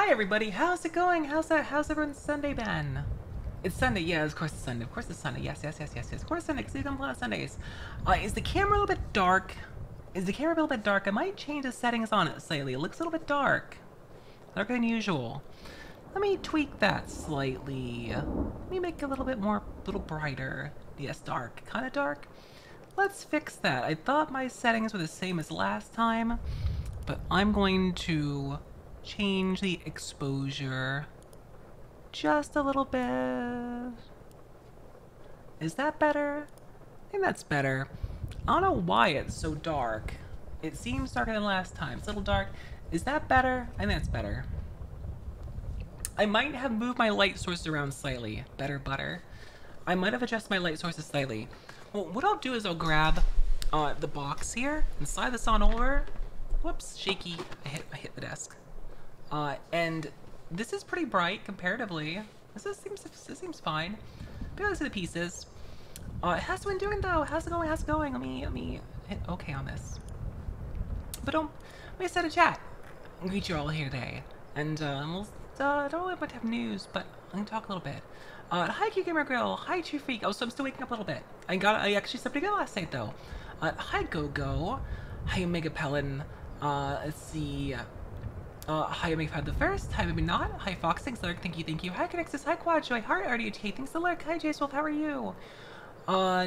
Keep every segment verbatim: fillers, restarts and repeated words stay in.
Hi everybody, how's it going? How's that? How's everyone's Sunday been? It's Sunday, yeah, of course it's Sunday. Of course it's Sunday. Yes, yes, yes, yes, yes. Of course it's Sunday, because we come on Sundays. Uh, is the camera a little bit dark? Is the camera a little bit dark? I might change the settings on it slightly. It looks a little bit dark. Darker than usual. Let me tweak that slightly. Let me make it a little bit more, a little brighter. Yes, dark. Kind of dark. Let's fix that. I thought my settings were the same as last time, but I'm going to change the exposure just a little bit. Is that better? I think that's better. I don't know why it's so dark. It seems darker than last time. It's a little dark. Is that better? I think that's better. I might have moved my light sources around slightly. Better butter. I might have adjusted my light sources slightly. Well, what I'll do is I'll grab uh, the box here and slide this on over. Whoops, shaky. I hit, I hit the desk. Uh, and this is pretty bright comparatively. This is, seems this seems fine. Be honest with the pieces. Uh, how's it been doing though? How's it going? How's it going? Let me let me hit OK on this. But don't let me set a chat. I'll greet you all here today, and uh, we'll uh, don't really much have news, but I'm gonna talk a little bit. Uh, hi Q Gamer Grill. Hi True Freak. Oh, so I'm still waking up a little bit. I got I actually slept pretty good last night though. Uh, hi Go Go. Hi Omega Pelin. Uh, let's see. Uh, hi, Omega Pad the First. Hi, maybe not. Hi, Fox. Thanks, Lurk. Thank you, thank you. Hi, Connexus. Hi, Quad Joy. Hi, R D H. Thanks, Lurk. Hi, Jace Wolf. How are you? Uh,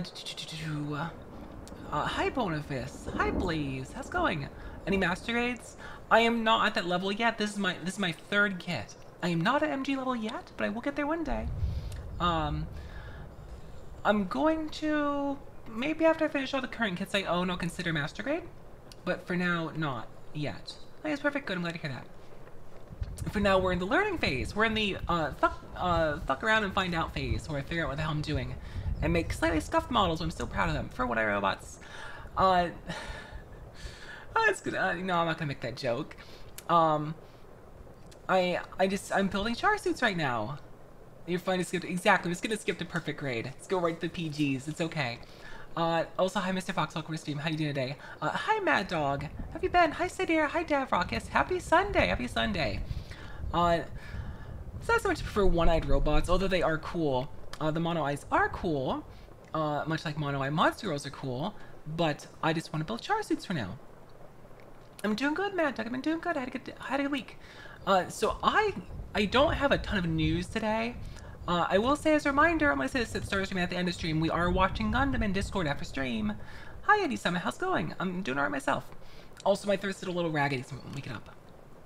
uh, hi, Bonafist. Hi, Blaze. How's it going? Any master grades? I am not at that level yet. This is my this is my third kit. I am not at M G level yet, but I will get there one day. Um, I'm going to maybe after I finish all the current kits I own, I'll consider master grade. But for now, not yet. I think it's perfect. Good. I'm glad to hear that. For now, we're in the learning phase. We're in the uh, fuck, uh, fuck around and find out phase, where I figure out what the hell I'm doing, and make slightly scuffed models. I'm still proud of them. For what I robots. Uh, oh, it's good. Uh, no, I'm not gonna make that joke. Um, I, I just, I'm building char suits right now. You're fine to skip. Exactly. I'm just gonna skip to perfect grade. Let's go right to the P Gs. It's okay. Uh, also, hi, Mister Fox, welcome to stream. How you doing today? Uh, hi, Mad Dog. How have you been? Hi, Sadir. Hi, Davrock. Yes, happy Sunday. Happy Sunday. Uh, it's not so much for one-eyed robots, although they are cool. Uh, the mono eyes are cool, uh, much like mono eye monster girls are cool, but I just want to build char suits for now. I'm doing good, Mad Dog. I've been doing good. I had a good, I had a good week. Uh, so I, I don't have a ton of news today. Uh, I will say as a reminder, I'm going to say this at the start of stream, at the end of stream, we are watching Gundam in Discord after stream. Hi, Eddie Summit, how's it going? I'm doing alright myself. Also, my throat's a little raggedy, so I'm wake it up.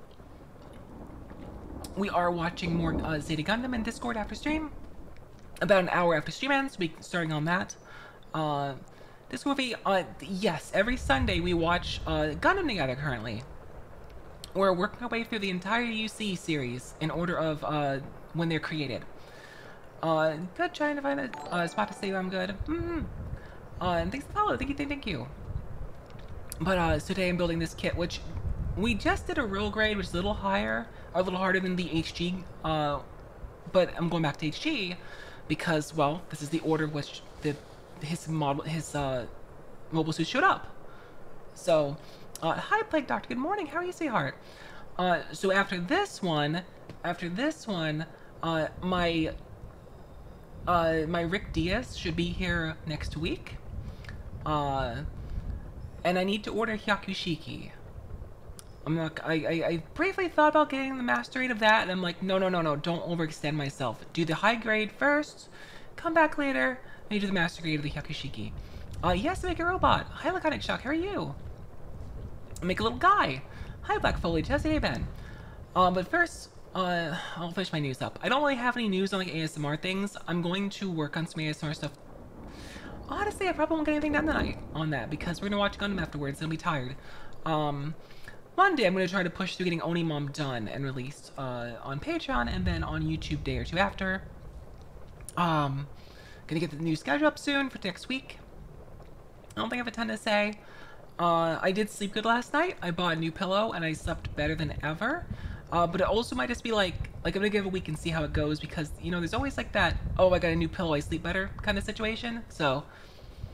We are watching more uh, Zeta Gundam in Discord after stream. About an hour after stream ends, we starting on that. Uh, Discord, we, uh, yes, every Sunday we watch uh, Gundam together currently. We're working our way through the entire U C series in order of uh, when they're created. Uh, good, trying to find a uh, spot to say I'm good. Mm-hmm. Uh, and thanks for the follow. Thank you, thank, thank you. But, uh, so today I'm building this kit, which we just did a real grade, which is a little higher, or a little harder than the H G, uh, but I'm going back to H G because, well, this is the order which the, his model, his, uh, mobile suit showed up. So, uh, hi, Plague Doctor, good morning, how are you, sweetheart? Uh, so after this one, after this one, uh, my... Uh, my Rick Diaz should be here next week. Uh, and I need to order Hyakushiki. I'm not, I, I, I briefly thought about getting the master grade of that, and I'm like, no, no, no, no, don't overextend myself. Do the high grade first, come back later, and do the master grade of the Hyakushiki. Uh, yes, make a robot. Hi, Laconic Shock, how are you? Make a little guy. Hi, Black Foliage, how's your day been? Uh, but first, Uh, I'll finish my news up. I don't really have any news on like A S M R things. I'm going to work on some A S M R stuff. Honestly, I probably won't get anything done tonight on that because we're gonna watch Gundam afterwards and I'll be tired. Um, Monday I'm gonna try to push through getting Onimon done and released uh, on Patreon and then on YouTube day or two after. Um, gonna get the new schedule up soon for next week. I don't think I have a ton to say. Uh, I did sleep good last night. I bought a new pillow and I slept better than ever. Uh, but it also might just be like, like I'm gonna give it a week and see how it goes because, you know, there's always like that, oh, I got a new pillow, I sleep better kind of situation. So,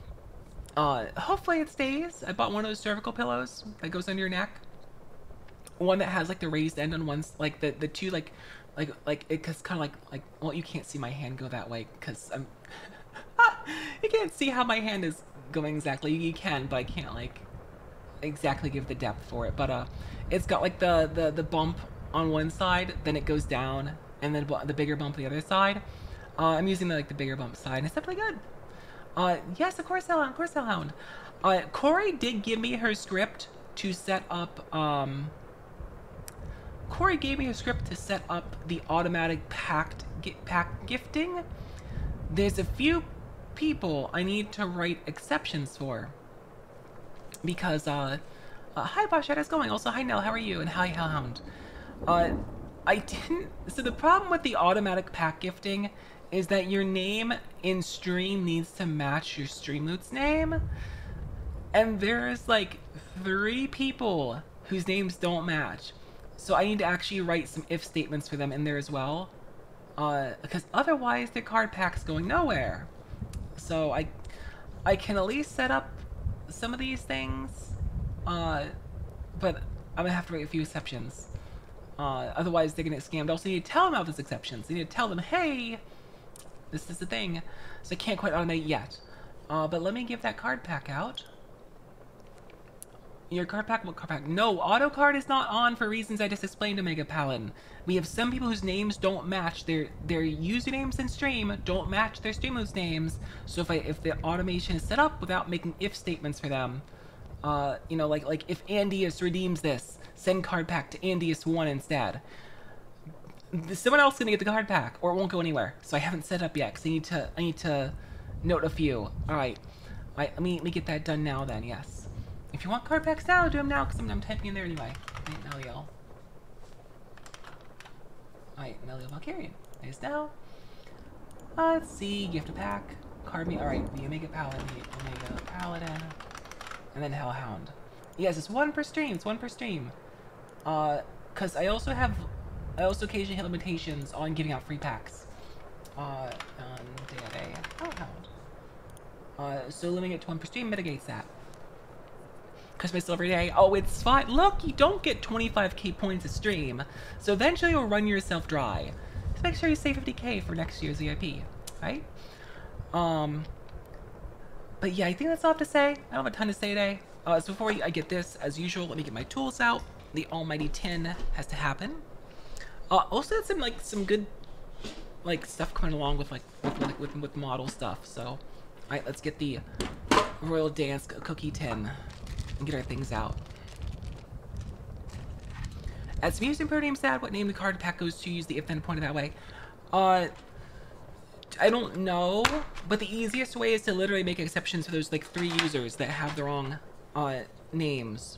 uh, hopefully it stays. I bought one of those cervical pillows that goes under your neck. one that has like the raised end on one, like the the two like like like it cause kind of like like well, you can't see my hand go that way because I'm you can't see how my hand is going exactly. You can, but I can't like exactly give the depth for it. But uh, it's got like the the the bump on one side, then it goes down, and then the bigger bump on the other side. Uh, I'm using the, like the bigger bump side, and it's definitely good. Uh, yes, of course, Hellhound, of course, Hellhound. Uh, Corey did give me her script to set up, um... Corey gave me a script to set up the automatic packed pack gifting. There's a few people I need to write exceptions for. Because, uh... uh hi, Bosh, how's it going? Also, hi, Nell, how are you? And hi, Hellhound. Uh, I didn't... So the problem with the automatic pack gifting is that your name in stream needs to match your Streamloot's name. And there's like three people whose names don't match. So I need to actually write some if statements for them in there as well. Uh, because otherwise their card pack's going nowhere. So I, I can at least set up some of these things. Uh, but I'm gonna have to write a few exceptions. Uh, otherwise they're gonna get scammed. Also, you need to tell them about those exceptions. You need to tell them, hey, this is the thing. So I can't quite automate yet. Uh, but let me give that card pack out. Your card pack? What card pack? No, auto card is not on for reasons I just explained to Mega Palin. We have some people whose names don't match. Their their usernames in stream don't match their Streamloots names. So if I if the automation is set up without making if statements for them, uh, you know, like like if Andius redeems this, send card pack to Andius one instead. Someone else is gonna get the card pack, or it won't go anywhere. So I haven't set up yet, because I need to I need to note a few. All right, all right. Let me let me get that done now. Then yes. If you want card packs now, do them now, because I'm, I'm typing in there anyway. Right, Melio. Alright, Melio Valkyrian. There's now. Uh, let's see, gift a pack. Card me. Alright, the Omega Paladin, the Omega Paladin. And then Hellhound. Yes, it's one per stream. It's one per stream. Uh, because I also have. I also occasionally hit limitations on giving out free packs. Uh, on day to day. Hellhound. Uh, so limiting it to one per stream mitigates that. Christmas every day. Oh, it's fine. Look, you don't get twenty-five K points a stream, so eventually you'll run yourself dry. Just make sure you save fifty K for next year's V I P, right? Um, but yeah, I think that's all I have to say. I don't have a ton to say today. Uh, so before I get this, as usual, let me get my tools out. The almighty tin has to happen. Uh, also had some like some good like stuff coming along with like with with, with, with model stuff. So, all right, let's get the Royal Dance cookie tin and get our things out. As using per name sad, what name the card pack goes to, use the if then pointer that way. Uh, I don't know, but the easiest way is to literally make exceptions for those like three users that have the wrong uh, names.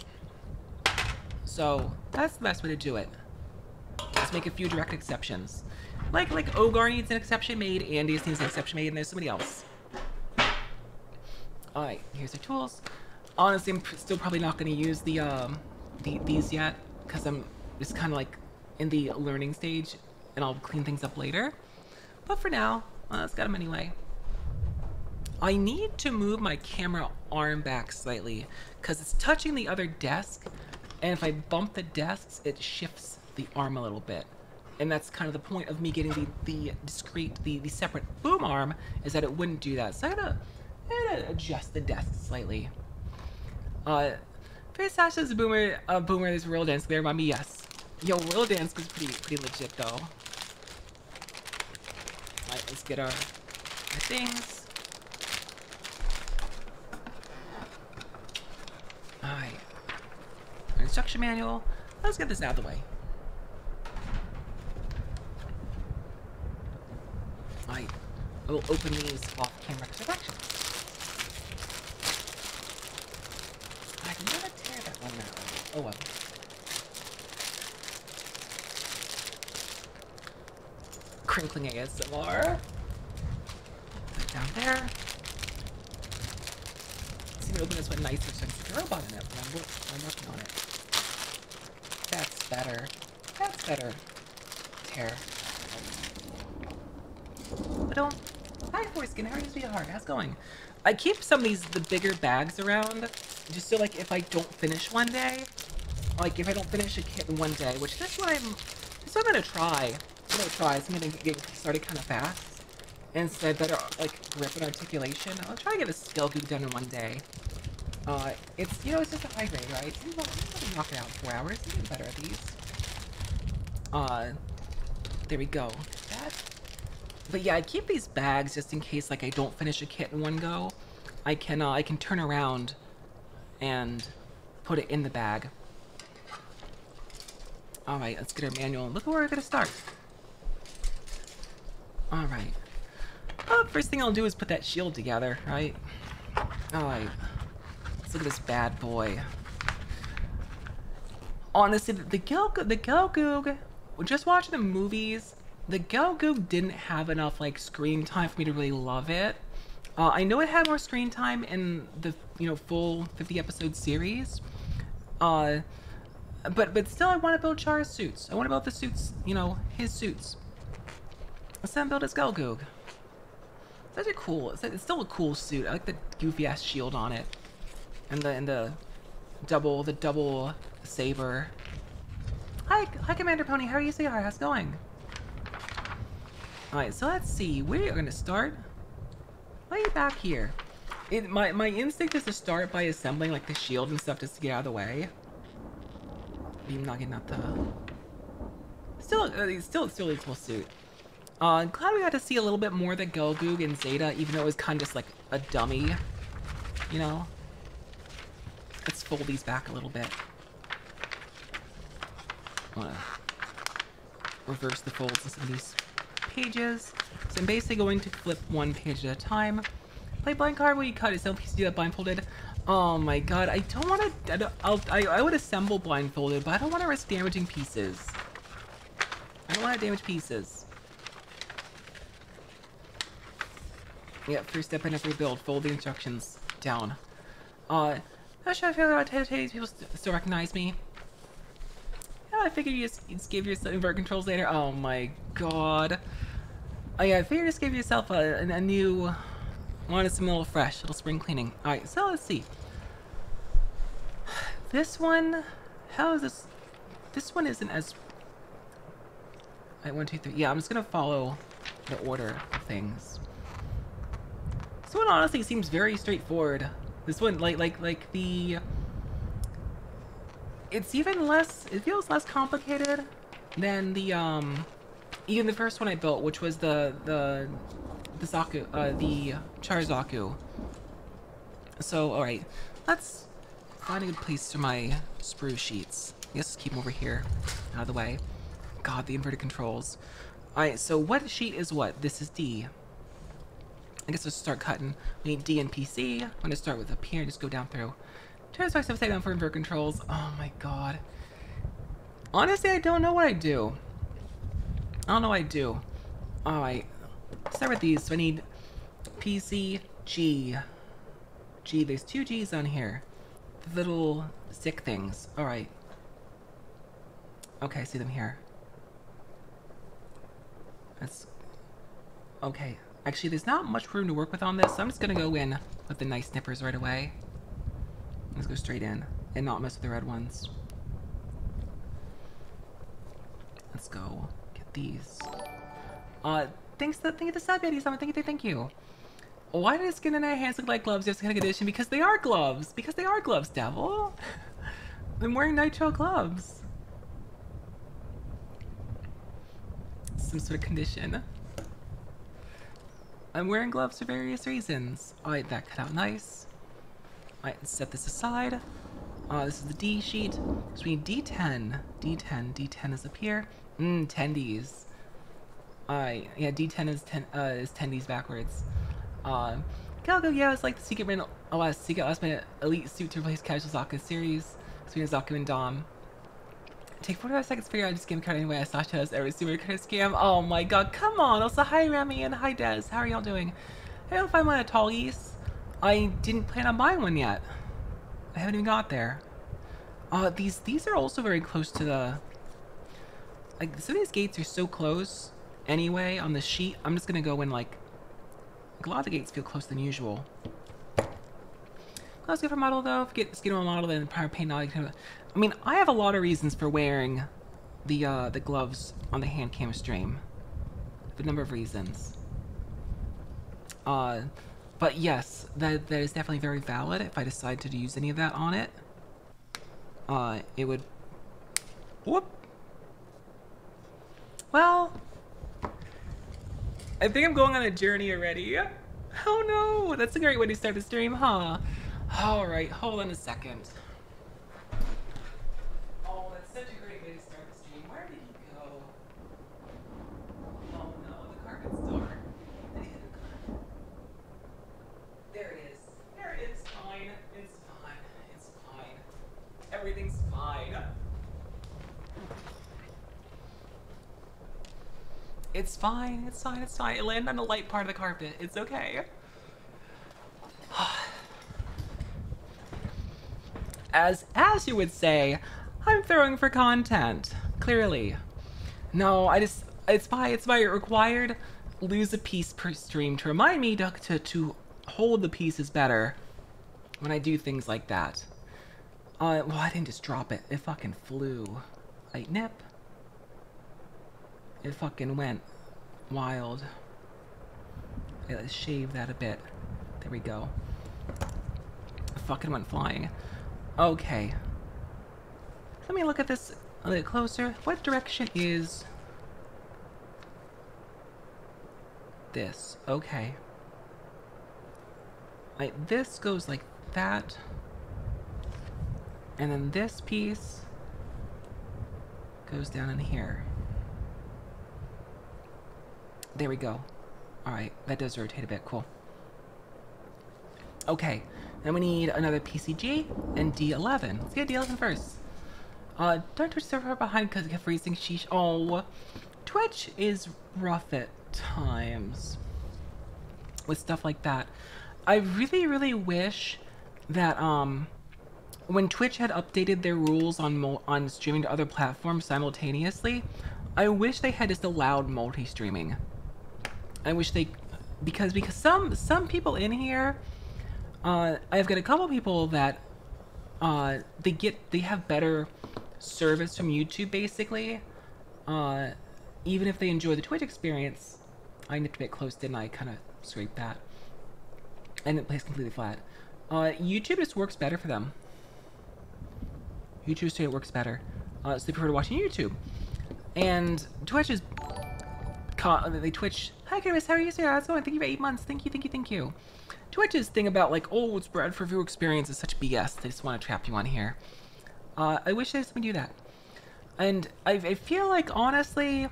So that's the best way to do it. Let's make a few direct exceptions. Like like Ogar needs an exception made, Andius needs an exception made, and there's somebody else. Alright, here's our tools. Honestly, I'm still probably not going to use the, um, the, these yet, because I'm just kind of like in the learning stage, and I'll clean things up later. But for now, well, let's get them anyway. I need to move my camera arm back slightly, because it's touching the other desk, and if I bump the desks, it shifts the arm a little bit. And that's kind of the point of me getting the, the discrete, the, the separate boom arm, is that it wouldn't do that. So I gotta, I gotta adjust the desk slightly. Uh, Face Sash says Boomer, uh, Boomer, there's Royal Dance there by me, yes. Yo, Royal Dance is pretty, pretty legit, though. Alright, let's get our, our things. Alright. Our instruction manual. Let's get this out of the way. Alright. I will open these off camera because I've actually I can never tear that one out. Oh well. Crinkling A S M R. Put it down there. See me open this one nicer so I can stick a robot in it, but I'm, I'm working on it. That's better. That's better. Tear. But don't. Hi, Foreskin. How are you, sweetheart? How's it going? I keep some of these, the bigger bags around, just so like if I don't finish one day, like if I don't finish a kit in one day, which this one I'm, this one I'm gonna try. I'm gonna try. So I'm gonna get started kind of fast. And instead, better like grip and articulation. I'll try to get a Skelgoog done in one day. Uh, it's you know it's just a high grade, right? So you want to knock it out in four hours. You get better at these. Uh, there we go. That. But yeah, I keep these bags just in case like I don't finish a kit in one go. I can uh, I can turn around and put it in the bag. All right, let's get our manual. Look where we're gonna start. All right. Well, first thing I'll do is put that shield together, right? All right. Let's look at this bad boy. Honestly, the Gelgoog, the Gelgoog, just watching the movies, the Gelgoog didn't have enough like screen time for me to really love it. Uh, I know it had more screen time in the you know full fifty episode series. Uh, but but still, I want to build Char's suits. I want to build the suits, you know, his suits. Let's then build his Gelgoog. Such a cool. It's, it's still a cool suit. I like the goofy ass shield on it, and the and the double the double saber. Hi, hi, Commander Pony. How are you, Sayar? How's it going? All right, so let's see. We are gonna start. Way back here. It, my my instinct is to start by assembling like the shield and stuff just to get out of the way. I'm not getting out the. Still, uh, still, still a cool suit. Uh, glad we got to see a little bit more of the Gelgoog and Zeta, even though it was kind of just like a dummy, you know? Let's fold these back a little bit. I wanna reverse the folds in some of these pages. So I'm basically going to flip one page at a time. Play blind card where you cut it, so piece do that blindfolded. Oh my god, I don't want to. I, don't, I'll, I I would assemble blindfolded, but I don't want to risk damaging pieces. I don't want to damage pieces. Yeah, first step in every build, fold the instructions down. Uh, how should I feel about today's people st still recognize me? Yeah, I figured you just, you just gave yourself invert controls later. Oh my god. Oh yeah, I figured you just gave yourself a, a, a new, wanted some little fresh, little spring cleaning. Alright, so let's see. This one, how is this? This one isn't as. Alright, one, two, three. Yeah, I'm just gonna follow the order of things. This one honestly seems very straightforward. This one, like, like, like the. It's even less. It feels less complicated than the um, even the first one I built, which was the the the Zaku, uh, the Charzaku. So, all right, let's find a good place for my sprue sheets. Let's keep them over here, out of the way. God, the inverted controls. All right, so what sheet is what? This is D. I guess let's start cutting. We need D and P C. I'm gonna start with up here and just go down through. Turn this back upside down for invert controls. Oh my god. Honestly, I don't know what I do. I don't know what I do. Alright. Start with these. So I need P C, G. G, there's two G's on here. The little stick things. Alright. Okay, I see them here. That's... Okay. Actually, there's not much room to work with on this, so I'm just gonna go in with the nice nippers right away. Let's go straight in and not mess with the red ones. Let's go get these. Uh, thanks to thank you to Sub Yeti, someone thank you, thank you. Why did skin and hands look like gloves? Just kind of condition because they are gloves. Because they are gloves, devil. I'm wearing nitro gloves. Some sort of condition. I'm wearing gloves for various reasons. Alright, that cut out nice. Alright, let's set this aside. Uh, this is the D sheet. So we need D ten. D ten. D ten is up here. Mmm, ten Ds. Alright, yeah, D ten is ten uh is ten Ds backwards. Uh Gelgoog, yeah, it's like the secret man oh wow, secret last minute elite suit to replace casual Zaku series. Between Zaku and Dom. Take forty-five seconds to figure out this game card anyway. I saw does every super card scam. Oh my god, come on! Also, hi Remy and hi Des. How are y'all doing? I don't find one at Tallies. I didn't plan on buying one yet. I haven't even got there. Uh, these these are also very close to the. Like some of these gates are so close. Anyway, on the sheet, I'm just gonna go in like. Like a lot of the gates feel closer than usual. let's go for model though. If you get skin on model, then primer paint. I mean, I have a lot of reasons for wearing the uh, the gloves on the hand cam stream. A number of reasons. Uh, but yes, that that is definitely very valid. If I decide to use any of that on it, uh, it would. Whoop. Well, I think I'm going on a journey already. Oh no, that's a great way to start the stream, huh? All right, hold on a second. Oh, that's such a great way to start the stream. Where did he go? Oh no, the carpet's dark. There it is. There it is. Fine. It's fine. It's fine. Everything's fine. It's fine. It's fine. It's fine. It landed on the light part of the carpet. It's okay. As as you would say, I'm throwing for content. Clearly. No, I just it's my it's my required lose a piece per stream to remind me to to, to hold the pieces better when I do things like that. Uh well, I didn't just drop it. It fucking flew. Like nip. It fucking went wild. Okay, let's shave that a bit. There we go. It fucking went flying. Okay. Let me look at this a little closer. What direction is this? Okay. Like, this goes like that. And then this piece goes down in here. There we go. Alright, that does rotate a bit. Cool. Okay, then we need another P C G and D eleven. Let's get D eleven first. Uh, don't Twitch server behind because it kept freezing. Sheesh. Oh, Twitch is rough at times with stuff like that. I really, really wish that um, when Twitch had updated their rules on mo on streaming to other platforms simultaneously, I wish they had just allowed multi-streaming. I wish they, because because some some people in here, uh, I've got a couple people that uh, they get they have better service from YouTube basically. Uh, even if they enjoy the Twitch experience, I nipped a bit close, didn't I? Kind of scraped that, and it plays completely flat. Uh, YouTube just works better for them. YouTube straight works better, uh, so they prefer to watching YouTube. And Twitch is, they Twitch. Hi, Chris. How are you, sir? How's it going? Thank you for eight months. Thank you, thank you, thank you. Twitch's thing about like, oh, it's bad for viewer experience is such B S. They just want to trap you on here. Uh, I wish they just would do that. And I, I feel like honestly,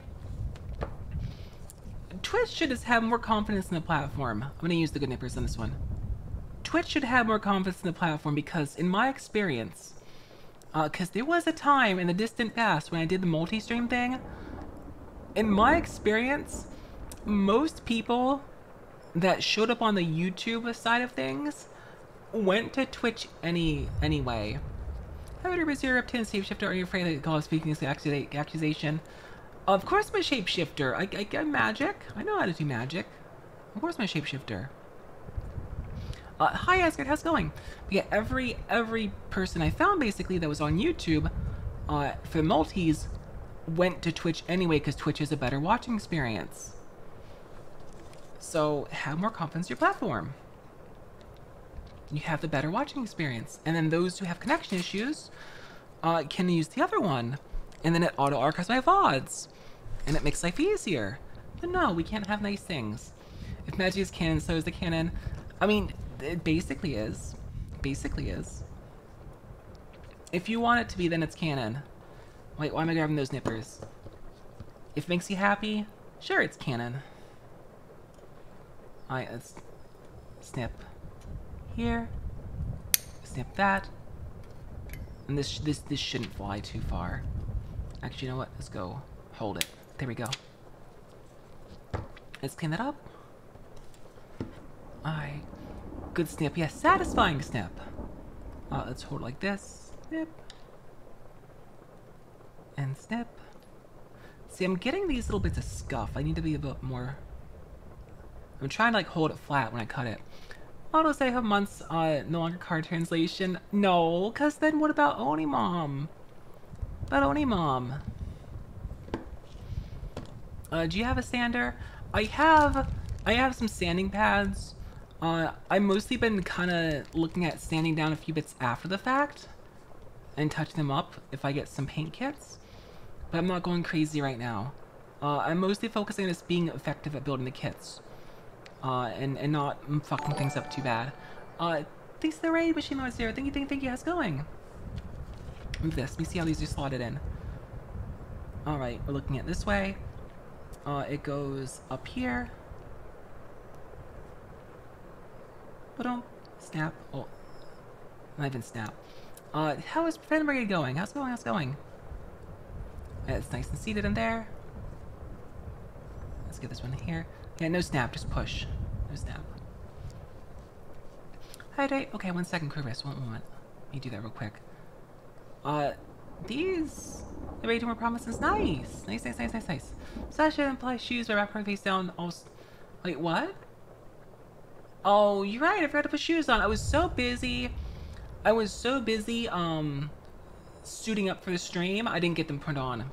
Twitch should just have more confidence in the platform. I'm gonna use the good nippers on this one. Twitch should have more confidence in the platform because, in my experience, because uh, there was a time in the distant past when I did the multi-stream thing. In my experience, most people that showed up on the YouTube side of things went to Twitch any anyway. How would you reserve up to shapeshifter? Are you afraid that God speaking is the accusation? Of course I'm a shapeshifter. I, I, I'm magic. I know how to do magic. Of course I'm a shapeshifter. Uh, hi Asgard, how's it going? But yeah, every every person I found basically that was on YouTube uh, for multis went to Twitch anyway because Twitch is a better watching experience. So have more confidence in your platform. You have the better watching experience. And then those who have connection issues uh, can use the other one. And then it auto archives my V O Ds. And it makes life easier. But no, we can't have nice things. If magic is canon, so is the canon. I mean, it basically is. Basically is. If you want it to be, then it's canon. Wait, why am I grabbing those nippers? If it makes you happy, sure, it's canon. Alright, let's snip here, snip that, and this this this shouldn't fly too far. Actually, you know what? Let's go. Hold it. There we go. Let's clean that up. Alright, good snip. Yes, satisfying snip. Uh, let's hold it like this. Snip. And snip. See, I'm getting these little bits of scuff. I need to be a bit more... I'm trying to like hold it flat when I cut it. Auto say have months, uh, no longer card translation. No, cause then what about Onimom? About Onimom? Uh, do you have a sander? I have, I have some sanding pads. Uh, I've mostly been kind of looking at sanding down a few bits after the fact and touch them up if I get some paint kits. But I'm not going crazy right now. Uh, I'm mostly focusing on just being effective at building the kits. Uh, and, and not fucking things up too bad. Uh, thanks to the raid, Machine Lord Zero. Thank you, thank you, thank you. How's it going? Move this. Let me see how these are slotted in. Alright, we're looking at this way. Uh, it goes up here. Ba-dum. Snap. Oh. Not even snap. Uh, how is Phantom Brigade going? How's it going? How's it going? It's nice and seated in there. Let's get this one here. Yeah, no snap, just push. No snap. Hydrate. Okay, one second, Chris. One moment. Let me do that real quick. Uh, these... The ready to more promises. Nice! Nice, nice, nice, nice, nice. Sasha implies shoes by wrapping her face down. Almost... Wait, what? Oh, you're right. I forgot to put shoes on. I was so busy. I was so busy, um... suiting up for the stream, I didn't get them put on.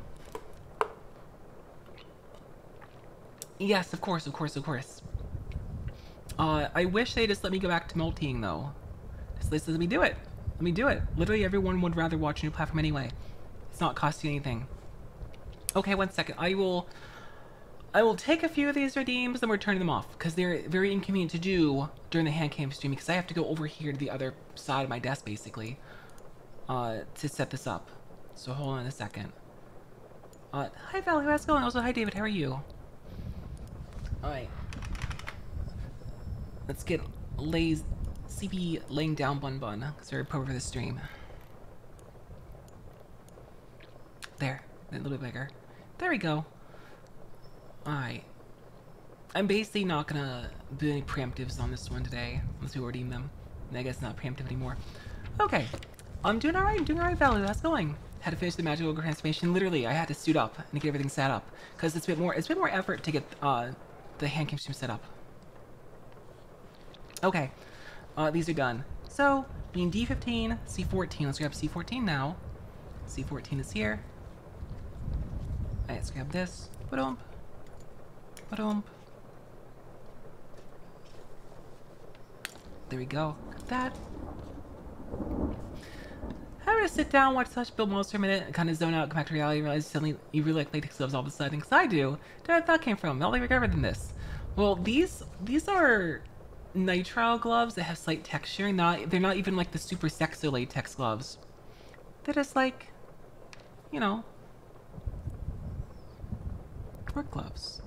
Yes, of course, of course, of course. Uh, I wish they just let me go back to multiing, though. Just, just let me do it. Let me do it. Literally everyone would rather watch a new platform anyway. It's not costing anything. Okay, one second. I will... I will take a few of these redeems and we're turning them off, because they're very inconvenient to do during the hand cam stream, because I have to go over here to the other side of my desk, basically, uh, to set this up. So hold on a second. Uh, hi Val, how's it going? Also, hi David, how are you? Alright. Let's get Lay's C P laying down Bun Bun, because we're over the stream. There, a little bit bigger. There we go. Alright. I'm basically not gonna do any preemptives on this one today, unless we redeem them. I guess not preemptive anymore. Okay. I'm doing alright, I'm doing alright, Value. How's it going? Had to finish the magical transformation. Literally, I had to suit up and get everything set up. Because it's a bit more it's a bit more effort to get uh, the hand cam stream set up. Okay. Uh, these are done. So, being D fifteen, C fourteen. Let's grab C fourteen now. C fourteen is here. Alright, let's grab this. Ba-dump. Ba-dump. There we go. Got that. I would sit down, watch such Build Models for a minute, and kind of zone out, come back to reality, and realize suddenly you really like latex gloves all of a sudden. Because I do. Where did that came from? I'll recover than this. Well, these these are nitrile gloves that have slight texture. Not they're not even like the super sexy latex gloves. They're just like, you know, work gloves.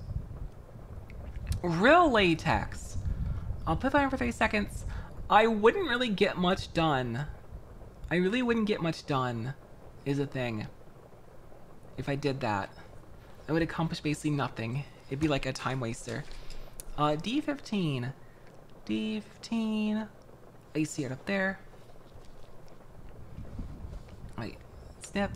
Real latex. I'll put that in for thirty seconds. I wouldn't really get much done. I really wouldn't get much done, is a thing. If I did that. I would accomplish basically nothing. It'd be like a time waster. Uh, D fifteen. D fifteen. I see it up there. Wait. Snip.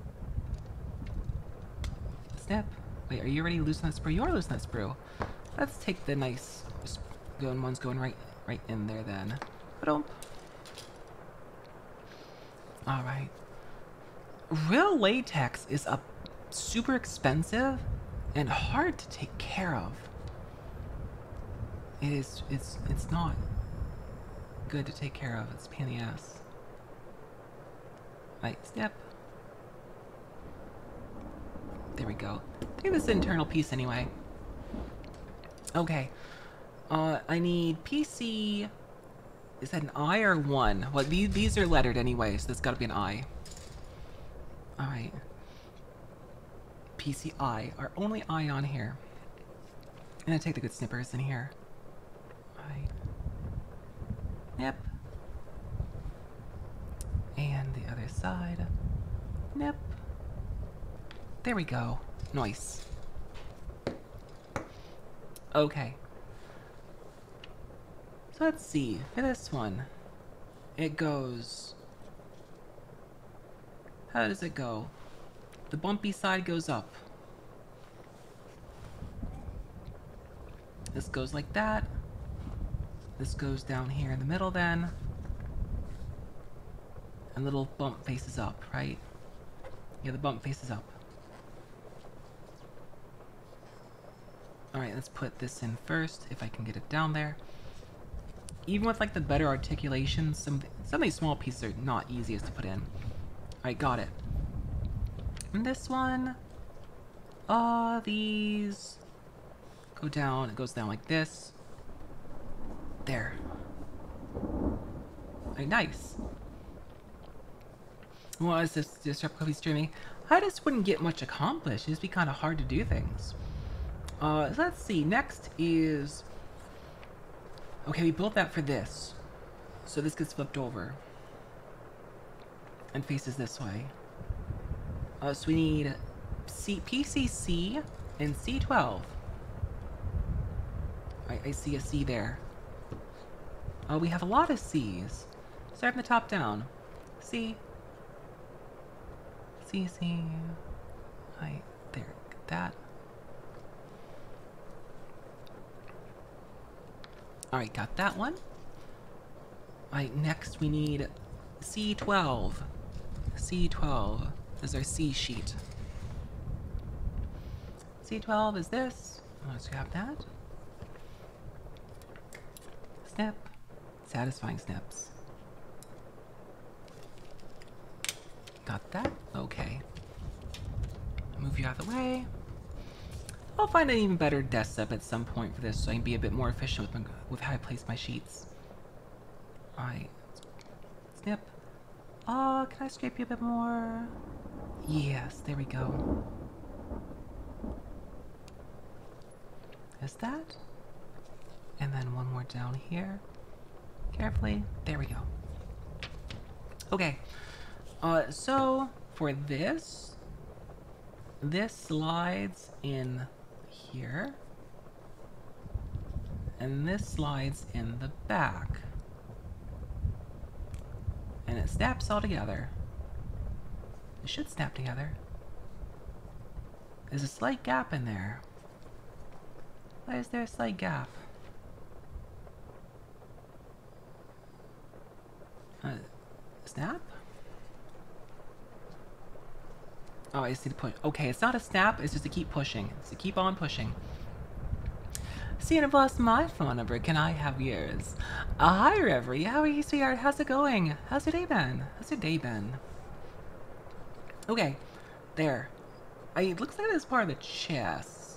Snip. Wait, are you ready to loosen that sprue? You are loosening that sprue. Let's take the nice going ones going right right in there then. Ba-dump. Alright. Real latex is a super expensive and hard to take care of. It is it's it's not good to take care of. It's a pain in the ass. Right, step. There we go. I think this is an internal piece anyway. Okay. Uh I need P C. Is that an I or one? Well, these, these are lettered anyway, so that's gotta be an I. Alright. P C I. Our only I on here. I'm gonna take the good snippers in here. Alright. Nip. And the other side. Nip. There we go. Nice. Okay. So let's see, for this one, it goes, how does it go? The bumpy side goes up. This goes like that. This goes down here in the middle then. And little bump faces up, right? Yeah, the bump faces up. Alright, let's put this in first, if I can get it down there. Even with like the better articulation, some, some of these small pieces are not easiest to put in. Alright, got it. And this one, uh, these go down, it goes down like this. There. Alright, nice. Well, as this Disrupt Coffee streaming, I just wouldn't get much accomplished. It'd just be kind of hard to do things. Uh, let's see, next is... Okay, we built that for this. So this gets flipped over. And faces this way. Uh, so we need C P C C and C twelve. I, I see a C there. Uh, we have a lot of C's. Start from the top down. C. C, C. I, there, get that. Alright, got that one. Alright, next we need C twelve. C twelve is our C sheet. C twelve is this. Let's have that. Snip. Satisfying snips. Got that? Okay. Move you out of the way. I'll find an even better desk setup at some point for this so I can be a bit more efficient with, my, with how I place my sheets. Alright. Snip. Oh, can I scrape you a bit more? Yes, there we go. Is that? And then one more down here. Carefully. There we go. Okay. Uh, so, for this, this slides in here, and this slides in the back, and it snaps all together. It should snap together. There's a slight gap in there. Why is there a slight gap? Uh, snap? Oh, I just need to push. Okay, it's not a snap, it's just to keep pushing. It's to keep on pushing. Seeing I've lost my phone number, can I have yours? Uh, hi, Reverie. How are you, sweetheart? How's it going? How's your day been? How's your day been? Okay, there. I, it looks like that's part of the chest.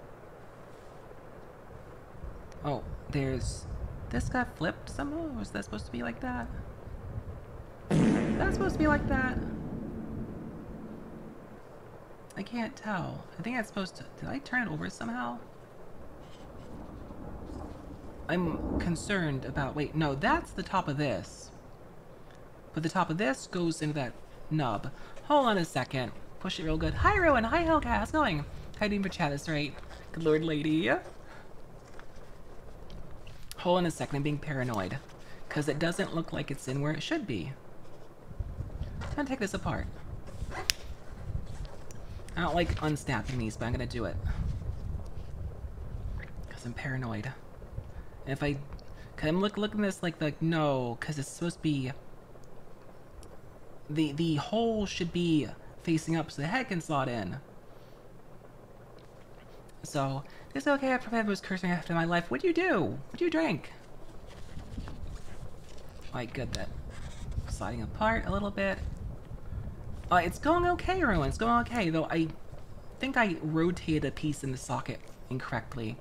Oh, there's... This got flipped somehow? Was that supposed to be like that? That's supposed to be like that? I can't tell. I think that's supposed to... Did I turn it over somehow? I'm concerned about... Wait, no, that's the top of this. But the top of this goes into that nub. Hold on a second. Push it real good. Hi, Rowan. Hi, Hellcat. How's it going? How you doing for chat? That's right. Good lord, lady. Hold on a second. I'm being paranoid. Because it doesn't look like it's in where it should be. I'm gonna take this apart. I don't like unsnapping these, but I'm gonna do it. Because I'm paranoid. And if I... Cause I'm look, looking at this like, like no, because it's supposed to be... The, the hole should be facing up so the head can slot in. So, it's okay, I prepared was cursing after my life. What'd you do? What'd you drink? Like, good, that sliding apart a little bit. Uh, it's going okay, everyone. It's going okay, though I think I rotated a piece in the socket incorrectly.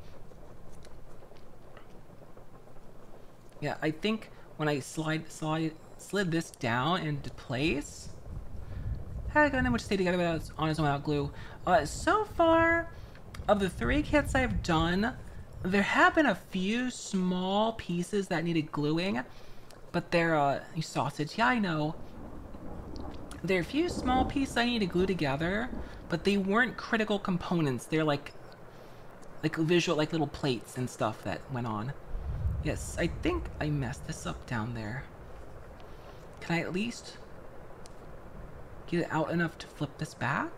Yeah, I think when I slide, slide slid this down into place, how did I know which stay together without on its own without glue? Uh, so far, of the three kits I've done, there have been a few small pieces that needed gluing, but they're uh, sausage. Yeah, I know. There are a few small pieces I need to glue together, but they weren't critical components. They're like, like visual, like little plates and stuff that went on. Yes, I think I messed this up down there. Can I at least get it out enough to flip this back?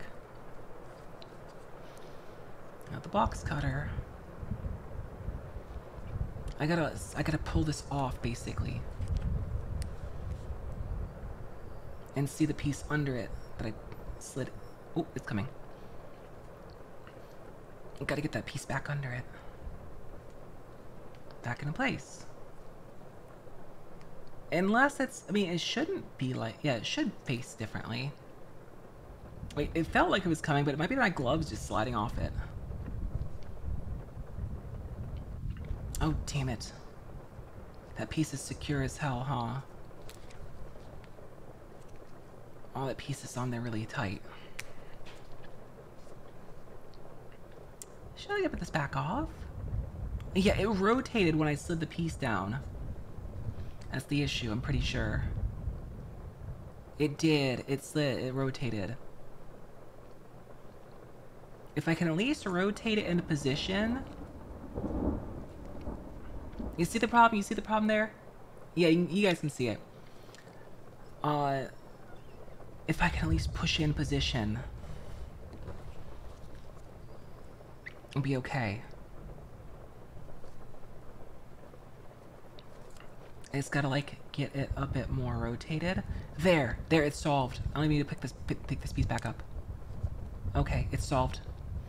Now the box cutter. I gotta, I gotta pull this off, basically. And see the piece under it that I slid. Oh, it's coming. I gotta get that piece back under it. Back into place. Unless it's, I mean, it shouldn't be like, yeah, it should face differently. Wait, it felt like it was coming, but it might be my gloves just sliding off it. Oh, damn it. That piece is secure as hell, huh? Oh, that piece is on there really tight. Should I put this back off? Yeah, it rotated when I slid the piece down. That's the issue, I'm pretty sure. It did. It slid. It rotated. If I can at least rotate it into position... You see the problem? You see the problem there? Yeah, you, you guys can see it. Uh, if I can at least push in position... It'll be okay. I just gotta, like, get it a bit more rotated. There! There, it's solved. I only need to pick this, pick, pick this piece back up. Okay, it's solved.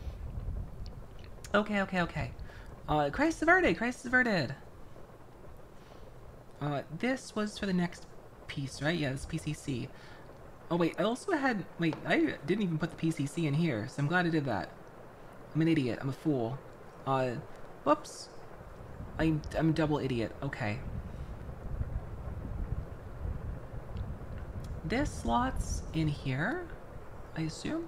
Okay, okay, okay. Uh, crisis averted! Crisis averted! Uh, this was for the next piece, right? Yeah, this P C C. Oh, wait, I also had... Wait, I didn't even put the P C C in here, so I'm glad I did that. I'm an idiot. I'm a fool. Uh, whoops. I'm, I'm a double idiot. Okay. This slot's in here, I assume?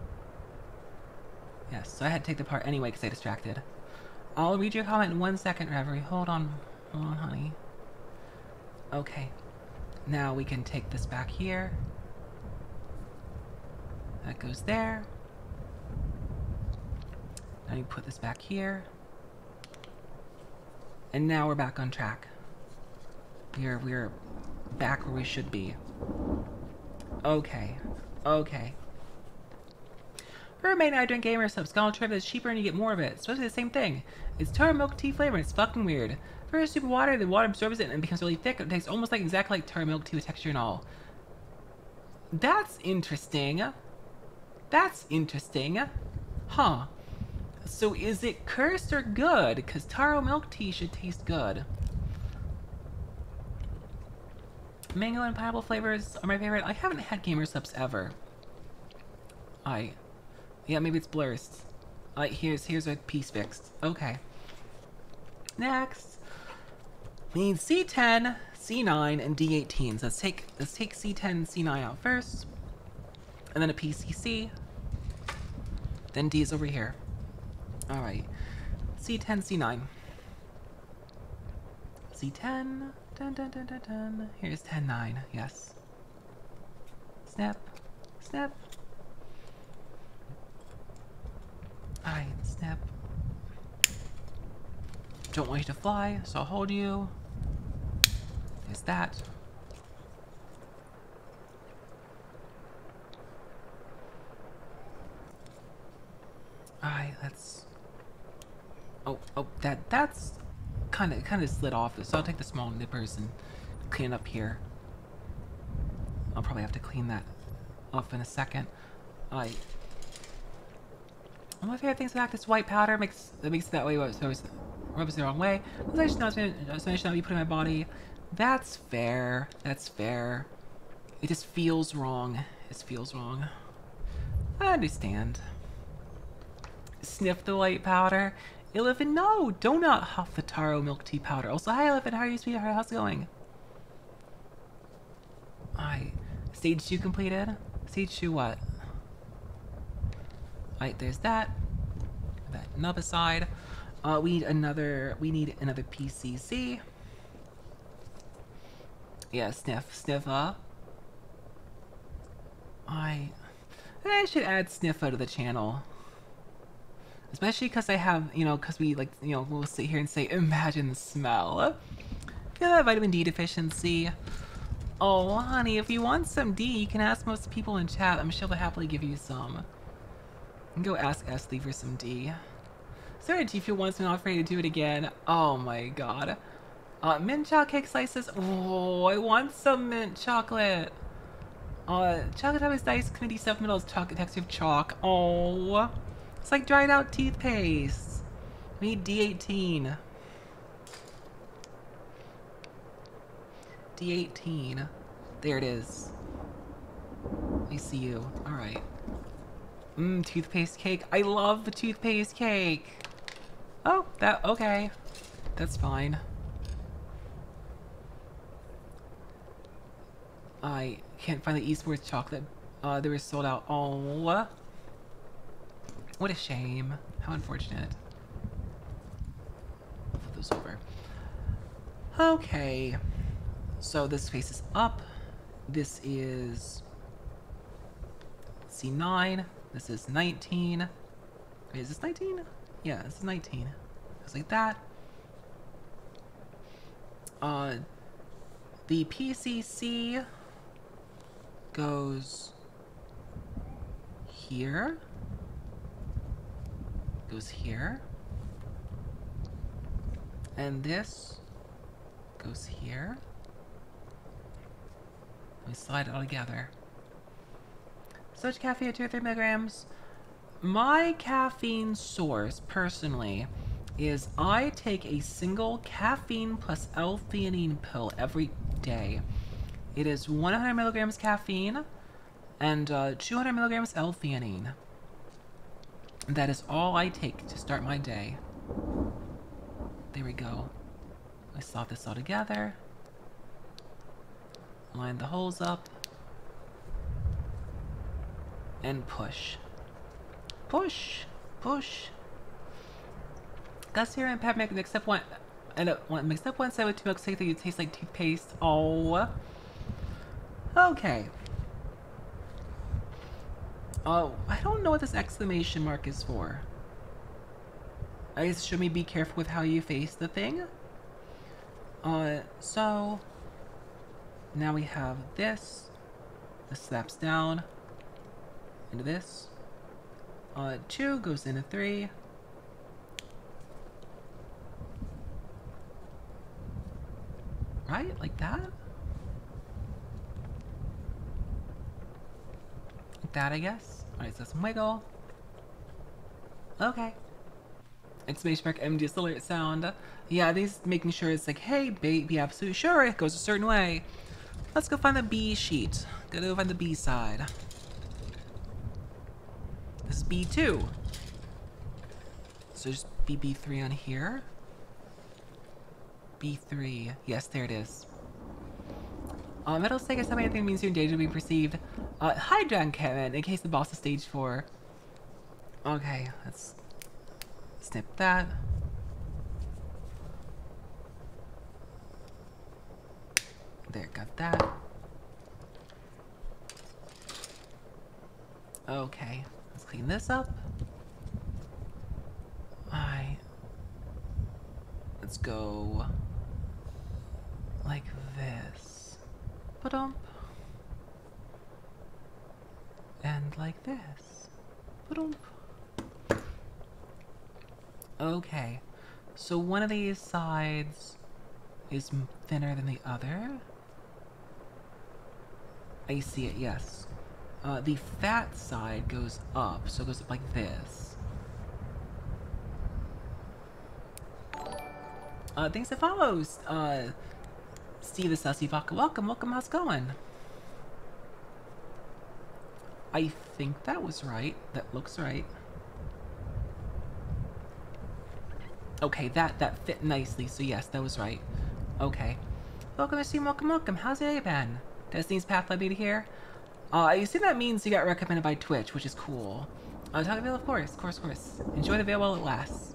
Yes, so I had to take the part anyway because I distracted. I'll read your comment in one second, Reverie. Hold on. Hold on, honey. Okay. Now we can take this back here. That goes there. Now you put this back here. And now we're back on track. We're, we're back where we should be. Okay. Okay. For a main I drink gamer sub, Skull Trip is cheaper and you get more of it. It's supposed to be the same thing. It's taro milk tea flavor and it's fucking weird. For a super water, the water absorbs it and becomes really thick. It tastes almost like exactly like taro milk tea with texture and all. That's interesting. That's interesting. Huh. So is it cursed or good? Because taro milk tea should taste good. Mango and pineapple flavors are my favorite. I haven't had gamer subs ever. I... Yeah, maybe it's blurs. Uh, here's, here's our piece fixed. Okay. Next. We need C ten, C nine, and D eighteen. So let's take, let's take C ten and C nine out first. And then a P C C. Then D is over here. Alright. C ten, C nine. C ten. Dun, dun, dun, dun, dun. Here's ten nine. Yes. Snap. Snap. Alright, snap. Don't want you to fly, so I'll hold you. There's that. Alright, let's... Oh, oh, that, that's kind of, kind of slid off, so I'll take the small nippers and clean it up here. I'll probably have to clean that off in a second. I... One of my favorite things about this white powder makes that makes it that way. So it always rubs the wrong way. I should not, I should not be putting in my body. That's fair. That's fair. It just feels wrong. It feels wrong. I understand. Sniff the white powder. Elephant, no! Do not huff the taro milk tea powder. Also, hi Elephant, how are you, sweetheart? How's it going? I stage two completed. Stage two what? Alright, there's that. That nub aside. Uh, we need another. We need another P C C. Yeah, sniff, sniffa. I. I should add sniffa to the channel. Especially because I have, you know, because we like, you know, we'll sit here and say, imagine the smell. Feel that vitamin D deficiency. Oh, honey, if you want some D, you can ask most people in chat. I'm sure they'll happily give you some. And go ask Esli for some D. Sorry, do you feel once and not afraid to do it again? Oh my god. Uh, mint chocolate cake slices. Oh, I want some mint chocolate. Uh, chocolate always nice, committee stuff, middle is chocolate texture of chalk. Oh, it's like dried out toothpaste. We need D eighteen. D eighteen. There it is. I see you. Alright. Mmm, toothpaste cake. I love the toothpaste cake. Oh, that, okay. That's fine. I can't find the esports chocolate. Uh, they were sold out. Oh. What a shame. How unfortunate. Flip those over. Okay. So this faces up. This is C nine. This is nineteen. Wait, is this nineteen? Yeah, this is nineteen. Just like that. Uh, the P C C goes here. Goes here. And this goes here. We slide it all together. Such caffeine at two or three milligrams. My caffeine source, personally, is I take a single caffeine plus L-theanine pill every day. It is one hundred milligrams caffeine and uh, two hundred milligrams L-theanine. That is all I take to start my day. There we go. I slot this all together. Line the holes up. And push. Push! Push! Gus here and peppermint mixed up one and uh, one mixed up one side with two milk so that you taste like toothpaste. Oh. Okay. Oh, I don't know what this exclamation mark is for. I guess should we be careful with how you face the thing? Uh, so now we have this. This slaps down into this. Uh, two goes into three. Right? Like that? Like that, I guess. Alright, so some wiggle. Okay. Exclamation mark M D S alert sound. Yeah, these making sure it's like, hey, be, be absolutely sure it goes a certain way. Let's go find the B sheet. Gotta go find the B side. This is B two. So just be B three on here. B three. Yes, there it is. Uh, Metal Snake, is anything means your danger will be perceived. Uh, hi, Dragon Kevin, in case the boss is stage four. Okay, let's snip that. There, got that. Okay, let's clean this up. Alright. Let's go like this. Ba-dump. And like this. Ba-dump. Okay. So one of these sides is thinner than the other. I see it, yes. Uh, the fat side goes up, so it goes up like this. Uh, thanks for follows, uh, Steve the Sussy Vodka. Welcome, welcome, how's it going? I think that was right. That looks right. Okay, that, that fit nicely, so yes, that was right. Okay. Welcome to stream, welcome, welcome. How's your day been? Destiny's Path led me to here. Uh, I assume that means you got recommended by Twitch, which is cool. Uh, Taco Bell, of course, of course, of course. Enjoy the veil while it lasts.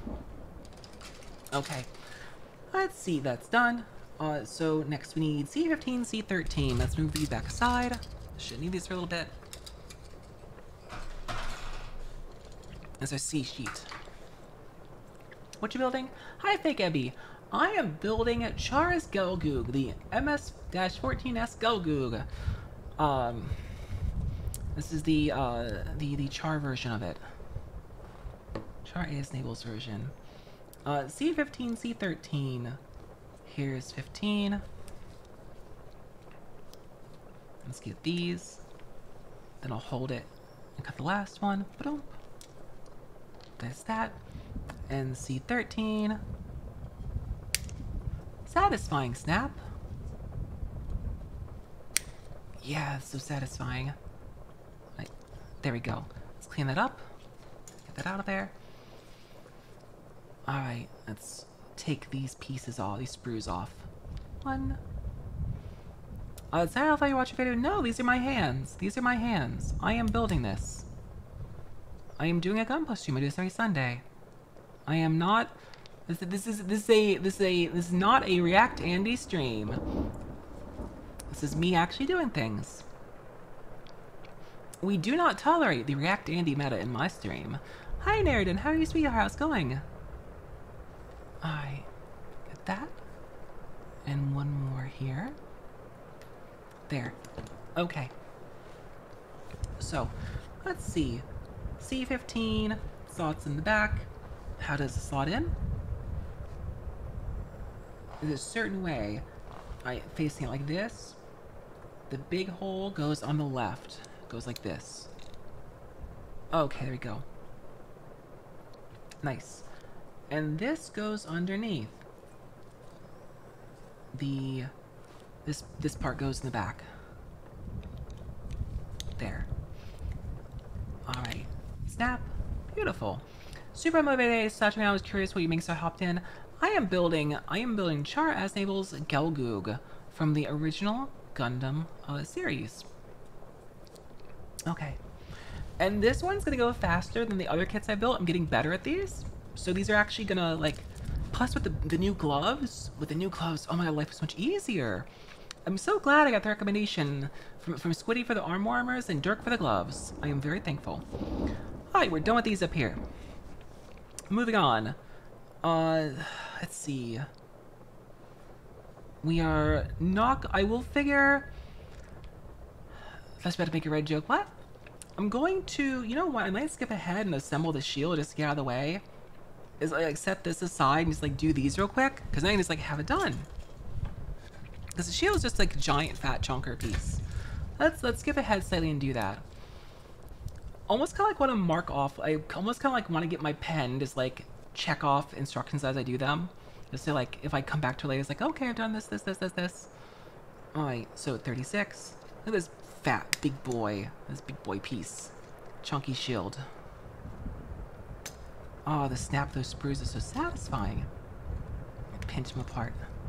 Okay. Let's see, that's done. Uh, so next we need C fifteen, C thirteen. Let's move these back aside. Should need these for a little bit. That's our C sheet. What you building? Hi, Fake Ebby. I am building Char's Gelgoog, the M S fourteen S Gelgoog. Um, this is the, uh, the, the Char version of it. Char A is Nable's version. Uh, C fifteen, C thirteen. Here's fifteen. Let's get these. Then I'll hold it and cut the last one. Ba-dum. There's that. And C thirteen. Satisfying snap. Yeah, it's so satisfying. Right. There we go. Let's clean that up. Get that out of there. Alright, let's take these pieces off, these sprues off. One. Uh, is that how you watch a video? No, these are my hands. These are my hands. I am building this. I am doing a gun stream. I do this every Sunday. I am not. This, this is this is a this is a this is not a React Andy stream. This is me actually doing things. We do not tolerate the React Andy meta in my stream. Hi Narraton, how are you, sweetheart? How's it going? I get that, and one more here. There. Okay. So, let's see. C fifteen, slots in the back. How does it slot in? There's a certain way. I facing it like this. The big hole goes on the left. Goes like this. Okay, there we go. Nice. And this goes underneath. The This this part goes in the back. There. Alright. Snap. Beautiful. Super motivated. Saturday, I was curious what you make, so I hopped in. I am building I am building Char Aznable's Gelgoog from the original Gundam uh, series. Okay. And this one's gonna go faster than the other kits I built. I'm getting better at these. So these are actually gonna like, plus with the, the new gloves, with the new gloves, oh my god, life is much easier. I'm so glad I got the recommendation from, from Squiddy for the arm warmers and Dirk for the gloves. I am very thankful. Alright, we're done with these up here. Moving on. Uh, let's see. We are not, I will figure, I was about to make a red joke. What? I'm going to, you know what, I might skip ahead and assemble the shield just to get out of the way. Is like set this aside and just like do these real quick, because then I can just like have it done. Because the shield is just like a giant fat chunker piece. Let's let's skip ahead slightly and do that. Almost kind of like want to mark off. I almost kind of like want to get my pen, just like check off instructions as I do them. Just so like if I come back to it later, it's like okay, I've done this, this, this, this, this. All right, so thirty-six. Look at this fat big boy, this big boy piece, chunky shield. Oh, the snap of those sprues is so satisfying. Pinch them apart.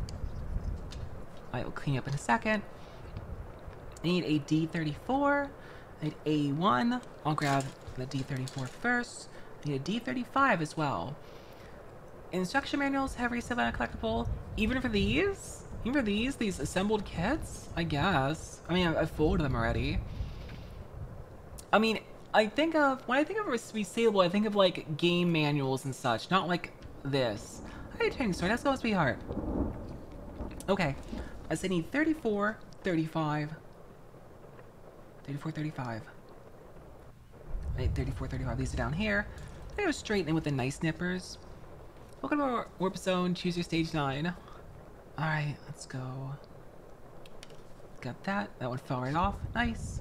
I will clean up in a second. I need a D thirty-four. I need A one. I'll grab the D thirty-four first. I need a D thirty-five as well. Instruction manuals have reset on a collectible. Even for these? Even for these? These assembled kits? I guess. I mean, I've folded them already. I mean, I think of, when I think of resealable, I think of like game manuals and such, not like this. Hey, training sword, let's go, sweetheart. Okay, I said need thirty-four, thirty-five. thirty-four, thirty-five. I need thirty-four, thirty-five, these are down here. They go straight in with the nice nippers. Welcome to our Warp Zone, choose your stage nine. Alright, let's go. Got that, that one fell right off, nice.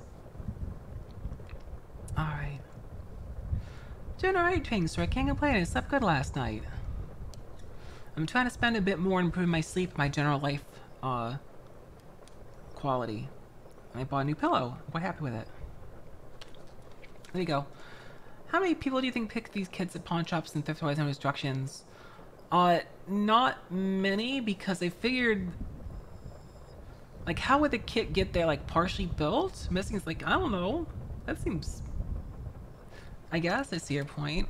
Alright. Doing alright, training, so I can't complain. I slept good last night. I'm trying to spend a bit more on improving my sleep, my general life, uh, quality. And I bought a new pillow. I'm quite happy with it. There you go. How many people do you think pick these kits at pawn shops and thrift stores and instructions? Uh, not many, because I figured, like, how would the kit get there, like, partially built? Missing is like, I don't know. That seems... I guess I see your point.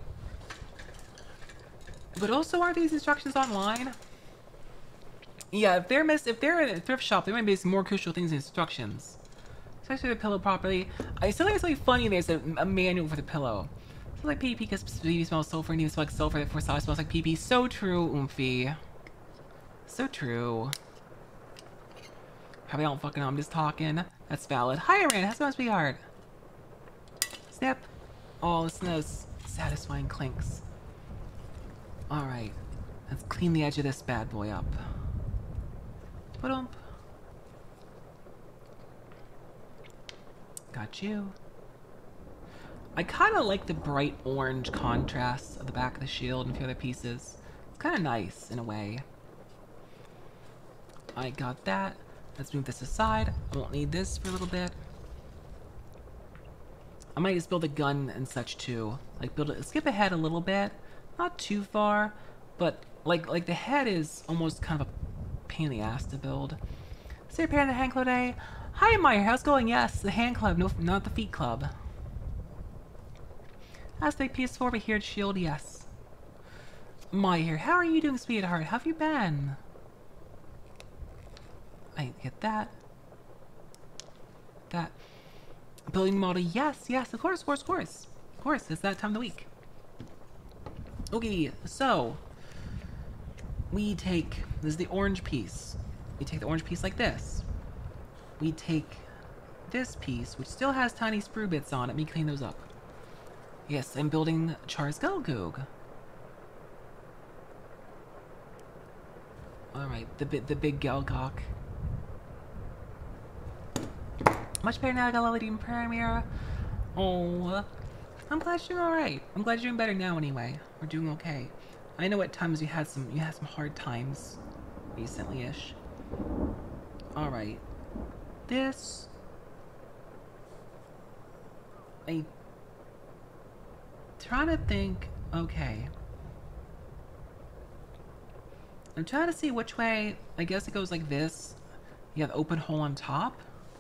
But also, are these instructions online? Yeah, if they're miss if they're in a thrift shop, there might be some more crucial things in instructions. Especially the pillow properly. I still think it's really funny there's a, a manual for the pillow. It's like pee pee because baby smells sulfur and even smells like sulfur, therefore sour smells like pee pee. So true, Oomphy. So true. Probably don't fucking know, I'm just talking. That's valid. Hi, Iran, how's it going, sweetheart? Snip. Oh, listen to those satisfying clinks. Alright. Let's clean the edge of this bad boy up. Ba-dump. Got you. I kind of like the bright orange contrast of the back of the shield and a few other pieces. It's kind of nice in a way. I got that. Let's move this aside. I won't need this for a little bit. I might just build a gun and such too. Like build it, skip ahead a little bit, not too far, but like like the head is almost kind of a pain in the ass to build. Say repair the hand club day. Hi Meyer, how's it going? Yes, the hand club, no, not the feet club. That's the P S four over here at Shield, yes. Meyer, how are you doing, sweetheart? How have you been? I get that. That. Building model, yes, yes, of course, of course, of course. Of course, it's that time of the week. Okay, so. We take, this is the orange piece. We take the orange piece like this. We take this piece, which still has tiny sprue bits on it. Let me clean those up. Yes, I'm building Char's Gelgoog. Alright, the, the big Gelgok. Much better now I got L E D in Premiere. Oh, I'm glad you're doing alright. I'm glad you're doing better now anyway. We're doing okay. I know at times you had some you had some hard times recently-ish. Alright. This I trying to think okay. I'm trying to see which way. I guess it goes like this. You have the open hole on top.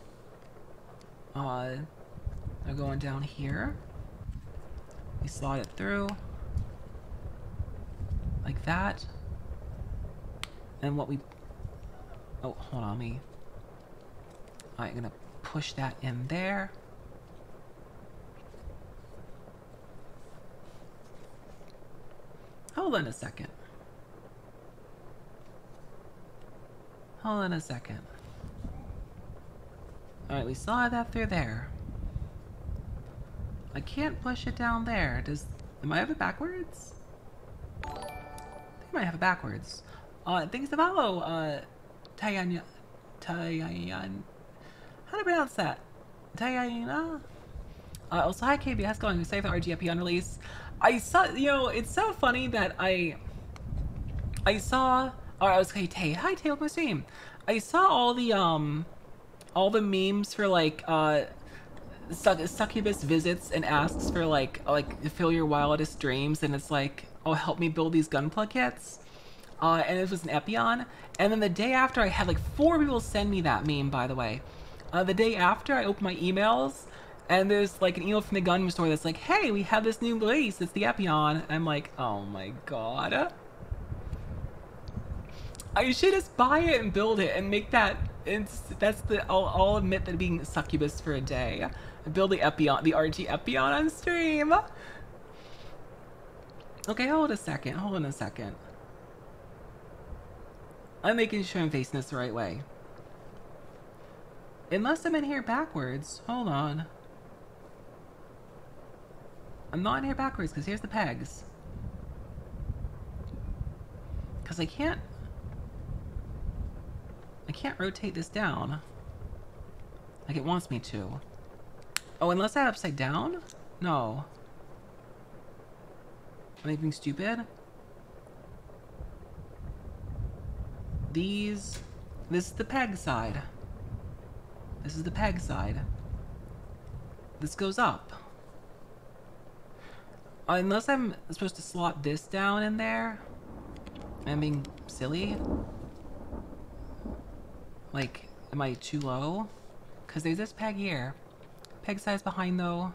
Uh, they're going down here. We slot it through. Like that. And what we... Oh, hold on, me. I'm gonna push that in there. Hold on a second. Hold on a second. Alright, we saw that through there. I can't push it down there. Does... Am I have it backwards? I think I might have it backwards. Uh, thanks to follow, uh... Tayan... Tayan... How do I pronounce that? Tayana? Uh, also, hi K B, how's it going? Excited for the R G F on release. I saw... You know, it's so funny that I... I saw... Oh, I was... Hey, Tay. Hi, Tay, welcome to stream. I saw all the, um... all the memes for like uh suc succubus visits and asks for like like fill your wildest dreams, and it's like, oh, help me build these gunpla kits, uh and it was an Epion. And then the day after, I had like four people send me that meme, by the way. Uh the day after, I opened my emails and there's like an email from the gun store that's like, hey, we have this new release, it's the Epion. And I'm like, oh my god, I should just buy it and build it and make that. It's, that's the. I'll, I'll admit that being succubus for a day. Build the Epion, the R G Epion on stream. Okay, hold a second. Hold on a second. I'm making sure I'm facing this the right way. Unless I'm in here backwards. Hold on. I'm not in here backwards because here's the pegs. Because I can't. I can't rotate this down like it wants me to. Oh, unless I have upside down? No. Am I being stupid? These... This is the peg side. This is the peg side. This goes up. Uh, unless I'm supposed to slot this down in there. I'm being silly. Like, am I too low? Because there's this peg here. Peg size behind, though.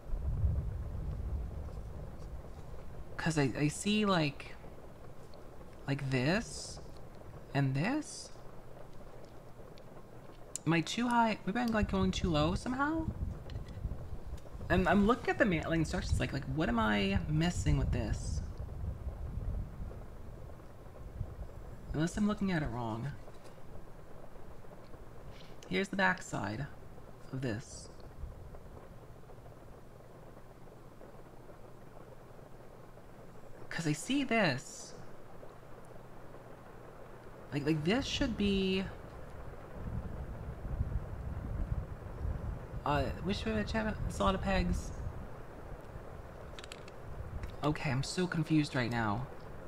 Because I, I see, like... Like this. And this. Am I too high? Maybe I'm, like, going too low somehow? I'm, I'm looking at the man, like, instructions, like, like, what am I missing with this? Unless I'm looking at it wrong. Here's the back side of this. because I see this. Like, like this should be... Uh, which one have a lot of pegs? Okay, I'm so confused right now.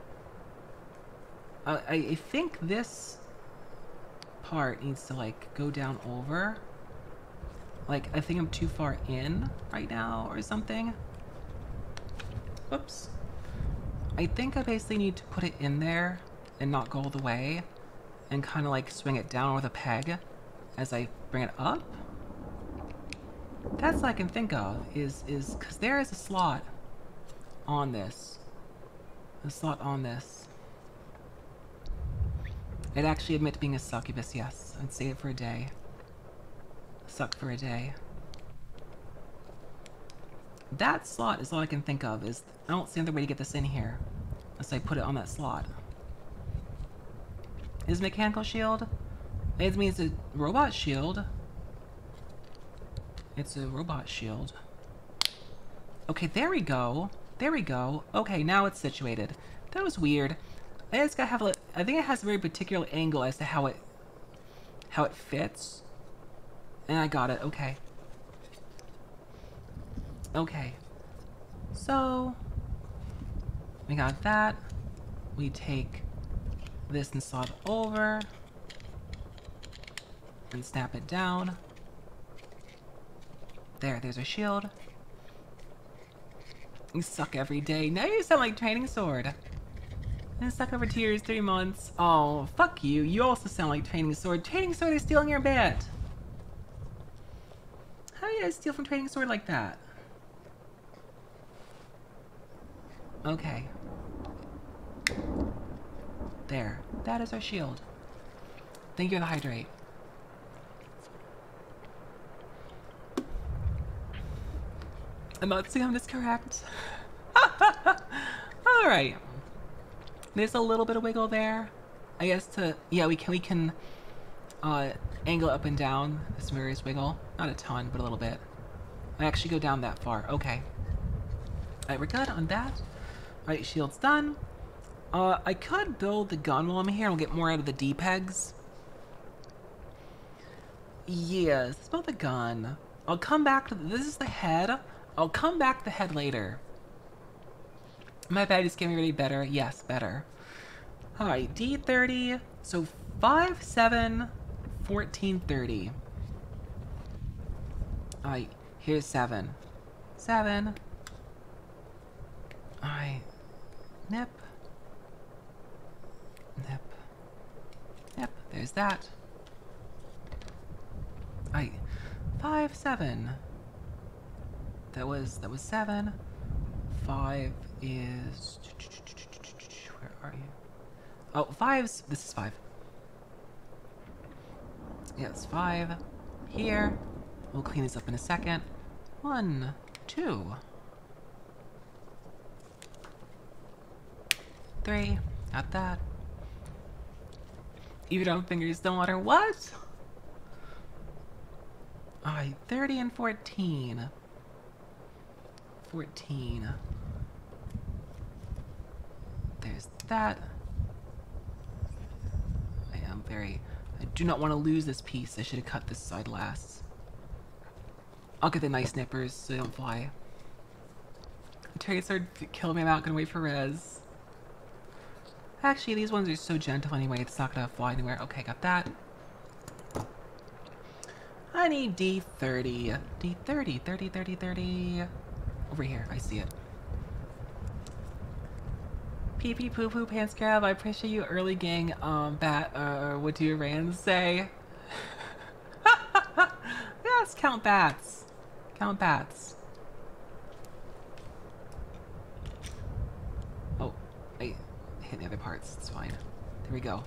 Uh, I, I think this part needs to, like, go down over. Like, I think I'm too far in right now or something. Whoops. I think I basically need to put it in there and not go all the way. And kind of, like, swing it down with a peg as I bring it up. That's what I can think of, is, is, because there is a slot on this. A slot on this. I'd actually admit to being a succubus, yes. I'd say it for a day. Suck for a day. That slot is all I can think of, is I don't see another way to get this in here. Unless I put it on that slot. Is mechanical shield? It means a robot shield. It's a robot shield. Okay, there we go. There we go. Okay, now it's situated. That was weird. I just gotta have a... I think it has a very particular angle as to how it... how it fits. And I got it. Okay. Okay. So... we got that. We take this and slot over. And snap it down. There, there's a shield. You suck every day. Now you sound like Training Sword. And suck over two years, three months. Oh, fuck you. You also sound like Training Sword. Training Sword is stealing your bit. How do you guys steal from Training Sword like that? Okay. There. That is our shield. Thank you for the hydrate. I'm not saying this correct. Alright. There's a little bit of wiggle there. I guess to... yeah, we can, we can uh, angle up and down this various wiggle. Not a ton, but a little bit. I actually go down that far. Okay. Alright, we're good on that. Alright, shield's done. Uh, I could build the gun while I'm here and we'll get more out of the D-pegs. Yes, let's build the gun. I'll come back to... this is the head. I'll come back to the head later. My bad, just getting really better. Yes, better. Alright, D thirty. So five, seven, fourteen, thirty. Alright, here's seven. seven. Alright. Nip. Nip. Nip. There's that. Alright. five, seven. That was, that was seven. Five is... where are you? Oh, five's... this is five. Yes, five. Here. We'll clean this up in a second. One, two. Three. Got that. Even though fingers don't matter what? Alright, thirty and fourteen. fourteen. There's that. I am very... I do not want to lose this piece. I should have cut this side last. I'll get the nice nippers so they don't fly. Trade sword kill me, I'm not gonna wait for res. Actually, these ones are so gentle anyway, it's not gonna fly anywhere. Okay, got that. I need D thirty. D thirty, thirty, thirty, thirty. Over here, I see it. Pee pee poo poo pants grab, I appreciate you early gang, um, bat, uh, what do your Rans say? Yes, count bats. Count bats. Oh, I hit the other parts, it's fine. There we go.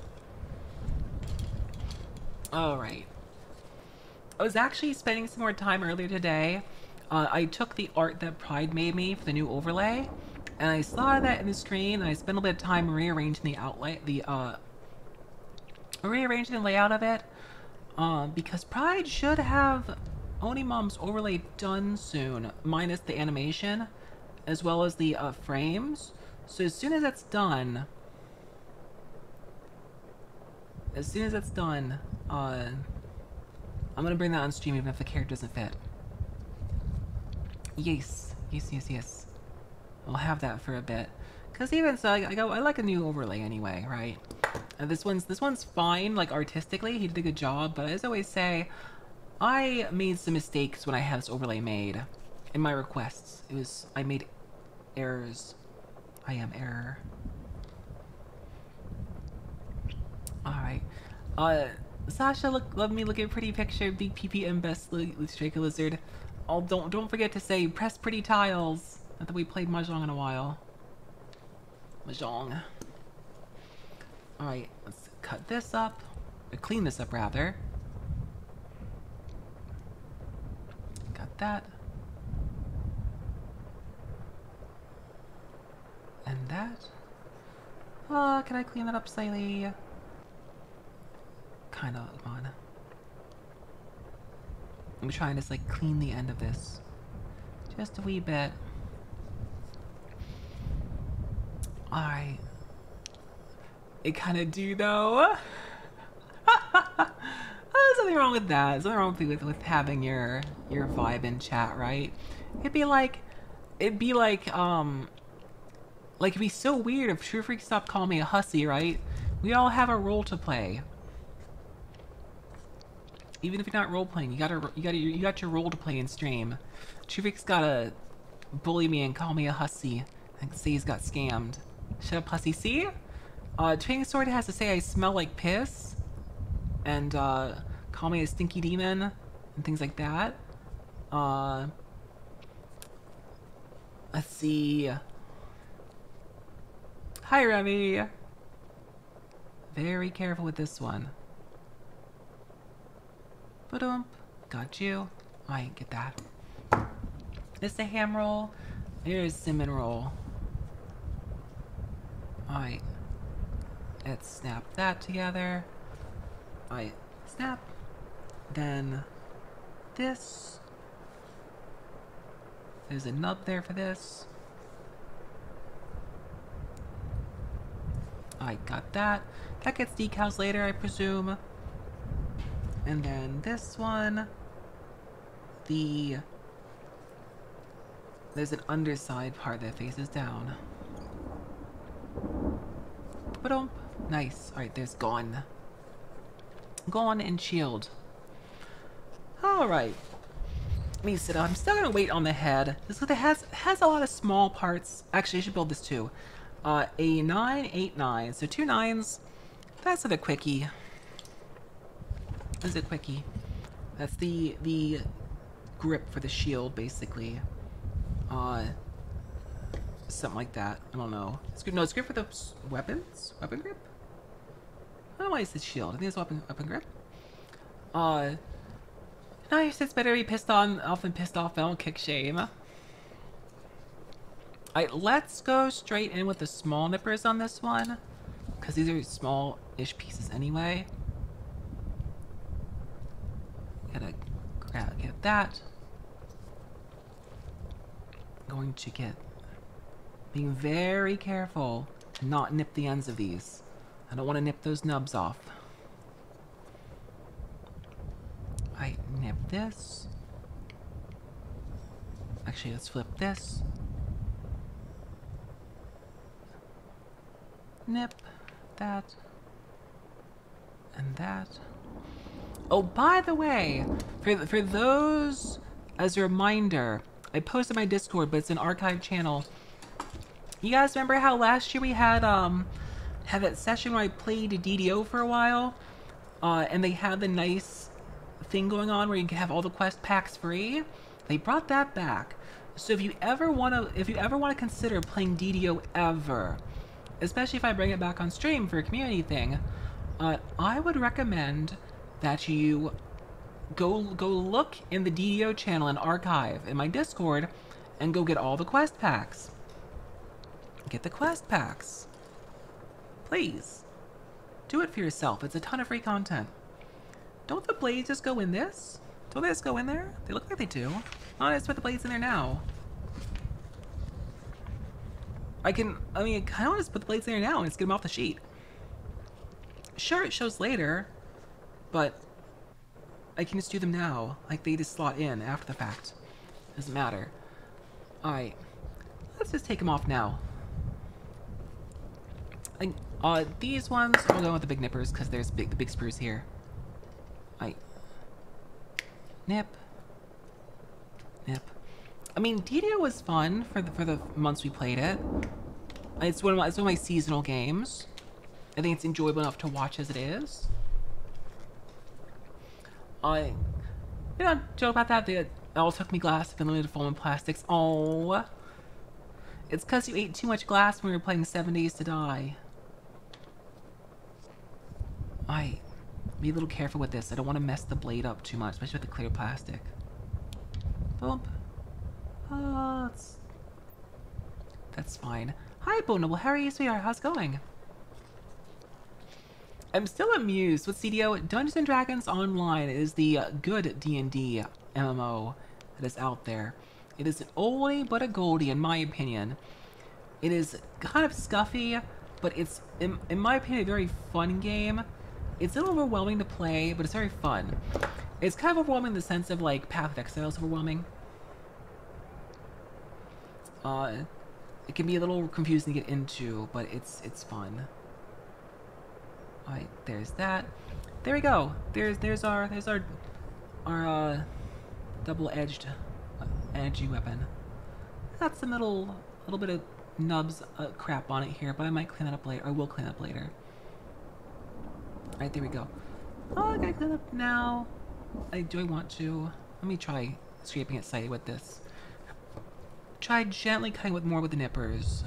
Alright. I was actually spending some more time earlier today. Uh, I took the art that Pride made me for the new overlay, and I saw that in the screen, and I spent a bit of time rearranging the outlet, the, uh, rearranging the layout of it, uh, because Pride should have Onimom's overlay done soon, minus the animation, as well as the, uh, frames. So as soon as that's done, as soon as that's done, uh, I'm gonna bring that on stream even if the character doesn't fit. Yes, yes, yes, yes. I'll have that for a bit. Cause even so, I, I, go, I like a new overlay anyway, right? And this one's this one's fine, like artistically, he did a good job. But as I always say, I made some mistakes when I had this overlay made. In my requests, it was I made errors. I am error. All right, uh, Sasha, look, love me looking pretty picture. Big P P M best Striker Lizard. Oh, don't don't forget to say press pretty tiles. Not that we played Mahjong in a while. Mahjong. Alright, let's cut this up. Or clean this up, rather. Got that. And that. Uh, can I clean that up slightly? Kinda, come on. I'm trying to just, like, clean the end of this. Just a wee bit. Alright. It kind of do, though. There's nothing wrong with that. There's nothing wrong with, with having your your vibe in chat, right? It'd be like, it'd be like, um, like it'd be so weird if True Freak stopped calling me a hussy, right? We all have a role to play. Even if you're not role playing, you gotta, you gotta, you got your role to play in stream. True Freak's gotta bully me and call me a hussy and say he's got scammed. Shut up, hussy. See? Uh, Training Sword has to say I smell like piss, and uh, call me a stinky demon, and things like that. Uh, let's see. Hi, Remy. Very careful with this one. Ba-dump. Got you. I get that. This is a ham roll. Here's cinnamon roll. Alright. Let's snap that together. Alright. Snap. Then this. There's a nub there for this. I got that. That gets decals later, I presume. And then this one. The... There's an underside part that faces down. Ba-dump. Nice. Alright, there's gone. Gone and shield. Alright. Let me sit up. I'm still gonna wait on the head. This one has has a lot of small parts. Actually, I should build this too. Uh, a nine, eight, nine. So two nines. That's a quickie. That's a quickie. That's the the grip for the shield, basically. Uh, something like that. I don't know. It's good. No, it's grip for the weapons. Weapon grip. I don't know why it says shield. I think it's weapon weapon grip. Uh, nice. It's better to be pissed on, often pissed off. I don't kick shame. Alright, let's go straight in with the small nippers on this one, because these are small-ish pieces anyway. Gotta grab, get that. Going to get, being very careful to not nip the ends of these. I don't want to nip those nubs off. I nip this. Actually, let's flip this. Nip that and that. Oh, by the way, for for those, as a reminder, I posted my Discord, but it's an archive channel. You guys remember how last year we had um had that session where I played D D O for a while, uh, and they had the nice thing going on where you can have all the quest packs free? They brought that back. So if you ever wanna, if you ever want to consider playing D D O ever, especially if I bring it back on stream for a community thing, uh, I would recommend that you go go look in the D D O channel and archive in my Discord and go get all the quest packs. Get the quest packs. Please. Do it for yourself. It's a ton of free content. Don't the blades just go in this? Don't they just go in there? They look like they do. Oh, I just put the blades in there now. I can, I mean, I kind of want to put the blades there now and just get them off the sheet. Sure, it shows later, but I can just do them now. Like, they just slot in after the fact. Doesn't matter. Alright. Let's just take them off now. I, uh, these ones, we'll go with the big nippers, because there's big, the big spruce here. Alright. Nip. Nip. I mean, D D O was fun for the, for the months we played it. It's one of my, it's one of my seasonal games. I think it's enjoyable enough to watch as it is. I, you know, joke about that. They all took me glass, been limited foam and plastics. Oh, it's because you ate too much glass when we were playing Seven Days to Die. I be a little careful with this. I don't want to mess the blade up too much, especially with the clear plastic. Bump. Oh, that's, that's fine. Hi, Bonable. How are you, sweetheart? How's it going? I'm still amused with C D O. Dungeons and Dragons Online is the uh, good D and D M M O that is out there. It is an oldie but a goldie, in my opinion. It is kind of scuffy, but it's, in, in my opinion, a very fun game. It's a little overwhelming to play, but it's very fun. It's kind of overwhelming in the sense of, like, Path of Exile is overwhelming. Uh, it can be a little confusing to get into, but it's it's fun. Alright, there's that. There we go. There's there's our there's our our uh, double-edged uh, energy weapon. Got some little little bit of nubs uh, crap on it here, but I might clean that up later. I will clean it up later. Alright, there we go. Oh, I gotta clean it up now. I do I want to? Let me try scraping it slightly with this. Try gently cutting with more with the nippers.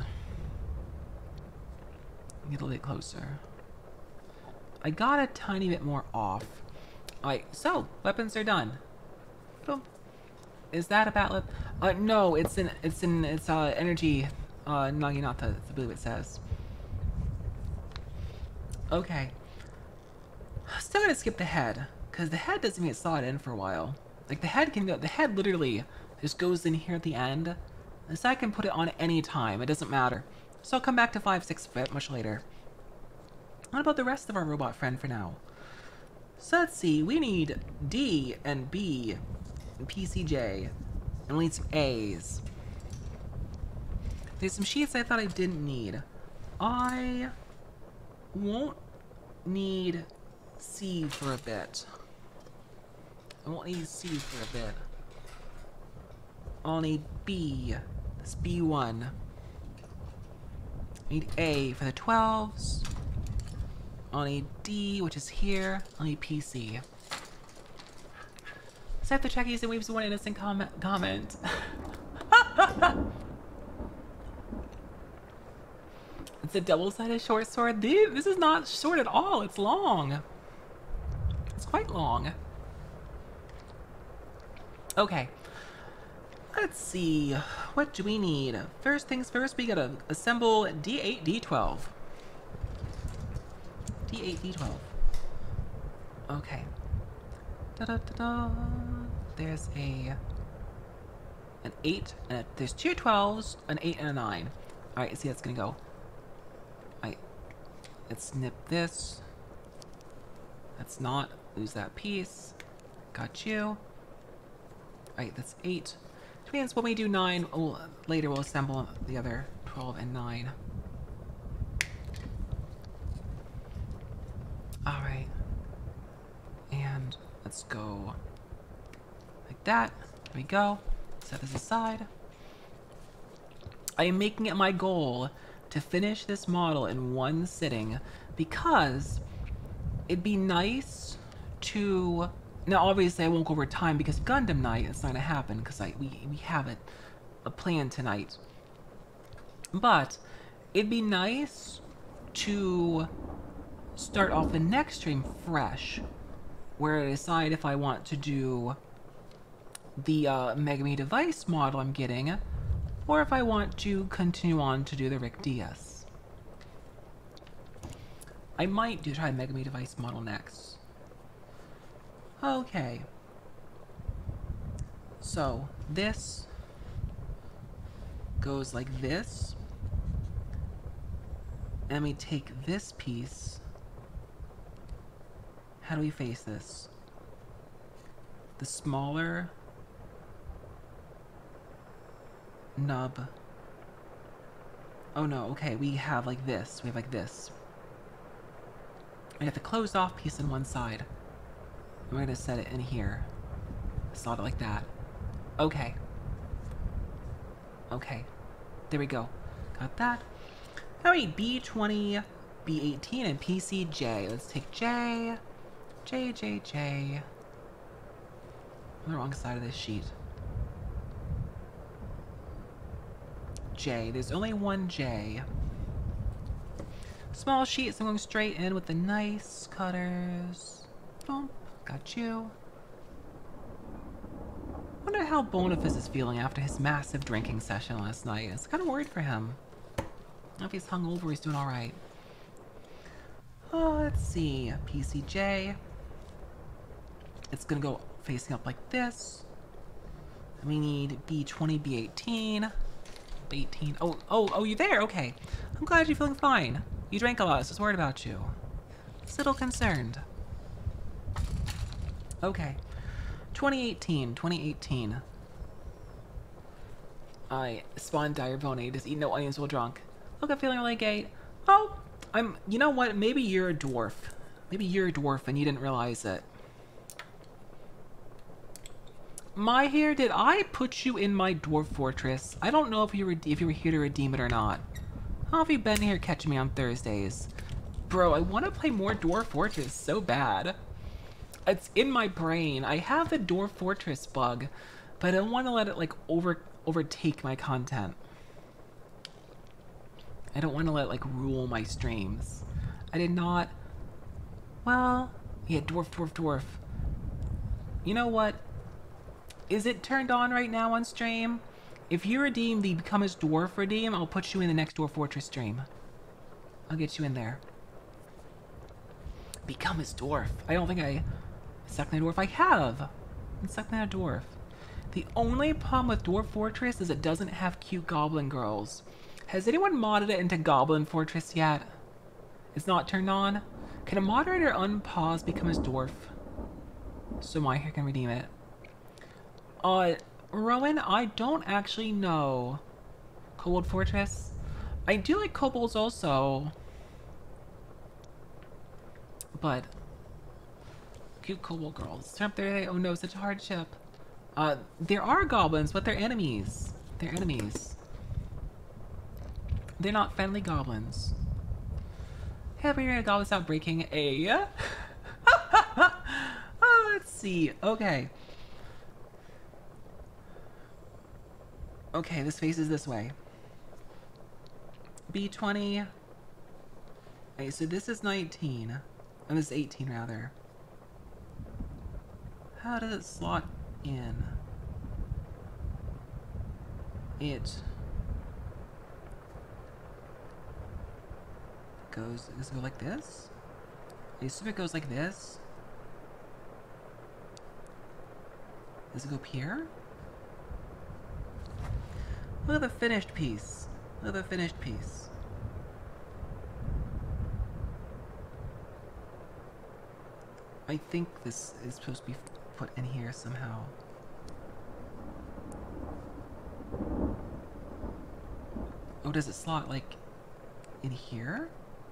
Get a little bit closer. I got a tiny bit more off. Alright, so weapons are done. Boom. Is that a batlip? Uh, no, it's an it's an it's uh energy uh Naginata, I believe it says. Okay. Still gonna skip the head, because the head doesn't even get slotted in for a while. Like the head can go the head literally just goes in here at the end. This I can put it on any time, it doesn't matter. So I'll come back to five six fit much later. What about the rest of our robot friend for now? So let's see, we need D and B and P C J, and we need some A's. There's some sheets I thought I didn't need. I won't need C for a bit. I won't need C for a bit. I'll need B. That's B one. I need A for the twelves. I'll need D, which is here. I'll need P C. Except the Trekkies and Weeps one innocent comment. comment. It's a double-sided short sword. This is not short at all. It's long. It's quite long. Okay. Let's see. What do we need? First things first, we gotta assemble D eight, D twelve. D eight, D twelve. Okay. Da da da da. There's a an eight and a, there's two twelves, an eight and a nine. All right, see, that's gonna go. Alright, let's snip this. Let's not lose that piece. Got you. Alright, that's eight. Which means when we do nine, we'll, later we'll assemble the other twelve and nine. Alright. And let's go like that. There we go. Set this aside. I am making it my goal to finish this model in one sitting because it'd be nice to... Now, obviously, I won't go over time because Gundam night, it's not gonna happen because I we, we have it a plan tonight. But it'd be nice to start off the next stream fresh, where I decide if I want to do the uh, Megami device model I'm getting, or if I want to continue on to do the Rick Diaz. I might do try Megami device model next. Okay. So, this goes like this. And we take this piece. How do we face this? The smaller nub. Oh no, okay, we have like this. We have like this. We have the closed off piece on one side. We're gonna set it in here. Slot it like that. Okay. Okay. There we go. Got that. Alright, B twenty, B eighteen, and P C J. Let's take J. J, J, J. On the wrong side of this sheet. J. There's only one J. Small sheet, so I'm going straight in with the nice cutters. Boom. Got you. Wonder how Boniface is feeling after his massive drinking session last night. I was kind of worried for him. I don't know if he's hungover or he's doing alright. Oh, let's see. P C J. It's gonna go facing up like this. And we need B twenty, B eighteen. B eighteen. Oh, oh, oh, you're there. Okay. I'm glad you're feeling fine. You drank a lot, so I was worried about you. Just a little concerned. Okay. twenty eighteen. twenty eighteen. I spawned dire bony. Just eat no onions while drunk. Look, I'm feeling really gay. Oh, I'm. You know what? Maybe you're a dwarf. Maybe you're a dwarf and you didn't realize it. My hair, did I put you in my dwarf fortress? I don't know if you were if you were here to redeem it or not. How have you been here catching me on Thursdays? Bro, I want to play more Dwarf Fortress so bad. It's in my brain. I have the Dwarf Fortress bug, but I don't want to let it like over overtake my content. I don't want to let it like rule my streams. I did not. Well, yeah, dwarf, dwarf, dwarf. You know what? Is it turned on right now on stream? If you redeem the Become as Dwarf redeem, I'll put you in the next Dwarf Fortress stream. I'll get you in there. Become as Dwarf. I don't think I sucked in a dwarf. I have. I sucked in a dwarf. The only problem with Dwarf Fortress is it doesn't have cute goblin girls. Has anyone modded it into Goblin Fortress yet? It's not turned on? Can a moderator unpause Become as Dwarf? So my hair can redeem it. Uh, Rowan, I don't actually know. Kobold Fortress? I do like kobolds also. But cute kobold girls. Turn up there. Oh no, such a hardship. Uh, there are goblins, but they're enemies. They're enemies. They're not friendly goblins. Hey, we're gonna goblins out breaking a. Oh, let's see. Okay. Okay, this faces this way. B twenty. Okay, so this is nineteen. And this is eighteen, rather. How does it slot in? It goes, does it go like this? I assume it goes like this. Does it go up here? Look at the finished piece. Look at the finished piece. I think this is supposed to be put in here somehow. Oh, does it slot like in here?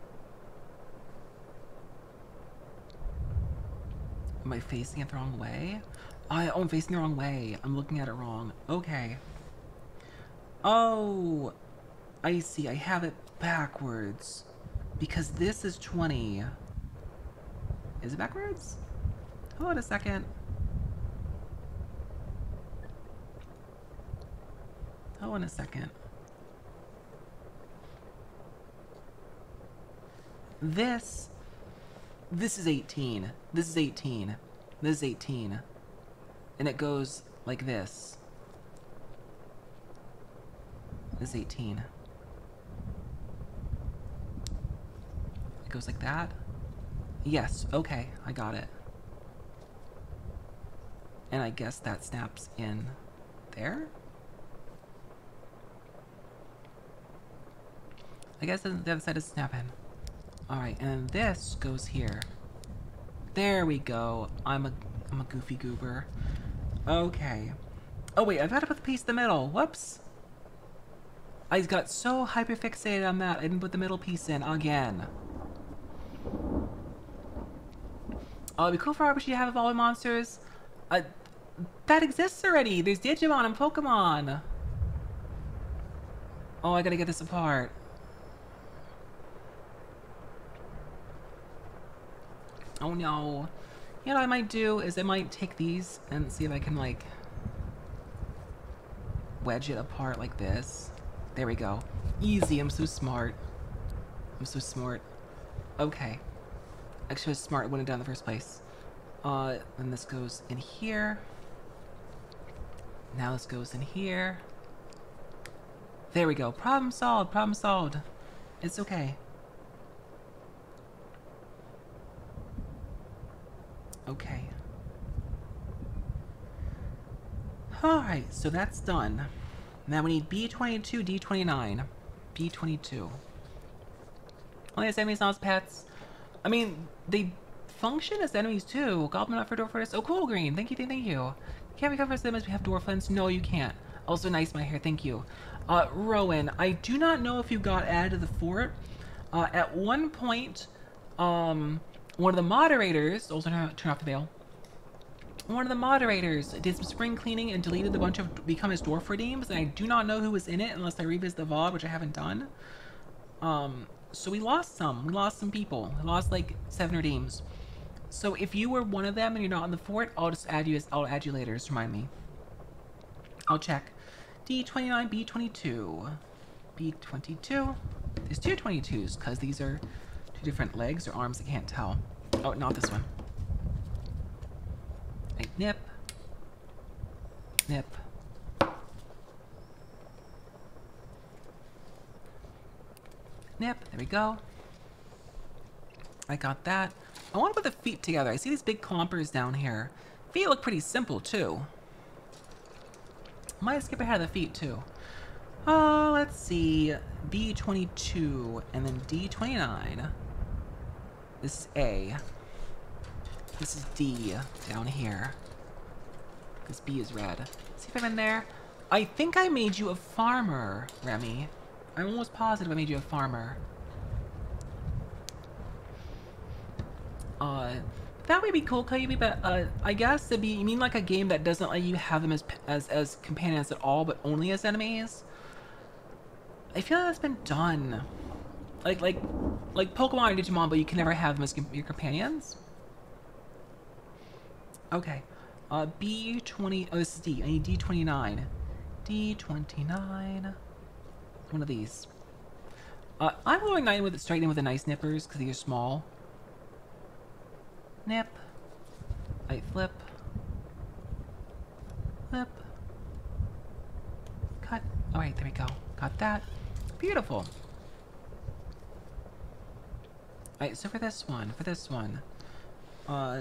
Am I facing it the wrong way? I, oh, I'm facing the wrong way. I'm looking at it wrong. Okay. Oh, I see. I have it backwards. Because this is twenty. Is it backwards? Hold on a second. Hold on a second. This, this is eighteen. This is eighteen. This is eighteen. And it goes like this. This is eighteen. It goes like that. Yes, okay, I got it. And I guess that snaps in there? I guess the other side doesn't snap in. Alright, and this goes here. There we go. I'm a, I'm a goofy goober. Okay. Oh wait, I've got to put the piece in the middle. Whoops. I got so hyperfixated on that, I didn't put the middle piece in again. Oh, it'd be cool for R P G to have evolving monsters. Uh, that exists already. There's Digimon and Pokemon. Oh, I gotta get this apart. Oh no. You know what I might do is I might take these and see if I can like wedge it apart like this. There we go. Easy, I'm so smart. I'm so smart. Okay. Actually, I was smart, I wouldn't have done it in the first place. Uh, then this goes in here. Now this goes in here. There we go. Problem solved, problem solved. It's okay. Okay. Alright, so that's done. Now we need B twenty-two, D twenty-nine. B twenty-two. Only as enemies, not as pets. I mean, they function as enemies too. Goblin up for Dwarflins. Oh, cool, Green. Thank you, thank you. Can't we cover them as we have Dwarflins? No, you can't. Also, nice, my hair. Thank you. Uh, Rowan, I do not know if you got added to the fort. Uh, at one point, um, one of the moderators, also turn off the veil. One of the moderators did some spring cleaning and deleted a bunch of Become His Dwarf redeems, and I do not know who was in it unless I revisit the V O D, which I haven't done. Um, so we lost some. We lost some people. We lost like seven redeems. So if you were one of them and you're not in the fort, I'll just add you as I'll add you later. Just remind me. I'll check. D twenty-nine, B twenty-two. B twenty-two. There's two twenty-twos because these are two different legs or arms. I can't tell. Oh, not this one. Right, nip. Nip. Nip. There we go. I got that. I want to put the feet together. I see these big clompers down here. Feet look pretty simple, too. Might skip ahead of the feet, too. Oh, let's see. B twenty-two and then D twenty-nine. This is A. This is D down here. This B is red. See if I'm in there. I think I made you a farmer, Remy. I'm almost positive I made you a farmer. Uh, that would be cool, Koyubi, but uh, I guess it'd be, you mean like a game that doesn't let you have them as as as companions at all, but only as enemies? I feel like that's been done. Like like like Pokemon and Digimon, but you can never have them as com your companions. Okay, uh, B twenty. Oh, this is D. I need D twenty-nine. D twenty-nine. One of these. Uh, I'm going nine with straight in with the nice nippers because these are small. Nip. Right, flip. Flip. Cut. Alright, there we go. Got that. Beautiful. Alright, so for this one, for this one, uh,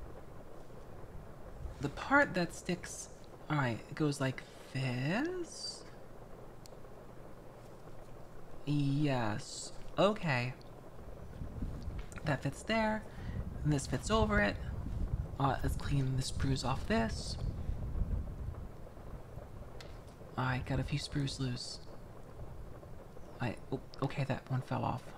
the part that sticks, alright, it goes like this. Yes. Okay. That fits there. And this fits over it. Uh, let's clean the sprues off this. I got a few sprues loose. I oh, okay, that one fell off.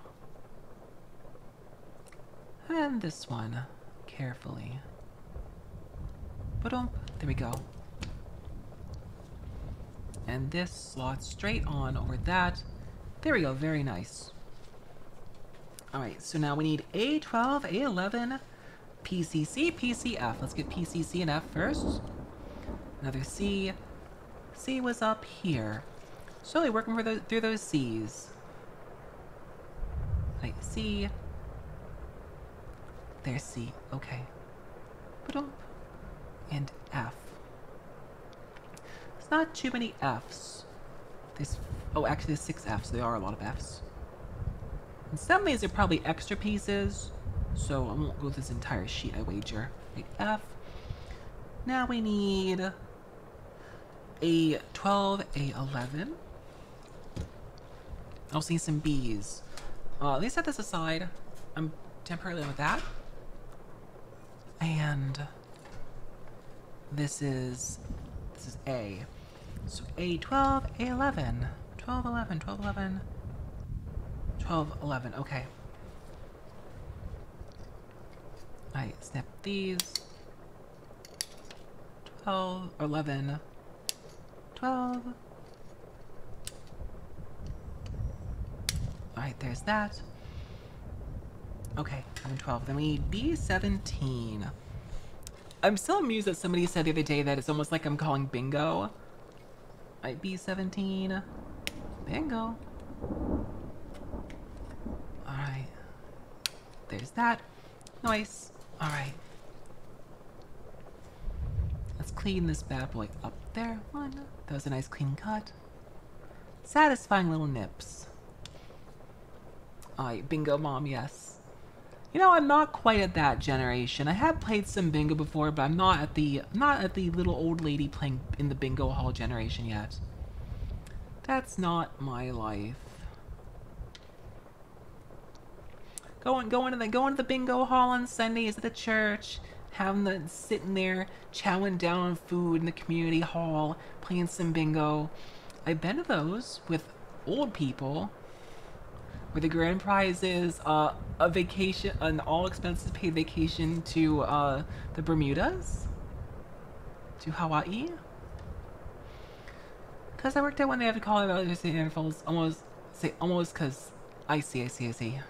And this one, carefully. Ba-dump. There we go. And this slots straight on over that. There we go. Very nice. Alright, so now we need A twelve, A eleven, P C C, P C F. Let's get P C C and F first. Another C. C was up here. Slowly working for those, through those C's. Right, C. There's C. Okay. Ba-dump. And F. It's not too many F's. There's, oh, actually there's six F's. So there are a lot of F's. And some of these are probably extra pieces, so I won't go this entire sheet, I wager. Right, F. Now we need A twelve, A eleven. I'll see some B's. Uh, let me set this aside. I'm temporarily with that. And this is this is A. So A twelve, A eleven, twelve, eleven, twelve, eleven, twelve, eleven. Okay. I snap these. twelve, eleven, twelve. Alright, there's that. Okay, I'm twelve. Then we need B seventeen. I'm still amused that somebody said the other day that it's almost like I'm calling bingo. Alright, B seventeen. Bingo. Alright. There's that. Nice. Alright. Let's clean this bad boy up there. One. That was a nice clean cut. Satisfying little nips. Alright, bingo mom, yes. You know, I'm not quite at that generation. I have played some bingo before, but I'm not at the I'm not at the little old lady playing in the bingo hall generation yet. That's not my life. Going going to the going to the bingo hall on Sundays at the church, having the sitting there chowing down on food in the community hall, playing some bingo. I've been to those with old people, where the grand prize is uh, a vacation, an all expenses paid vacation to uh, the Bermudas, to Hawaii. Cause I worked at when they have to call it out Saint intervals, almost say almost cause I see, I see, I see.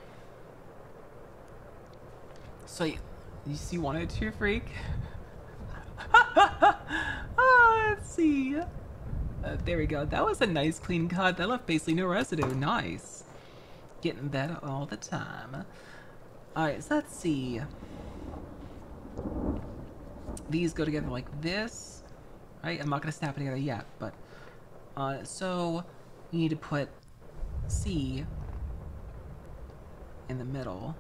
So you, you see one or two freak? Oh, let's see. Uh, there we go. That was a nice clean cut. That left basically no residue. Nice. Getting better all the time. Alright, so let's see. These go together like this. Right? I'm not going to snap it together yet, but... Uh, so, you need to put C in the middle.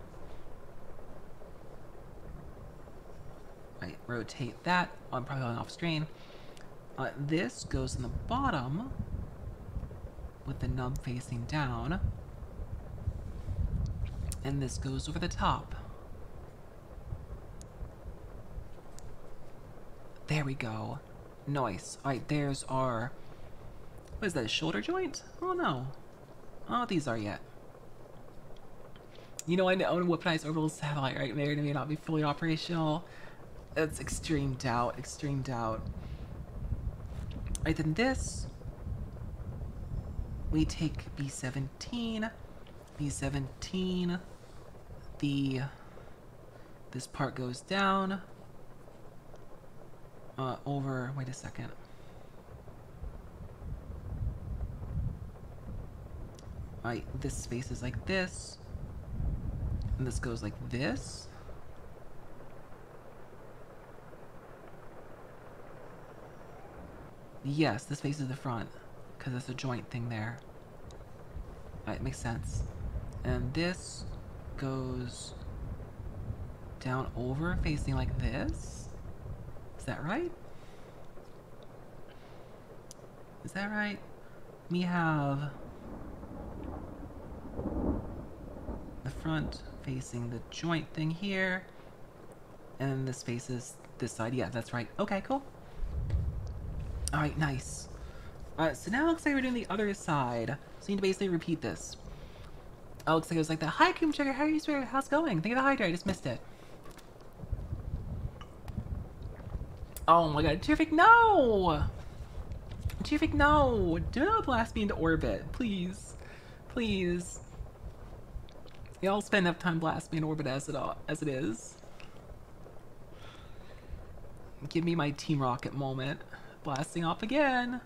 Right, rotate that. Oh, I'm probably going off screen. Uh, this goes in the bottom with the nub facing down. And this goes over the top. There we go. Nice. Alright, there's our... What is that, a shoulder joint? Oh no. I don't know what these are yet. You know, I own a weaponized orbital satellite right there, and it may not be fully operational. That's extreme doubt, extreme doubt. Alright, then this... We take B seventeen. B seventeen... The this part goes down uh, over. Wait a second. Alright, this space is like this, and this goes like this. Yes, this faces the front because there's a joint thing there. Alright, makes sense. And this goes down over facing like this. Is that right? Is that right? We have the front facing the joint thing here, and then this faces this side. Yeah, that's right. Okay, cool. Alright, nice. Alright, so now it looks like we're doing the other side. So you need to basically repeat this. Oh, looks like it was like that. Hi, Cream Sugar. How are you, sir? How's it going? Thank you for the hydrate. I just missed it. Oh my god. Terrific, no! Terrific, no! Do not blast me into orbit. Please. Please. Y'all spend enough time blasting me in orbit as it, all, as it is. Give me my Team Rocket moment. Blasting off again.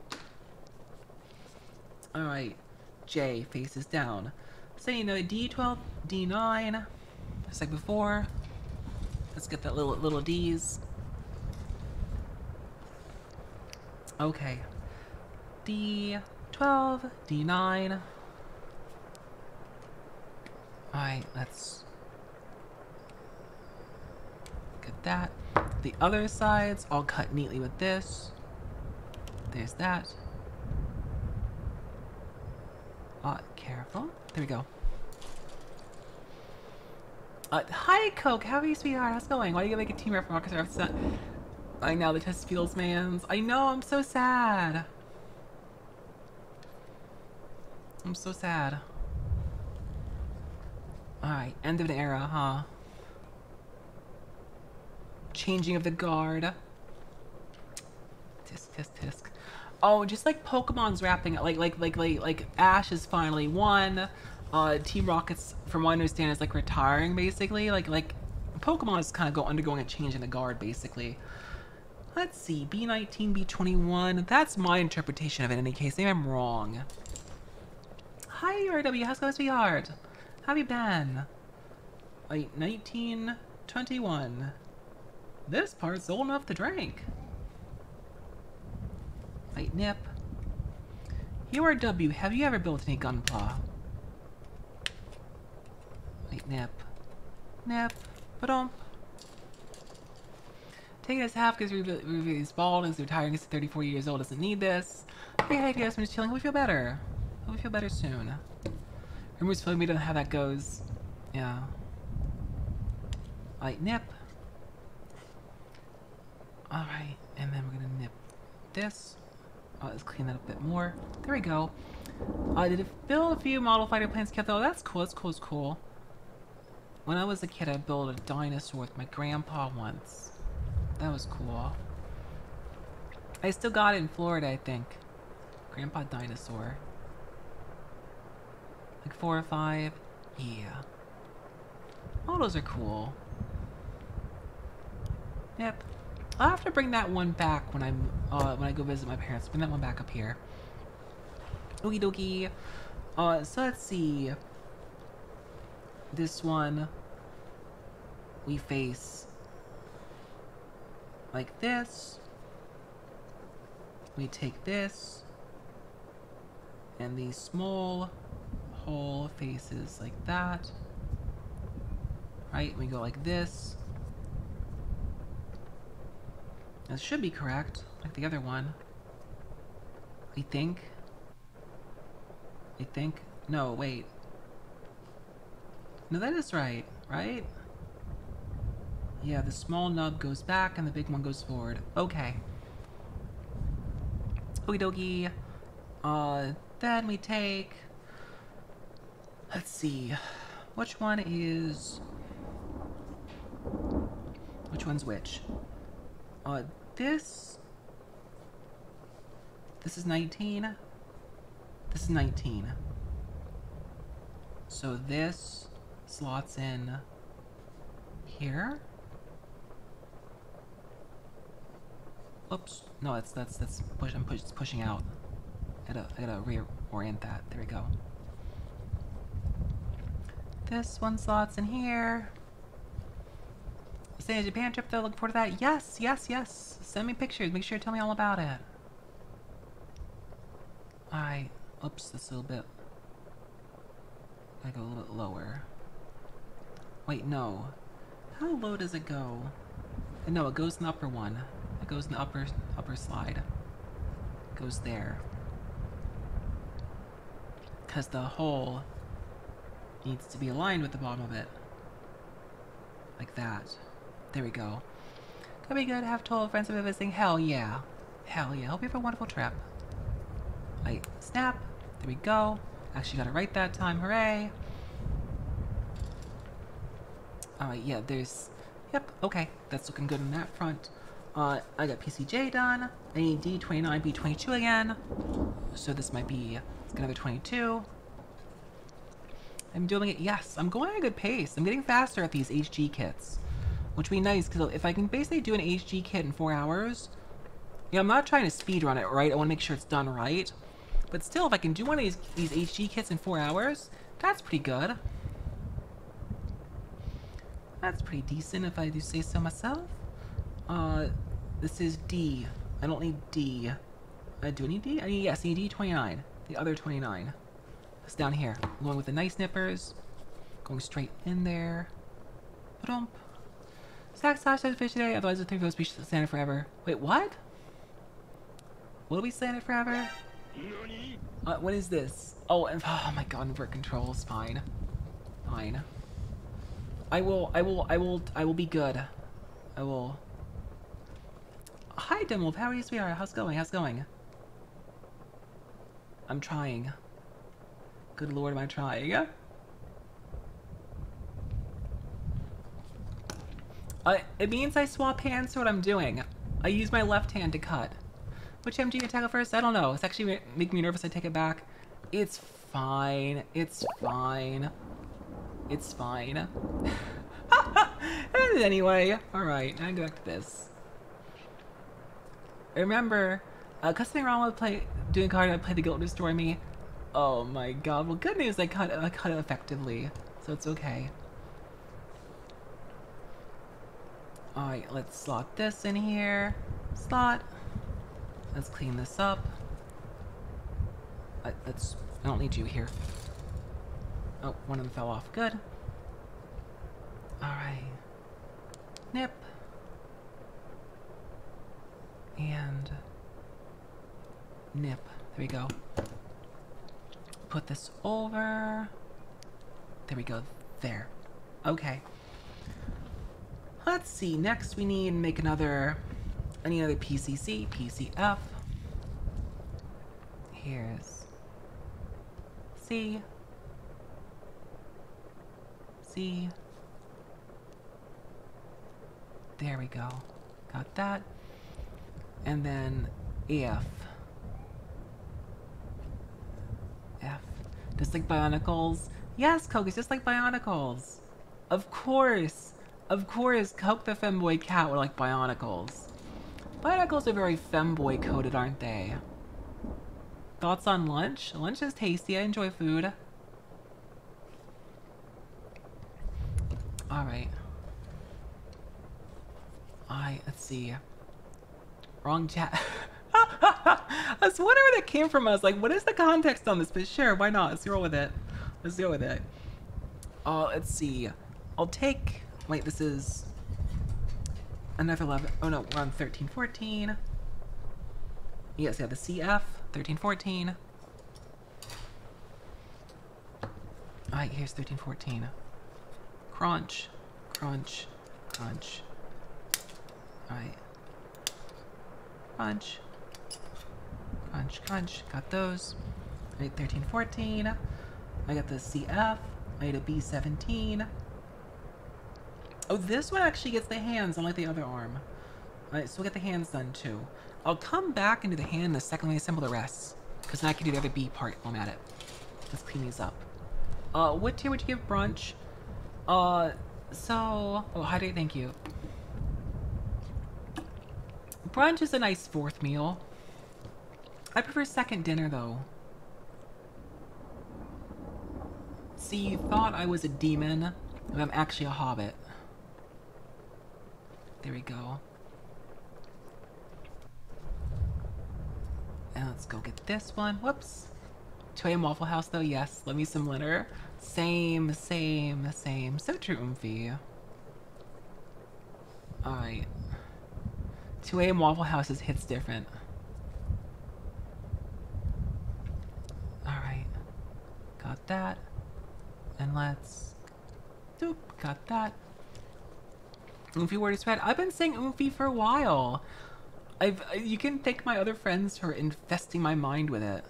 Alright. J faces down. So you know, D twelve, D nine, just like before. Let's get that little little D's. Okay. D twelve, D nine. Alright, let's get that. The other sides all cut neatly with this. There's that. Uh, careful. There we go. Uh, hi, Coke. How are you, sweetheart? How's it going? Why do you make a team rep for Rocket Surf? I know the test feels mans. I know. I'm so sad. I'm so sad. Alright, end of an era, huh? Changing of the guard. Tisk, tisk, tisk. Oh, just like Pokemon's wrapping up, like, like, like, like, like, Ash is finally won. Uh, Team Rocket's, from what I understand, is like retiring, basically. Like, like, Pokemon is kind of go undergoing a change in the guard, basically. Let's see, B nineteen, B twenty-one. That's my interpretation of it in any case. Maybe I'm wrong. Hi, R W. How's it going, sweetheart? How have you been? Like, nineteen twenty-one. This part's old enough to drink. Like, Nip. U R W, have you ever built any Gunpla? Like, Nip. Nip. Ba-dump. Taking this half because he's bald and he's retiring. He's thirty-four years old. Doesn't need this. Hey, hey, guys, I'm just chilling. Hope we feel better. Hope we feel better soon. Rumors filling me don't know how that goes. Yeah. Like, Nip. Alright, and then we're gonna nip this. Uh, let's clean that up a bit more. There we go. I did build a few model fighter planes kept though. That's cool, that's cool, that's cool. When I was a kid, I built a dinosaur with my grandpa once. That was cool. I still got it in Florida, I think. Grandpa dinosaur. Like four or five. Yeah. All those are cool. Yep. I'll have to bring that one back when I'm uh, when I go visit my parents. Bring that one back up here. Okie dokie. Uh, so let's see. This one we face like this. We take this, and these small hole faces like that. Right? We go like this. That should be correct, like the other one. I think. I think. No, wait. No, that is right, right? Yeah, the small nub goes back and the big one goes forward. Okay. Okie dokie. Uh, then we take... Let's see. Which one is... Which one's which? Uh, this... This is nineteen. This is nineteen. So this slots in here. Oops. No, that's that's that's push. I'm push, pushing out. I gotta I gotta reorient that. There we go. This one slots in here. Staying a Japan trip though. Looking forward to that. Yes, yes, yes. Send me pictures. Make sure to tell me all about it. Alright. Oops, that's a little bit. I go a little bit lower. Wait, no. How low does it go? No, it goes in the upper one. It goes in the upper upper slide. It goes there. Because the hole needs to be aligned with the bottom of it. Like that. There we go. Could be good to have total friends of visiting. Hell yeah. Hell yeah. Hope you have a wonderful trip. Like, snap. There we go. Actually got it right that time. Hooray. Alright, yeah, there's... Yep, okay. That's looking good on that front. Uh, I got P C J done. I need D twenty-nine, B twenty-two again. So this might be... It's another twenty-two. I'm doing it... Yes, I'm going at a good pace. I'm getting faster at these H G kits. Which would be nice, because if I can basically do an H G kit in four hours... Yeah, I'm not trying to speed run it, right? I want to make sure it's done right. But still, if I can do one of these, these H G kits in four hours, that's pretty good. That's pretty decent, if I do say so myself. Uh, this is D. I don't need D. Uh, do I need D? I need, yes, I need D twenty-nine. The other twenty-nine. It's down here. I'm going with the nice nippers. Going straight in there. Ba-dump. Stack slash says fish today, otherwise the three votes be slanted forever. Wait, what? Will we slant it forever? Uh, what is this? Oh, and, oh my god, invert controls. Fine. Fine. I will, I will, I will, I will be good. I will... Hi, Dimwolf. How are you, sweetheart? How's it going? How's it going? I'm trying. Good lord, am I trying? Uh, it means I swap hands to what I'm doing. I use my left hand to cut. Which M G to tackle first? I don't know. It's actually making me nervous. I take it back. It's fine. It's fine. It's fine. Anyway, alright, now I go back to this. Remember, uh, customing around with play, doing card, I play the Guild Destroy Me. Oh my god, well good news, I cut, I cut it effectively, so it's okay. Alright, let's slot this in here. Slot. Let's clean this up. I, let's, I don't need you here. Oh, one of them fell off, good. Alright. Nip. And nip. There we go. Put this over. There we go. There. Okay. Let's see. Next we need to make another I need another P C C, P C F. Here's C. C. There we go. Got that. And then F. F. Just like Bionicles? Yes, Coke, it's just like Bionicles. Of course. Of course, Coke the femboy cat would like Bionicles. Bionicles are very femboy coded, aren't they? Thoughts on lunch? Lunch is tasty. I enjoy food. Alright. I let's see. Wrong chat. I was wondering where that came from. I was like, what is the context on this? But sure, why not? Let's roll with it. Let's go with it. Uh, let's see. I'll take... Wait, this is... Another eleven. Oh no, we're on thirteen fourteen. Yes, yeah, the C F. thirteen fourteen. Alright, here's thirteen fourteen. Crunch. Crunch. Crunch. Alright. Crunch. Crunch, crunch. Got those. Alright, thirteen fourteen. I got the C F. I got a B seventeen. Oh, this one actually gets the hands, unlike the other arm. Alright, so we'll get the hands done too. I'll come back and do the hand the second we assemble the rest. Because then I can do the other B part while I'm at it. Let's clean these up. Uh, what tier would you give brunch? Uh, so... Oh, hydrate, thank you. Brunch is a nice fourth meal. I prefer second dinner, though. See, you thought I was a demon, but I'm actually a hobbit. There we go. And let's go get this one. Whoops. two A M Waffle House, though, yes. Love me some Linner. Same, same, same. So true, Oomphy. Alright. two A M Waffle House's hits different. Alright. Got that. And let's... Doop. Got that. Oomphy word is spread. I've been saying Oomphy for a while. I've... You can thank my other friends for infesting my mind with it.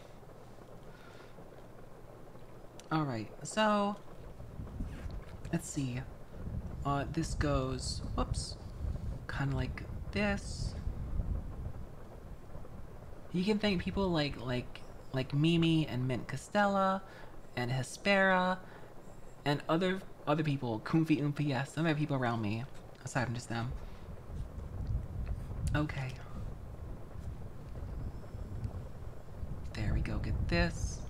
Alright, so... Let's see. Uh, this goes... Whoops. Kind of like this. You can thank people like like like Mimi and Mint Costella and Hespera and other other people. Koomfy Oomphy, yes, some other people around me aside from just them. Okay. There we go. Get this.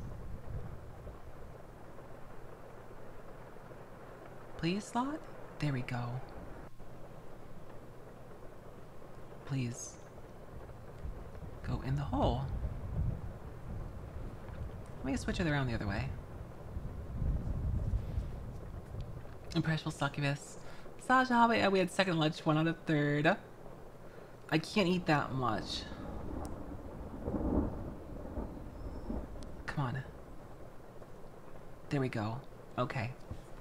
Please slot. There we go. Please go in the hole. Let me switch it around the other way. Impressionable succubus. Sasha, how about we had second lunch, one out of third. I can't eat that much. There we go. Okay.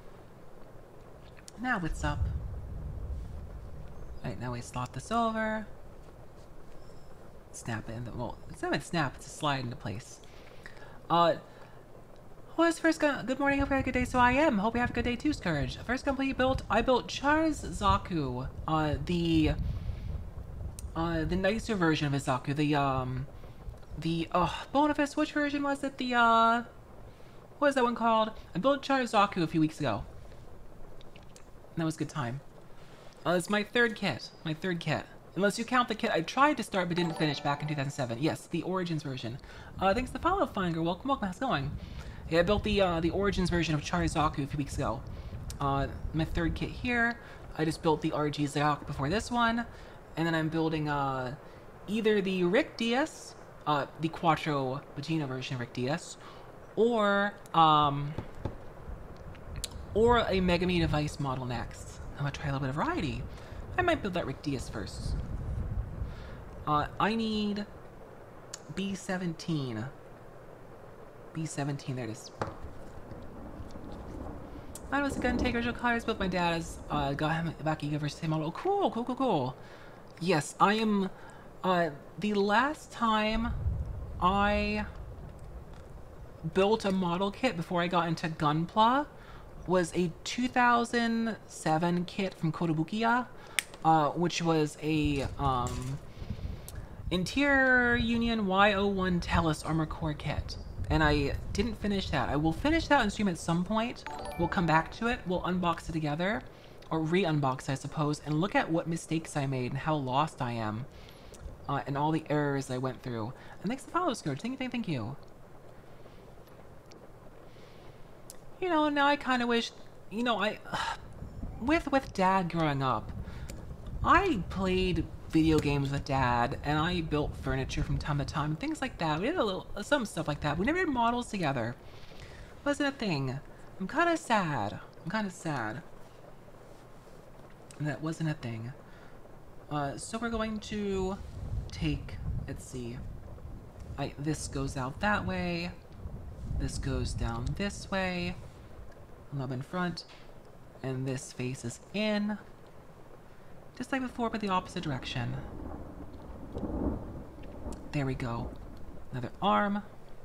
Now it's up. Alright, now we slot this over. Snap it in the, well, it's not a snap, it's a slide into place. Uh, what's first gun? Good morning, hope you had a good day, so I am. Hope you have a good day too, Scourge. First gun you built, I built Char's Zaku, uh, the, uh, the nicer version of his Zaku, the, um, the, uh, Boniface, which version was it? The, uh, what is that one called? I built Char's Zaku a few weeks ago. That was a good time. Uh, it's my third kit, my third kit. Unless you count the kit I tried to start but didn't finish back in two thousand seven. Yes, the Origins version. Uh, thanks to follow, Finger. Welcome, welcome. How's it going? Yeah, I built the uh, the Origins version of Char's Zaku a few weeks ago. Uh, my third kit here. I just built the R G Zaku before this one, and then I'm building uh, either the Rick Diaz, uh, the Quattro Vegeta version of Rick Diaz, or um, or a Megami Device model next. I'm gonna try a little bit of variety. I might build that Rick Diaz first. Uh, I need B seventeen. B seventeen, there it is. Mine was a gun taker, original colors, but my dad has uh, got him back a versus same model. Oh, cool, cool, cool, cool. Yes, I am. Uh, the last time I built a model kit before I got into Gunpla was a two thousand seven kit from Kotobukiya, uh, which was a um, Interior Union Y zero one Tellus Armor Core kit. And I didn't finish that. I will finish that on stream at some point. We'll come back to it. We'll unbox it together. Or re-unbox, I suppose. And look at what mistakes I made and how lost I am. Uh, and all the errors I went through. And thanks to follow, Scourge. Thank you, thank, thank you. You know, now I kind of wish... You know, I... With, with Dad growing up, I played video games with Dad, and I built furniture from time to time, things like that. We did a little, some stuff like that. We never did models together. Wasn't a thing. I'm kind of sad. I'm kind of sad. That wasn't a thing. Uh, so we're going to take, let's see. I, this goes out that way. This goes down this way. Nub in front. And this faces in. Just like before, but the opposite direction. There we go. Another arm.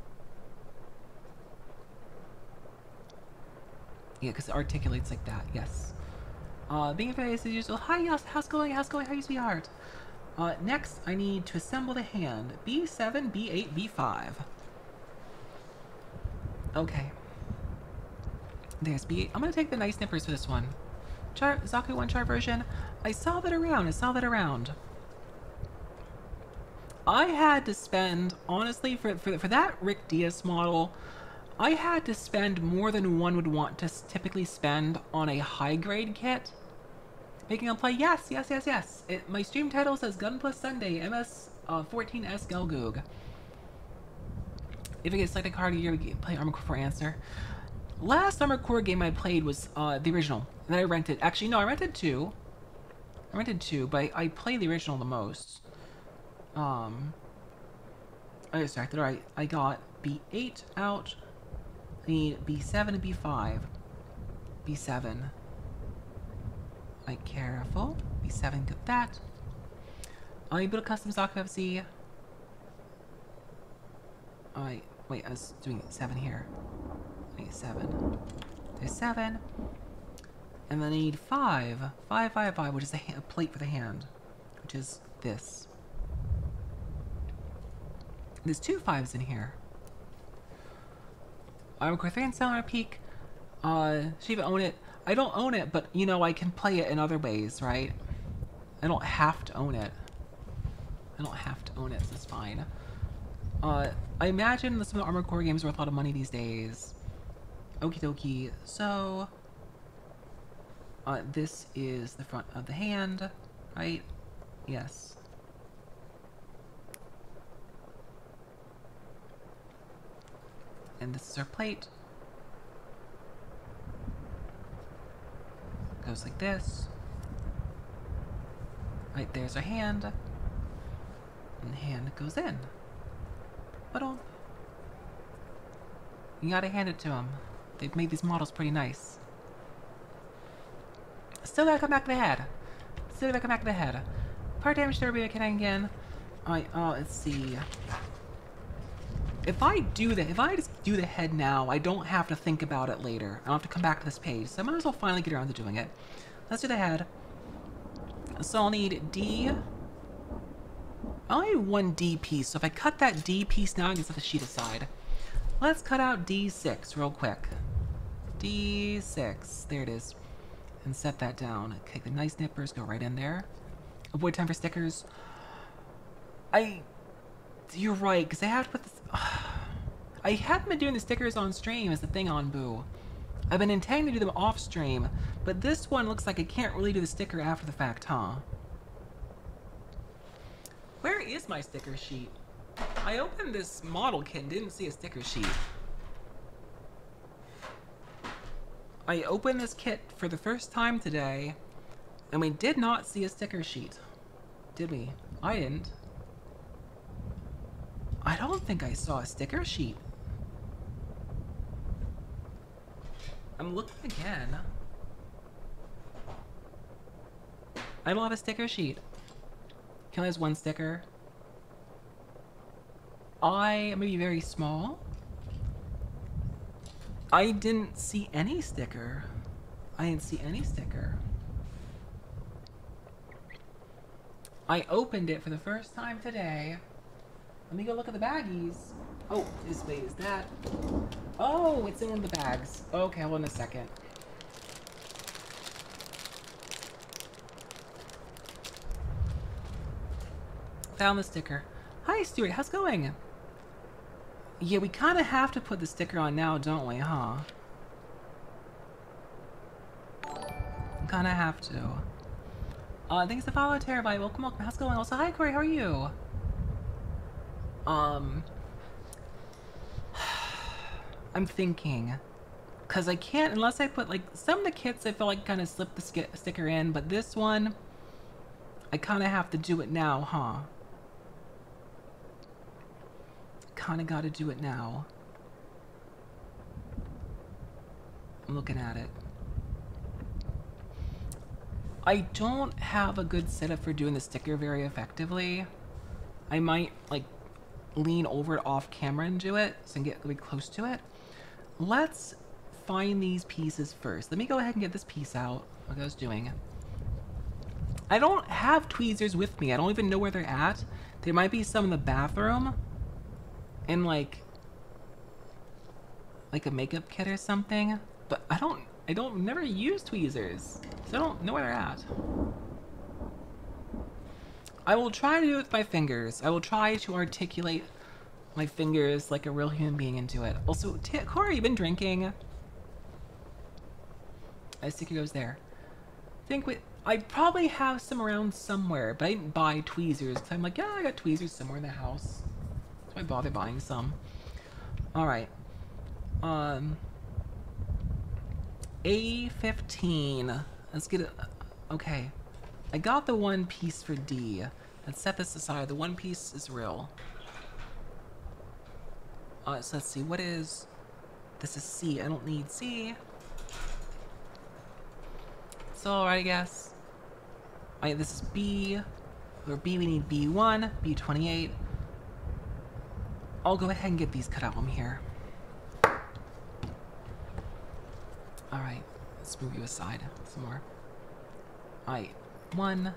Yeah, because it articulates like that, yes. Uh, being a face as usual. Hi, yes, how's it going? How's it going? How are you, sweetheart? Uh, next, I need to assemble the hand. B seven, B eight, B five. Okay. There's B eight. I'm gonna take the nice nippers for this one. Char Zaku one chart version. I saw that around. I saw that around. I had to spend, honestly, for, for, for that Rick Diaz model, I had to spend more than one would want to typically spend on a high-grade kit. Making a play, yes, yes, yes, yes. It, my stream title says Gunpla Sunday, M S fourteen S Gelgoog. If it gets like a card, you're gonna play Armored Core for answer. Last Armored Core game I played was uh, the original. And then I rented, actually no, I rented two. I rented two, but I, I played the original the most. Um, I distracted, alright, I got B eight out. I need B seven and B five. B seven. Like, careful. B seven, got that. I need to build a custom Zaku F C. Alright, wait, I was doing seven here. I need seven. There's seven. And then I need five. Five, five, five, which is a, a plate for the hand. Which is this. There's two fives in here. Armored Core three and Stellar Peak. Uh, should even own it. I don't own it, but, you know, I can play it in other ways, right? I don't have to own it. I don't have to own it, so it's fine. Uh, I imagine some of the Armored Core games are worth a lot of money these days. Okie dokie. So, uh, this is the front of the hand, right? Yes. And this is our plate. Goes like this. Right, there's our hand. And the hand goes in. But you gotta hand it to him. They've made these models pretty nice. Still gotta come back to the head. Still gotta come back to the head. Part damage to everybody can again. Alright, uh, let's see. If I do the, if I just do the head now, I don't have to think about it later. I don't have to come back to this page, so I might as well finally get around to doing it. Let's do the head. So I'll need D. I only have one D piece, so if I cut that D piece now, I can set the sheet aside. Let's cut out D six real quick. D six, there it is. And set that down. Okay, the nice nippers go right in there. Avoid time for stickers. I... You're right, because I have to put this... I haven't been doing the stickers on stream as the thing on Boo. I've been intending to do them off stream, but this one looks like I can't really do the sticker after the fact, huh? Where is my sticker sheet? I opened this model kit and didn't see a sticker sheet. I opened this kit for the first time today, and we did not see a sticker sheet. Did we? I didn't. I don't think I saw a sticker sheet. I'm looking again. I don't have a sticker sheet. Can only has one sticker. I may be very small. I didn't see any sticker. I didn't see any sticker. I opened it for the first time today. Let me go look at the baggies. Oh, this way is that. Oh, it's in one of the bags. Okay, hold on a second. Found the sticker. Hi, Stuart. How's it going? Yeah, we kind of have to put the sticker on now, don't we, huh? Kind of have to. Uh, thanks to follow, Terabyte. Welcome, welcome. How's it going? Also, hi, Corey. How are you? Um... I'm thinking. Because I can't, unless I put, like, some of the kits I feel like kind of slip the sk sticker in, but this one, I kind of have to do it now, huh? Kind of got to do it now. I'm looking at it. I don't have a good setup for doing the sticker very effectively. I might, like, lean over it off camera and do it, so I can get really close to it. Let's find these pieces first. Let me go ahead and get this piece out, like I was doing. I don't have tweezers with me. I don't even know where they're at. There might be some in the bathroom. In, like, like a makeup kit or something. But I don't, I don't, never use tweezers. So I don't know where they're at. I will try to do it with my fingers. I will try to articulate my fingers like a real human being into it. Also, T Corey, you've been drinking. I think it goes there. I think we, I probably have some around somewhere, but I didn't buy tweezers. Cause I'm like, yeah, I got tweezers somewhere in the house. So I bother buying some. Alright. Um. A fifteen. Let's get it. Okay. I got the one piece for D. Let's set this aside. The one piece is real. Uh, so let's see. What is... This is C. I don't need C. So, alright, I guess. Alright, this is B. For B, we need B one, B twenty-eight. I'll go ahead and get these cut out from here. Alright. Let's move you aside some more. Alright. One.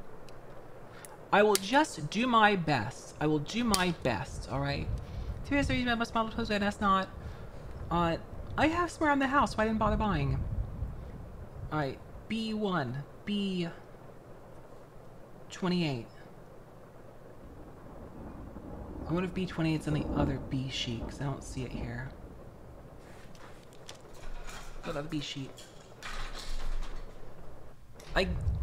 I will just do my best. I will do my best, alright? Three is my most model pose, and that's not. Uh, I have some around the house, so I didn't bother buying. Alright, B one, B twenty-eight. I wonder if B twenty-eight's on the other B sheet, because I don't see it here. Go to the B sheet. I...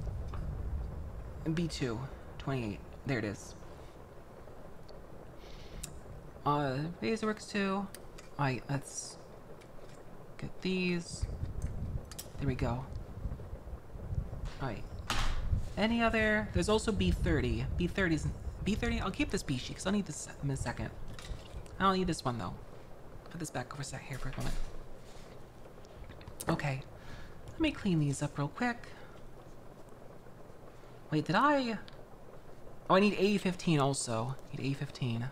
B two, twenty-eight. There it is. Uh, Razorworks two. Alright, let's get these. There we go. Alright. Any other? There's also B thirty. B thirty's... B thirty? I'll keep this B sheet, because I'll need this in a second. I don't need this one, though. Put this back over here for a moment. Okay. Let me clean these up real quick. Wait, did I... Oh, I need A fifteen also. I need A fifteen.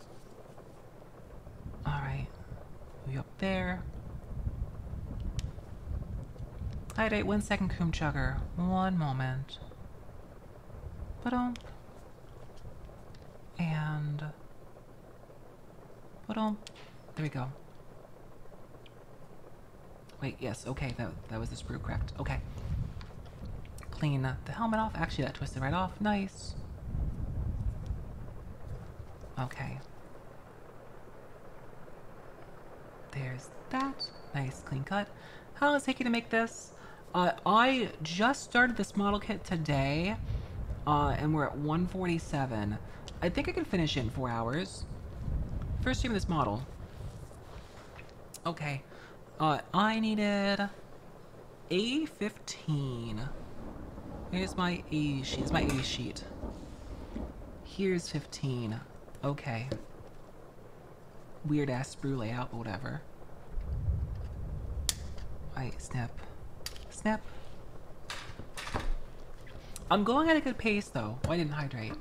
Alright. Move you up there. Hydrate, one second, Coom Chugger. One moment. Ba-dum. And... Ba-dum. There we go. Wait, yes, okay, that, that was the sprue, correct. Okay. Clean the helmet off. Actually, that twisted right off. Nice. Okay. There's that. Nice, clean cut. How long does it take you to make this? Uh, I just started this model kit today, uh, and we're at one forty-seven. I think I can finish it in four hours. First stream of this model. Okay. Uh, I needed A fifteen. Here's my A sheet. Here's my A sheet. Here's fifteen. Okay. Weird ass sprue layout, but whatever. Alright, snap. Snap. I'm going at a good pace though. Oh, I didn't hydrate.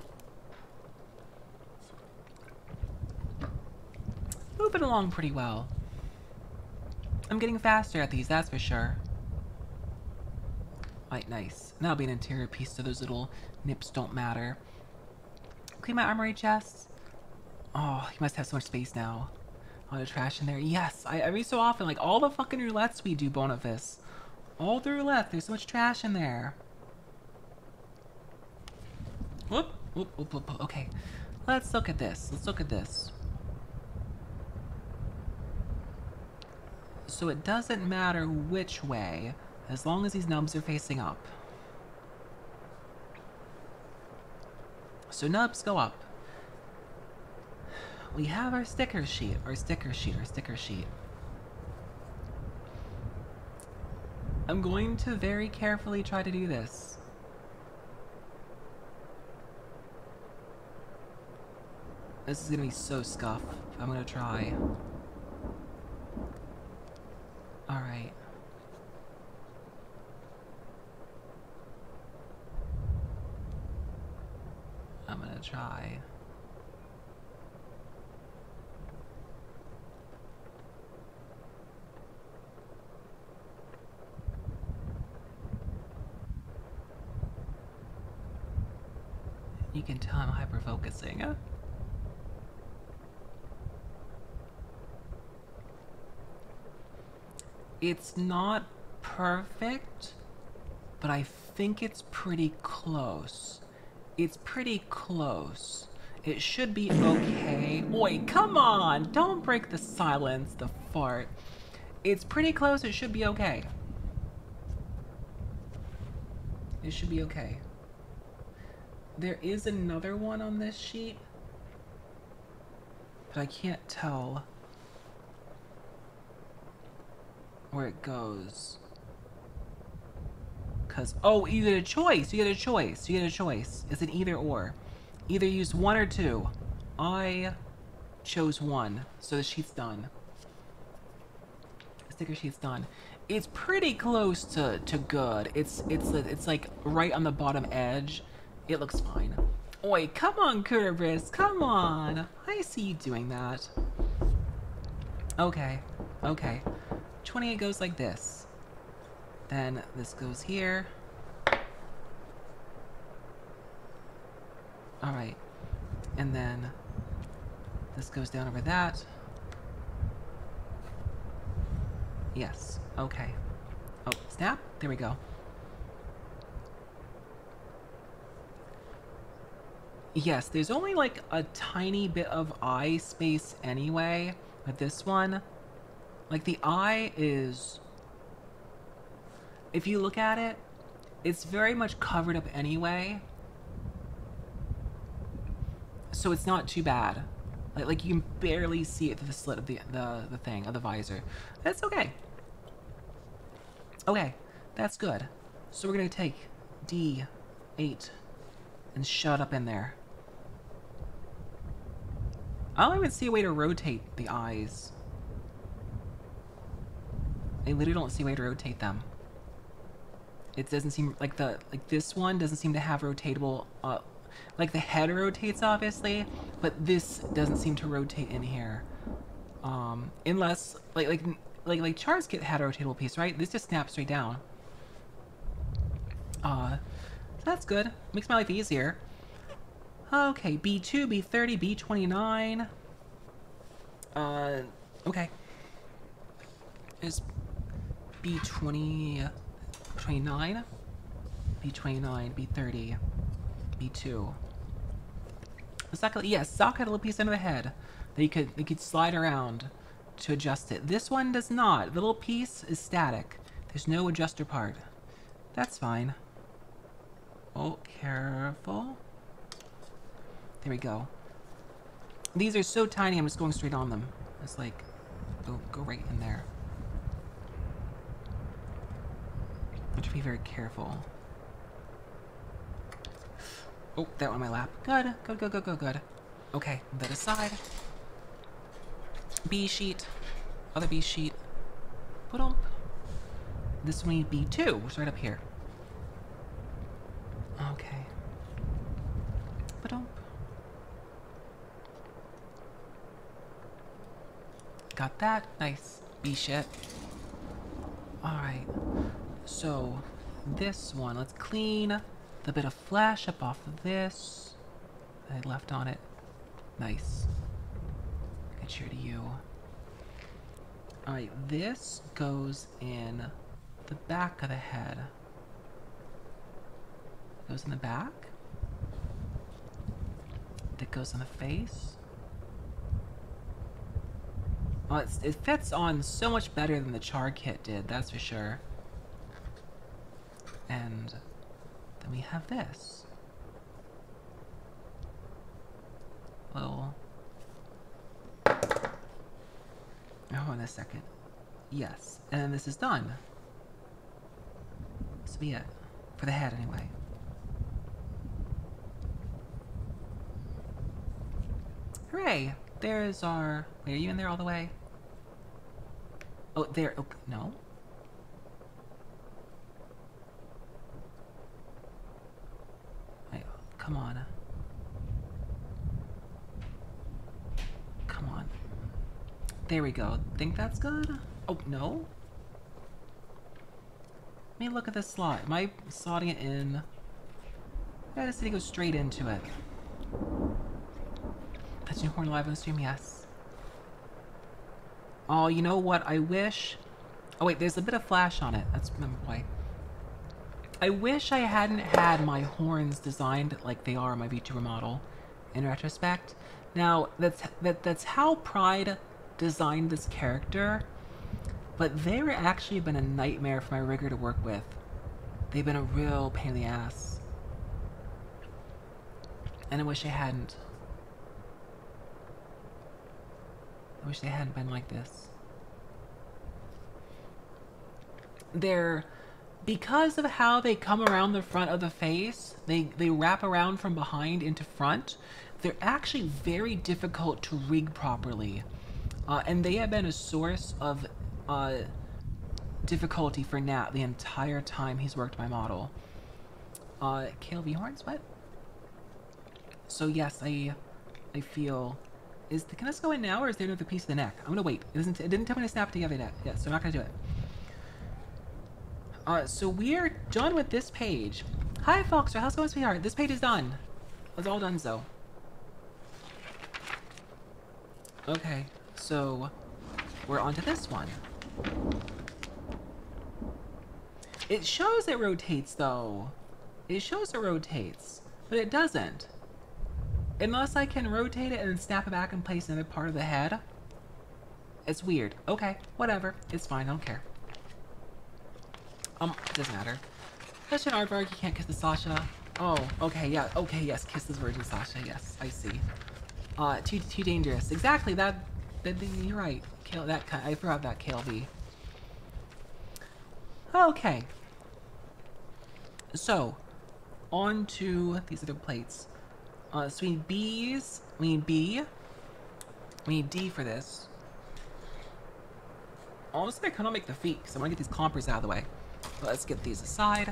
Moving along pretty well. I'm getting faster at these, that's for sure. Alright, nice. And that'll be an interior piece so those little nips don't matter. Clean my armory chest. Oh, he must have so much space now. All the trash in there. Yes, I, every so often, like all the fucking roulettes we do, Boniface. All the roulette, there's so much trash in there. Whoop, whoop, whoop, whoop. Okay, let's look at this. Let's look at this. So it doesn't matter which way, as long as these nubs are facing up. So nubs go up. We have our sticker sheet, our sticker sheet, our sticker sheet. I'm going to very carefully try to do this. This is gonna be so scuff. I'm gonna try. Alright. I'm gonna try. You can tell I'm hyper-focusing. Huh? It's not perfect, but I think it's pretty close. It's pretty close. It should be okay. Oi, come on! Don't break the silence, the fart. It's pretty close, it should be okay. It should be okay. There is another one on this sheet, but I can't tell where it goes. Cause, oh, you get a choice, you get a choice, you get a choice. It's an either or. Either use one or two. I chose one, so the sheet's done. The sticker sheet's done. It's pretty close to, to good. It's, it's, it's like right on the bottom edge. It looks fine. Oi, come on, Kuribris, come on. I see you doing that. Okay, okay. twenty-eight goes like this. Then this goes here. Alright. And then this goes down over that. Yes, okay. Oh, snap. There we go. Yes, there's only like a tiny bit of eye space anyway with this one. Like the eye is, if you look at it, it's very much covered up anyway. So it's not too bad. Like, like you can barely see it through the slit of the, the, the thing, of the visor. That's okay. Okay, that's good. So we're gonna take D eight and shove it up in there. I don't even see a way to rotate the eyes. I literally don't see a way to rotate them. It doesn't seem like the like this one doesn't seem to have rotatable. Uh, like the head rotates obviously, but this doesn't seem to rotate in here. Um, unless like like like like Char's kit had a rotatable piece, right? This just snaps straight down. Uh, so that's good. Makes my life easier. Okay, B two, B thirty, B twenty-nine. Uh, okay. Is B twenty, twenty-nine, B twenty-nine, B thirty, B two. The socket, yes, socket had a little piece under the head that you could you could slide around to adjust it. This one does not. The little piece is static. There's no adjuster part. That's fine. Oh, careful. There we go. These are so tiny, I'm just going straight on them. It's like, go, go right in there. I have to be very careful. Oh, that one on my lap. Good, good, good, good, good, good. Okay, that aside. B sheet. Other B sheet. Ba-dump. This one B two, which is right up here. Okay. Ba-dump. Got that. Nice. B shit. Alright. So, this one. Let's clean the bit of flash up off of this that I left on it. Nice. Good cheer to you. Alright, this goes in the back of the head. Goes in the back. That goes on the face. Oh, it's, it fits on so much better than the Char kit did, that's for sure. And then we have this. Little... Oh, in a second. Yes, and then this is done. This will be it. For the head, anyway. Hooray! There's our... Wait, are you in there all the way? Oh, there. Oh, no. Wait, come on. Come on. There we go. Think that's good? Oh, no? Let me look at this slot. Am I slotting it in? I just need to go straight into it. That's New Horn live on the stream, yes. Oh, you know what? I wish... Oh wait, there's a bit of flash on it. That's why. I wish I hadn't had my horns designed like they are on my VTuber model, in retrospect. Now, that's, that, that's how Pride designed this character, but they've actually been a nightmare for my rigger to work with. They've been a real pain in the ass. And I wish I hadn't. I wish they hadn't been like this. They're... Because of how they come around the front of the face, they, they wrap around from behind into front, they're actually very difficult to rig properly. Uh, and they have been a source of uh, difficulty for Nat the entire time he's worked my model. Uh, K L V horns? What? So yes, I, I feel... Is the, can this go in now, or is there another piece of the neck? I'm gonna wait. It, isn't, it didn't tell me to snap together yet, yeah, so I'm not gonna do it. Uh, so we're done with this page. Hi, Foxer. How's it going, sweetheart? This page is done. It's all done, so. Okay, so we're on to this one. It shows it rotates, though. It shows it rotates, but it doesn't. Unless I can rotate it and then snap it back and place another part of the head. It's weird. Okay, whatever. It's fine. I don't care. Um, it doesn't matter. Question Aardvark, you can't kiss the Sasha. Oh, okay, yeah, okay, yes, kiss this virgin Sasha, yes, I see. Uh, too, too dangerous. Exactly, that, that, you're right. K that, I forgot that K L V. Okay. So, on to these other plates. Uh, so we need B's, we need B, we need D for this. Honestly, I kind of make the feet, because I want to get these compers out of the way. But let's get these aside.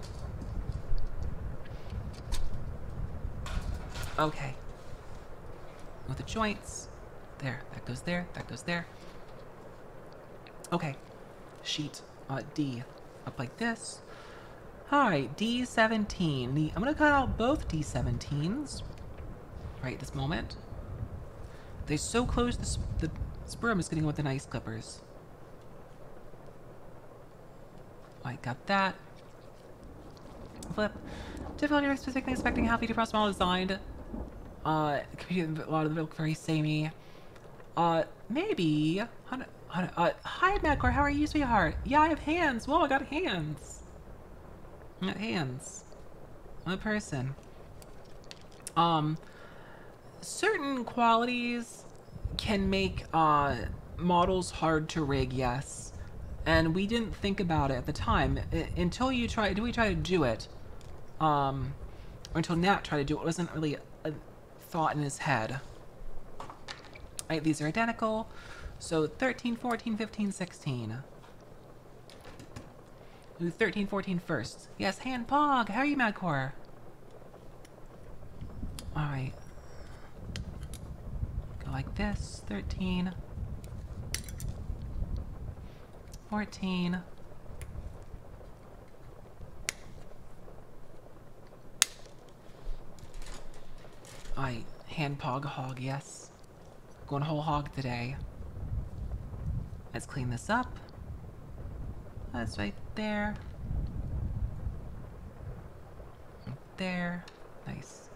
Okay. With the joints. There. That goes there. That goes there. Okay. Sheet uh, D. Up like this. Alright, D seventeen. The, I'm going to cut out both D seventeens. Right this moment. They're so close, the, the sperm is getting with the nice clippers. I got that. Flip. Difficulty are specifically expecting how feature process model designed. Uh, a lot of them look very samey. Uh, maybe. Uh, hi, Madcore, how are you, sweetheart? Yeah, I have hands. Whoa, I got hands. I got hands. I'm a person. Um, certain qualities can make uh, models hard to rig, yes. And we didn't think about it at the time I, until you try. Until we try to do it, um, or until Nat tried to do it. It wasn't really a thought in his head. Right, these are identical. So thirteen, fourteen, fifteen, sixteen. Do thirteen, fourteen first. Yes, hand pog. How are you, Madcore? All right. Go like this. thirteen. fourteen. I hand pog hog, yes. Going whole hog today. Let's clean this up. That's right there. Right there. Nice.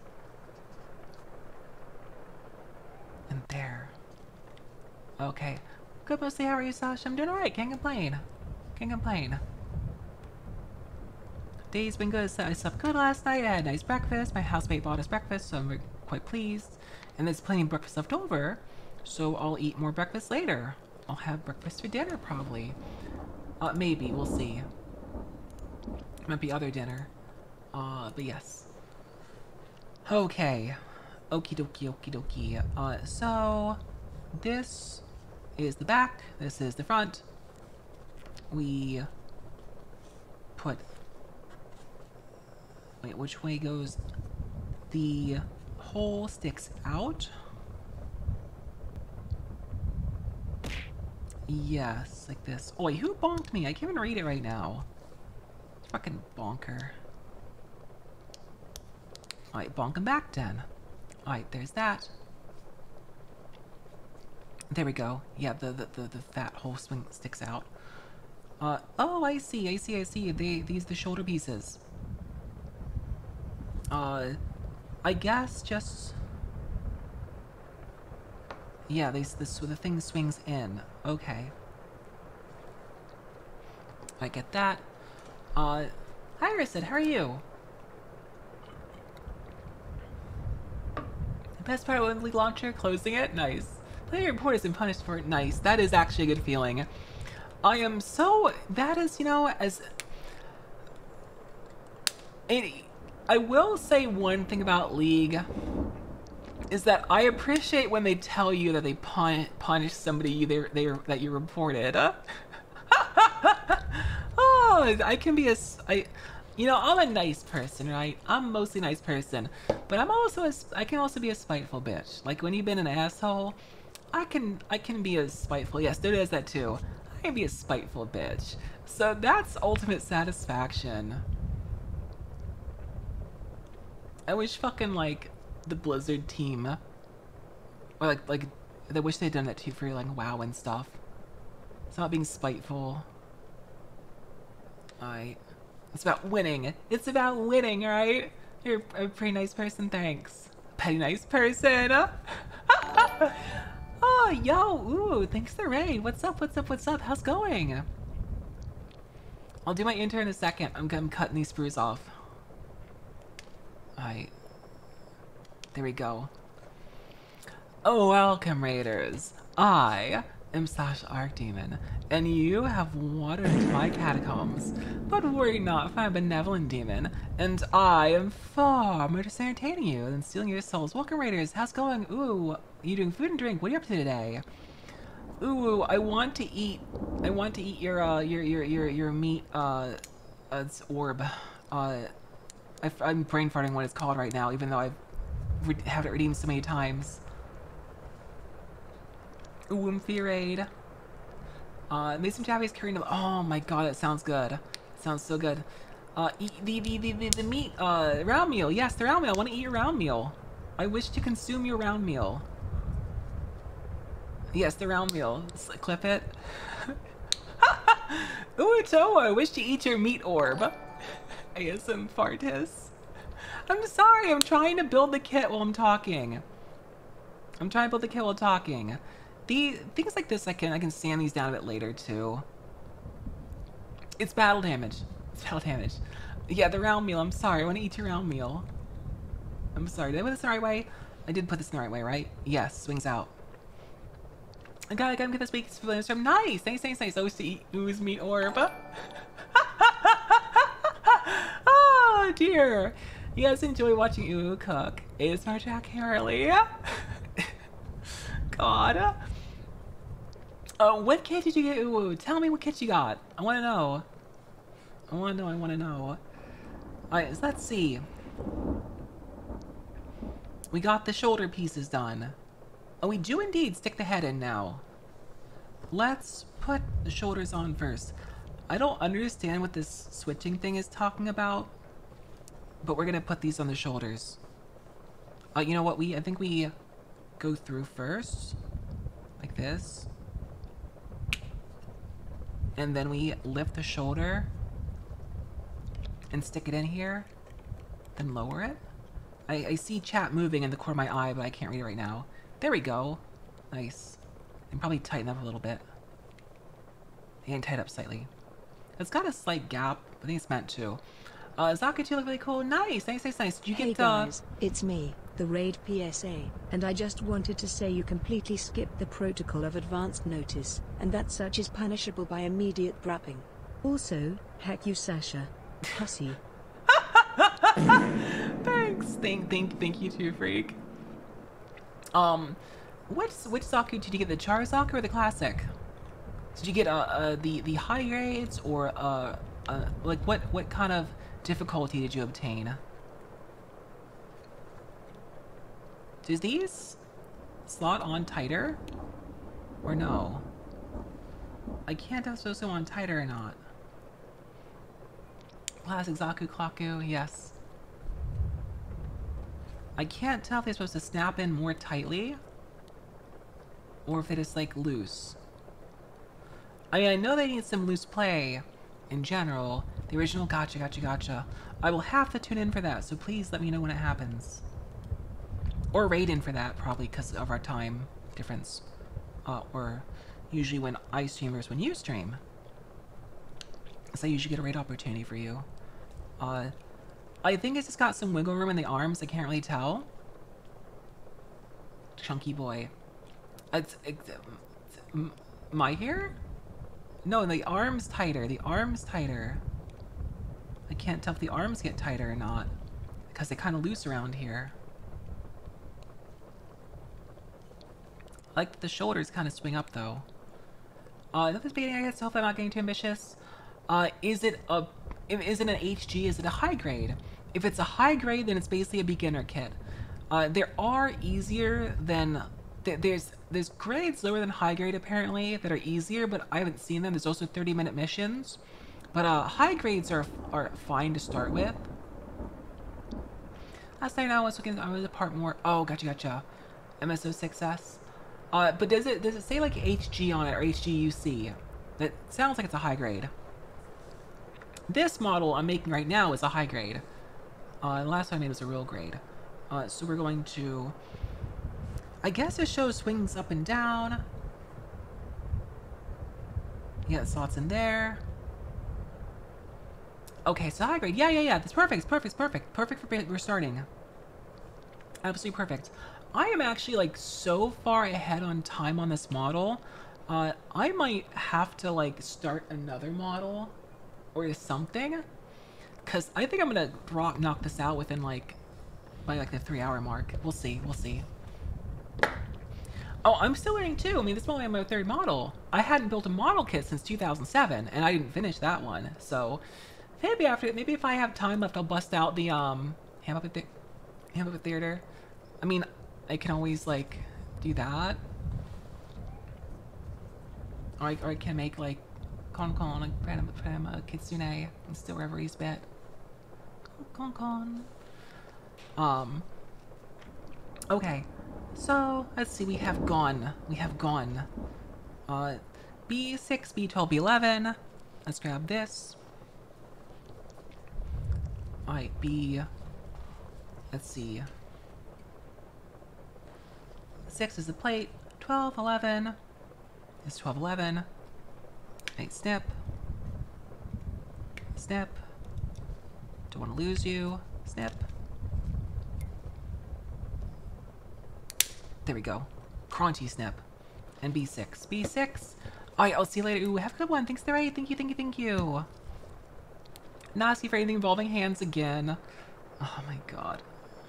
And there. Okay. Good, mostly. How are you, Sasha? I'm doing alright. Can't complain. Can't complain. Day's been good. I slept good last night. I had a nice breakfast. My housemate bought us breakfast, so I'm quite pleased. And there's plenty of breakfast left over, so I'll eat more breakfast later. I'll have breakfast for dinner, probably. Uh, maybe. We'll see. Might be other dinner. Uh, but yes. Okay. Okie dokie, okie dokie. Uh, so... This is the back. This is the front. We... Put... Wait, which way goes... The hole sticks out? Yes, like this. Oi, who bonked me? I can't even read it right now. Fucking bonker. Alright, bonk him back then. Alright, there's that. There we go. Yeah, the, the, the, the fat hole swing sticks out. Uh, oh, I see, I see, I see. They, these the shoulder pieces. Uh, I guess just... Yeah, they, this, the thing swings in. Okay. I get that. Uh, hi, Aristid, how are you? The best part of Wembley launcher, closing it? Nice. Player report has been punished for it. Nice. That is actually a good feeling. I am so... That is, you know, as... It, I will say one thing about League... is that I appreciate when they tell you that they pun punish somebody they, they, that you reported. Oh, I can be a... I, you know, I'm a nice person, right? I'm a mostly nice person. But I'm also a... I can also be a spiteful bitch. Like, when you've been an asshole, I can, I can be a spiteful... Yes, Dodo does that too. I can be a spiteful bitch. So that's ultimate satisfaction. I wish fucking, like... the Blizzard team, or like like they wish they'd done that too for like WoW and stuff. It's not being spiteful. I, it's about winning. It's about winning, right? You're a pretty nice person, thanks. Pretty nice person. Oh, yo, ooh, thanks for the raid. What's up? What's up? What's up? How's it going? I'll do my intro in a second. I'm, I'm cutting these sprues off. I. There we go. Oh, welcome, Raiders. I am Sasha Archdemon, and you have wandered into my catacombs. But worry not, for I'm a benevolent demon, and I am far more just entertaining you than stealing your souls. Welcome, Raiders. How's it going? Ooh, you doing food and drink? What are you up to today? Ooh, I want to eat. I want to eat your uh your your your your meat uh, uh it's orb. Uh, I, I'm brain farting what it's called right now, even though I've re have it redeemed so many times. Ooh, Infuriate. Uh, Mason Javi's carrying them. Oh my god, that sounds good. It sounds so good. Uh, eat the the the the, the meat uh round meal. Yes, the round meal. I want to eat your round meal. I wish to consume your round meal. Yes, the round meal. Let's clip it. Ooh, Toa, I wish to eat your meat orb. A S M fartis. I'm sorry, I'm trying to build the kit while I'm talking. I'm trying to build the kit while talking. The things like this, I can I can sand these down a bit later too. It's battle damage. It's battle damage. Yeah, the round meal. I'm sorry. I want to eat your round meal. I'm sorry. Did I put this the right way? I did put this in the right way, right? Yes. Swings out. I gotta, I gotta get this week's from nice, nice, nice, nice. I wish to eat ooze meat orb. Oh dear. You guys enjoy watching Ooh cook. A S M R Jack Harley. God. Uh, what kit did you get? Ooh, tell me what kit you got. I want to know. I want to know. I want to know. Alright, so let's see. We got the shoulder pieces done. Oh, we do indeed stick the head in now. Let's put the shoulders on first. I don't understand what this switching thing is talking about, but we're gonna put these on the shoulders. Uh, you know what? We I think we go through first, like this, and then we lift the shoulder and stick it in here, then lower it. I, I see chat moving in the corner of my eye, but I can't read it right now. There we go. Nice. And probably tighten up a little bit. And tighten up slightly. It's got a slight gap. I think it's meant to. Uh, Zaku two look really cool. Nice, nice, nice, nice. Did you hey get the... Uh... guys, it's me, the Raid P S A, and I just wanted to say you completely skipped the protocol of advanced notice, and that such is punishable by immediate brapping. Also, heck you Sasha. Pussy. Thanks. Thank, thank, thank you too, freak. Um, which which Zaku did you get? The Char Zaku or the classic? Did you get uh, uh the the high grades or uh, uh like what what kind of difficulty did you obtain? Does these slot on tighter or no? I can't tell if those go on tighter or not. Classic Zaku Klaku, yes. I can't tell if they're supposed to snap in more tightly or if they just like loose. I mean, I know they need some loose play in general. The original gotcha, gotcha, gotcha. I will have to tune in for that, so please let me know when it happens. Or raid in for that, probably because of our time difference. Uh, or usually when I stream versus when you stream. So I usually get a raid opportunity for you. Uh, I think it's just got some wiggle room in the arms. I can't really tell. Chunky boy. It's, it's, it's my hair? No, the arm's tighter. The arm's tighter. I can't tell if the arms get tighter or not. Because they kind of loose around here. I like that the shoulders kind of swing up though. Uh, nothing's beating, I guess. Hopefully I'm not getting too ambitious. Uh, is it a... Is it an H G? Is it a high grade? If it's a high grade, then it's basically a beginner kit. Uh, there are easier than... Th there's there's grades lower than high grade, apparently, that are easier, but I haven't seen them. There's also thirty minute missions. But uh, high grades are are fine to start with. Last night I was looking... I was a part more... Oh, gotcha, gotcha. M S O six S. Uh, but does it, does it say, like, H G on it, or H G U C? That sounds like it's a high grade. This model I'm making right now is a high grade. Uh, the last time I made was a real grade. Uh, so we're going to... I guess it shows swings up and down. Yeah, slots in there. Okay, so high grade. Yeah, yeah, yeah. That's perfect. It's perfect. It's perfect. Perfect for we're starting. Absolutely perfect. I am actually, like, so far ahead on time on this model. Uh, I might have to, like, start another model or something, because I think I'm gonna rock knock this out within like by like the three hour mark. We'll see, we'll see. Oh, I'm still learning too. I mean, this is only my third model. I hadn't built a model kit since two thousand seven, and I didn't finish that one. So maybe after, maybe if I have time left, I'll bust out the um Hammer Puppet, Hammer Puppet Theater. I mean, I can always like do that, or I, or I can make like Con Con, like Prima, Prima Kitsune, and still Reverie's bit. Con Con. Um. Okay. So, let's see, we have gone. We have gone. Uh, B six, B twelve, B eleven. Let's grab this. Alright, B... Let's see. six is the plate. twelve, eleven. Is twelve, eleven. Alright, snip. Snip. Don't want to lose you. Snip. There we go. Cronty snip. And B six. B six. Alright, I'll see you later. Ooh, have a good one. Thanks, Ray. Thank you, thank you, thank you. Not asking for anything involving hands again. Oh my god.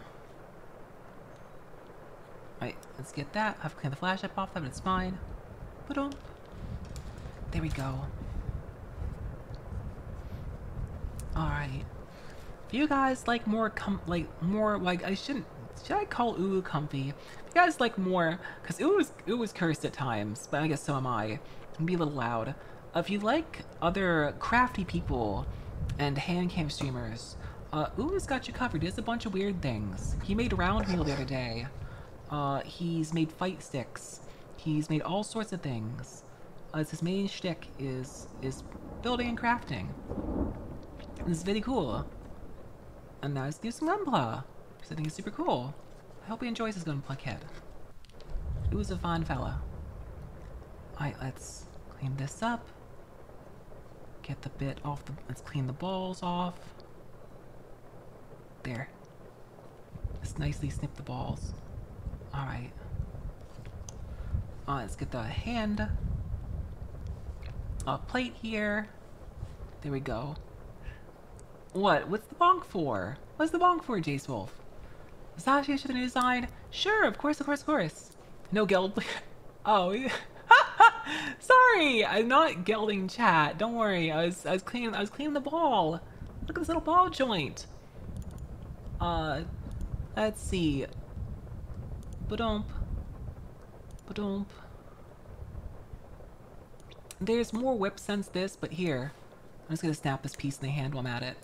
Alright, let's get that. I have to clean the flash up off that, but it's fine. Ba-dum. There we go. Alright. If you guys like more com- like more like I shouldn't should I call Uwu comfy? If you guys like more, because Uwu's Uwu's cursed at times, but I guess so am I. And be a little loud. Uh, if you like other crafty people and hand cam streamers, uh, Uwu's got you covered. He does a bunch of weird things. He made round meal the other day. Uh, he's made fight sticks. He's made all sorts of things. Uh, it's his main shtick is is building and crafting. And it's very cool. And now let's do some Gunpla, because I think it's super cool. I hope he enjoys his Gunpla kit. He was a fine fella. Alright, let's clean this up. Get the bit off the... Let's clean the balls off. There. Let's nicely snip the balls. Alright. Uh, let's get the hand uh, plate here. There we go. What? What's the bonk for? What's the bonk for, Jace Wolf? Sashi should have new design? Sure, of course, of course, of course. No geld. Oh, sorry. I'm not gelding chat. Don't worry. I was I was cleaning I was cleaning the ball. Look at this little ball joint. Uh, let's see. Ba-dump. Ba-dump. There's more whip sense this, but here. I'm just gonna snap this piece in the hand while I'm at it.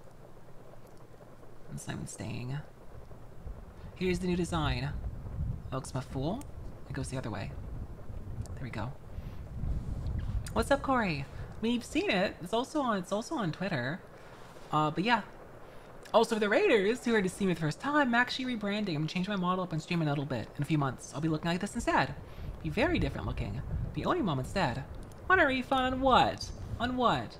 And Simon's staying. Here's the new design. Oh, it's my fool. It goes the other way. There we go. What's up, Corey? I mean, you've seen it. It's also on. It's also on Twitter. Uh, but yeah. Also, for the Raiders who are to see me for the first time, I'm actually rebranding. I'm gonna change my model up and stream in a little bit. In a few months, I'll be looking like this instead. Be very different looking. Be owning mom instead. Want a refund on what? On what?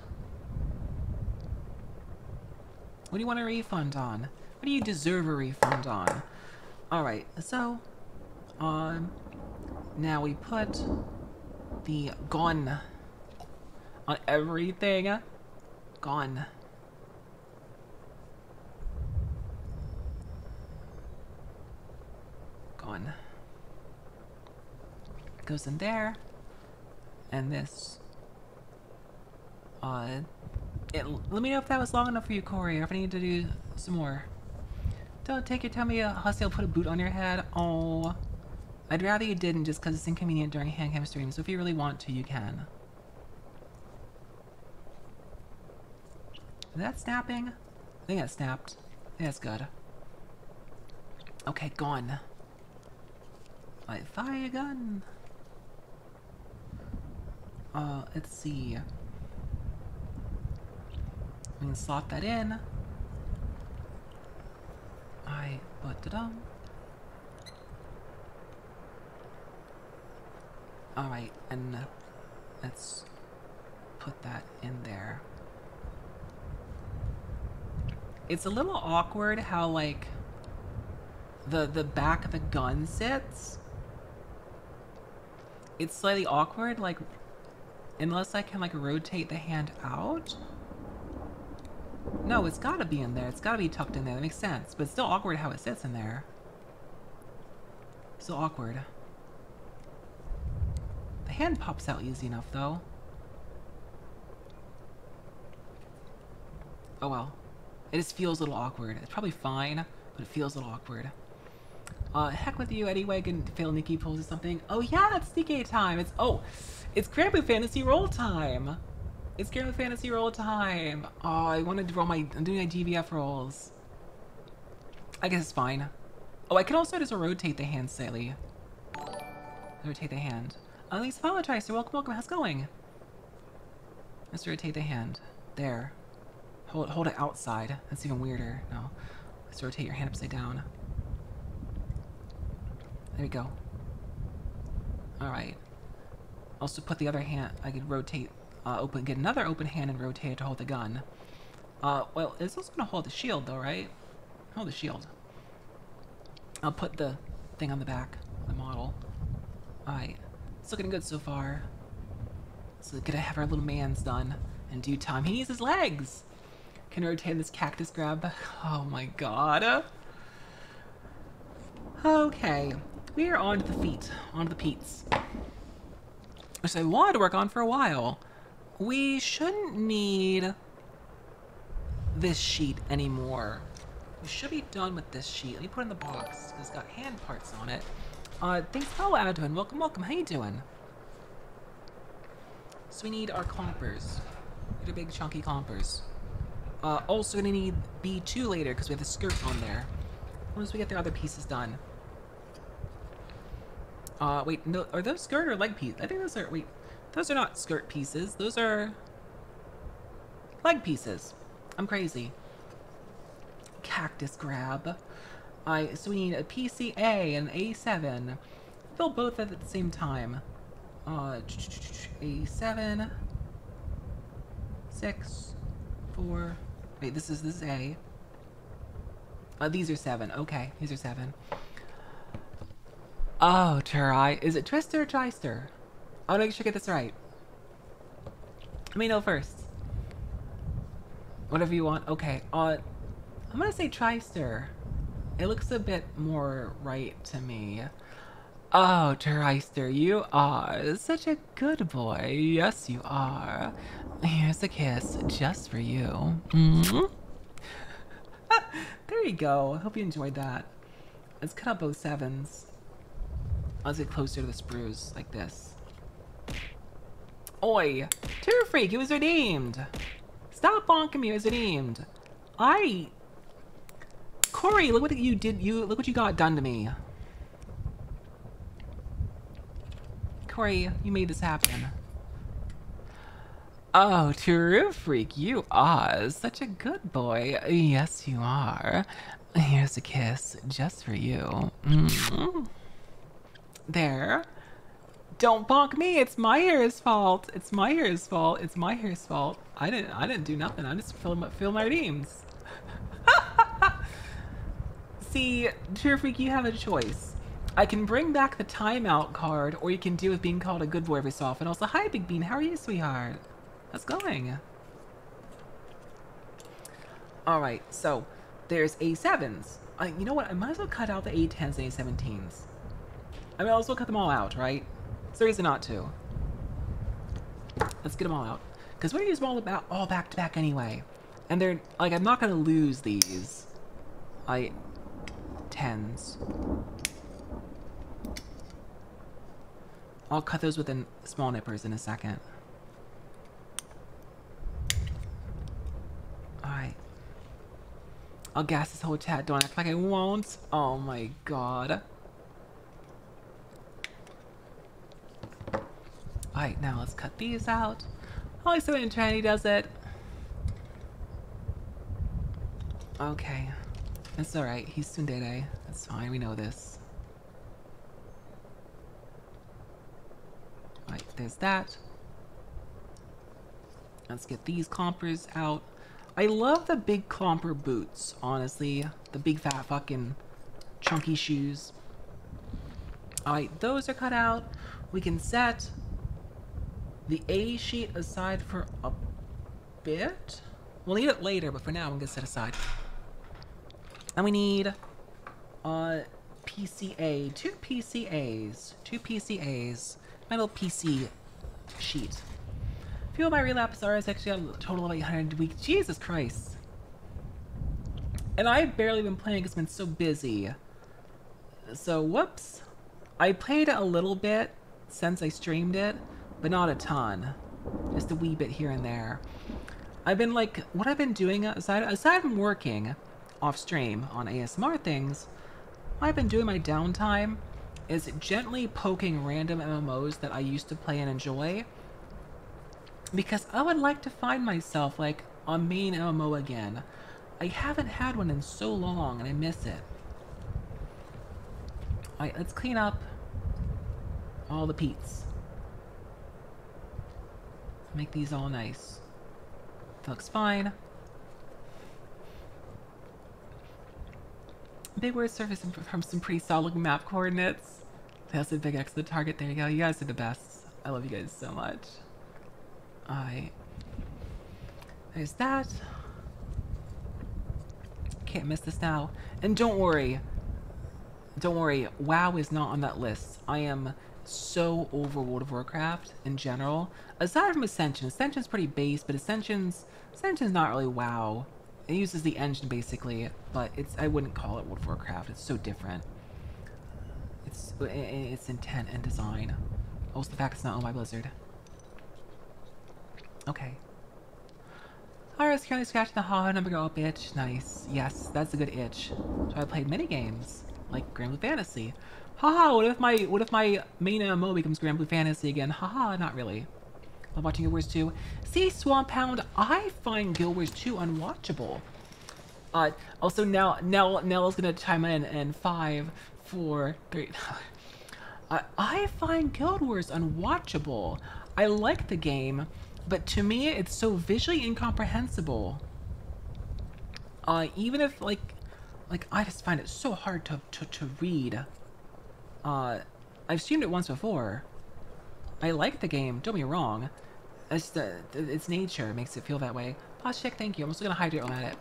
What do you want a refund on? What do you deserve a refund on? Alright, so, um, now we put the gun on everything. Gun. Gun. Goes in there. And this, uh, it, let me know if that was long enough for you, Corey, or if I need to do some more. Don't take your tummy, uh, Hussy, I'll put a boot on your head. Oh, I'd rather you didn't just because it's inconvenient during hand cam streams, so if you really want to, you can. Is that snapping? I think that snapped. I think that's good. Okay, gone. Alright, fire a gun. Uh, let's see. We can slot that in. I put it on. Alright, and let's put that in there. It's a little awkward how, like, the, the back of the gun sits. It's slightly awkward, like, unless I can, like, rotate the hand out. No, it's gotta be in there. It's gotta be tucked in there. That makes sense. But it's still awkward how it sits in there. Still awkward. hand pops out easy enough, though. Oh well. It just feels a little awkward. It's probably fine, but it feels a little awkward. Uh, heck with you, Eddie Wag and Fail Nikki pulls or something. Oh yeah, it's D K time. It's, oh, it's Granblue Fantasy roll time. It's Granblue Fantasy roll time. Oh, I wanted to roll my, I'm doing my G V F rolls. I guess it's fine. Oh, I can also just rotate the hand slightly. Rotate the hand. At least apologize, sir. Welcome, welcome. How's it going? Let's rotate the hand. There. Hold, hold it outside. That's even weirder. No. Let's rotate your hand upside down. There we go. Alright. Also put the other hand, I could rotate, uh, open, get another open hand and rotate it to hold the gun. Uh, well, it's also gonna hold the shield though, right? Hold the shield. I'll put the thing on the back, the model. Alright. It's looking good so far. So gonna have our little man's done in due time. He needs his legs! Can rotate this cactus grab. Oh my god. Okay. We are on to the feet. On to the peats. Which I wanted to work on for a while. We shouldn't need this sheet anymore. We should be done with this sheet. Let me put it in the box. It's got hand parts on it. Uh, thanks, hello, Adwin. Welcome, welcome. How you doing? So we need our clompers. We need our big chunky clompers. Uh, also gonna need B two later because we have the skirt on there. Once we get the other pieces done. Uh, wait, no, are those skirt or leg pieces? I think those are, wait, those are not skirt pieces. Those are leg pieces. I'm crazy. Cactus grab. I, so we need a P C A and A seven. Build both at the same time. Uh, A seven, six, four, wait, this is, this is A. Uh, these are seven, okay, these are seven. Oh, Turai, is it Twister or Trister? I want to make sure I get this right. Let me know first. Whatever you want, okay, uh, I'm gonna say Trister. It looks a bit more right to me. Oh, Trister, you are such a good boy. Yes, you are. Here's a kiss just for you. Mm-hmm. There you go. I hope you enjoyed that. Let's cut out both sevens. Let's get closer to the sprues, like this. Oi! Terror Freak, it was redeemed! Stop bonking me, it was redeemed. I... Corey, look what you did, you, look what you got done to me. Corey, you made this happen. Oh, Terror Freak, you are such a good boy. Yes, you are. Here's a kiss just for you. Mm-hmm. There. Don't bonk me. It's my hair's fault. It's my hair's fault. It's my hair's fault. I didn't. I didn't do nothing. I just fill my fill my redeems. See, Terror Freak, you have a choice. I can bring back the timeout card, or you can deal with being called a good boy every so often. Also, hi, Big Bean. How are you, sweetheart? How's it going? All right. So there's A sevens. Uh, you know what? I might as well cut out the A tens and A seventeens. I mean, I'll also cut them all out, right? There's a reason not to. Let's get them all out. Because we're going to use them all, about, all back to back anyway. And they're, like, I'm not going to lose these. I, tens. I'll cut those with the small nippers in a second. Alright. I'll gas this whole chat. Don't act like I won't. Oh my god. Alright, now let's cut these out. Only so when Trinity does it. Okay. It's alright. He's Tsundere. That's fine. We know this. Alright, there's that. Let's get these clompers out. I love the big clomper boots, honestly. The big fat fucking chunky shoes. Alright, those are cut out. We can set the A sheet aside for a bit. We'll need it later, but for now I'm gonna set aside. And we need uh P C A, two P C As, two P C As. my little P C sheet. Few of my relapse are actually a total of eight hundred weeks. Jesus Christ. And I've barely been playing because I've been so busy. So, whoops. I played a little bit since I streamed it, but not a ton. Just a wee bit here and there. I've been like, what I've been doing aside, aside from working off stream on A S M R things, what I've been doing my downtime is gently poking random M M Os that I used to play and enjoy. Because I would like to find myself like a main M M O again. I haven't had one in so long and I miss it. Alright, let's clean up all the peats. Make these all nice. That looks fine. Big word surface from some pretty solid map coordinates. That's a big X to the target. There you go. You guys are the best. I love you guys so much. Alright. There's that. Can't miss this now. And don't worry. Don't worry. WoW is not on that list. I am so over World of Warcraft in general. Aside from Ascension. Ascension's pretty base, but Ascension's Ascension's not really WoW. It uses the engine basically, but it's I wouldn't call it World of Warcraft. It's so different. It's its intent and design. Also the fact it's not owned by Blizzard. Okay. Alright, it's currently scratching the haha number go up itch. Nice. Yes, that's a good itch. So I played mini games like Grand Blue Fantasy. Haha, what if my what if my main M M O becomes Grand Blue Fantasy again? Haha, not really. I'm watching Guild Wars two. See, Swamp Hound, I find Guild Wars two unwatchable. Uh, also now, Nell, Nell's gonna chime in in five, four, three. uh, I find Guild Wars unwatchable. I like the game, but to me, it's so visually incomprehensible. Uh, even if like, like I just find it so hard to to, to read. Uh, I've streamed it once before. I like the game. Don't be wrong. It's the its nature makes it feel that way. Pasta check, thank you. I'm also gonna hydrate on it.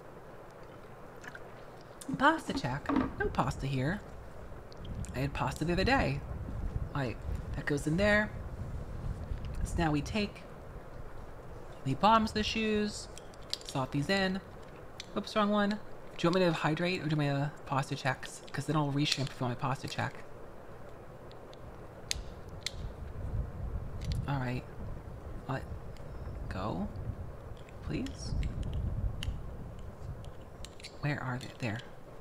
Pasta check. No pasta here. I had pasta the other day. Alright, that goes in there. So now we take the bottoms of the shoes, slot these in. Oops, wrong one. Do you want me to hydrate or do you want me to pasta checks? Because then I'll reshrimp for my pasta check. Alright. Let go. Please. Where are they? There.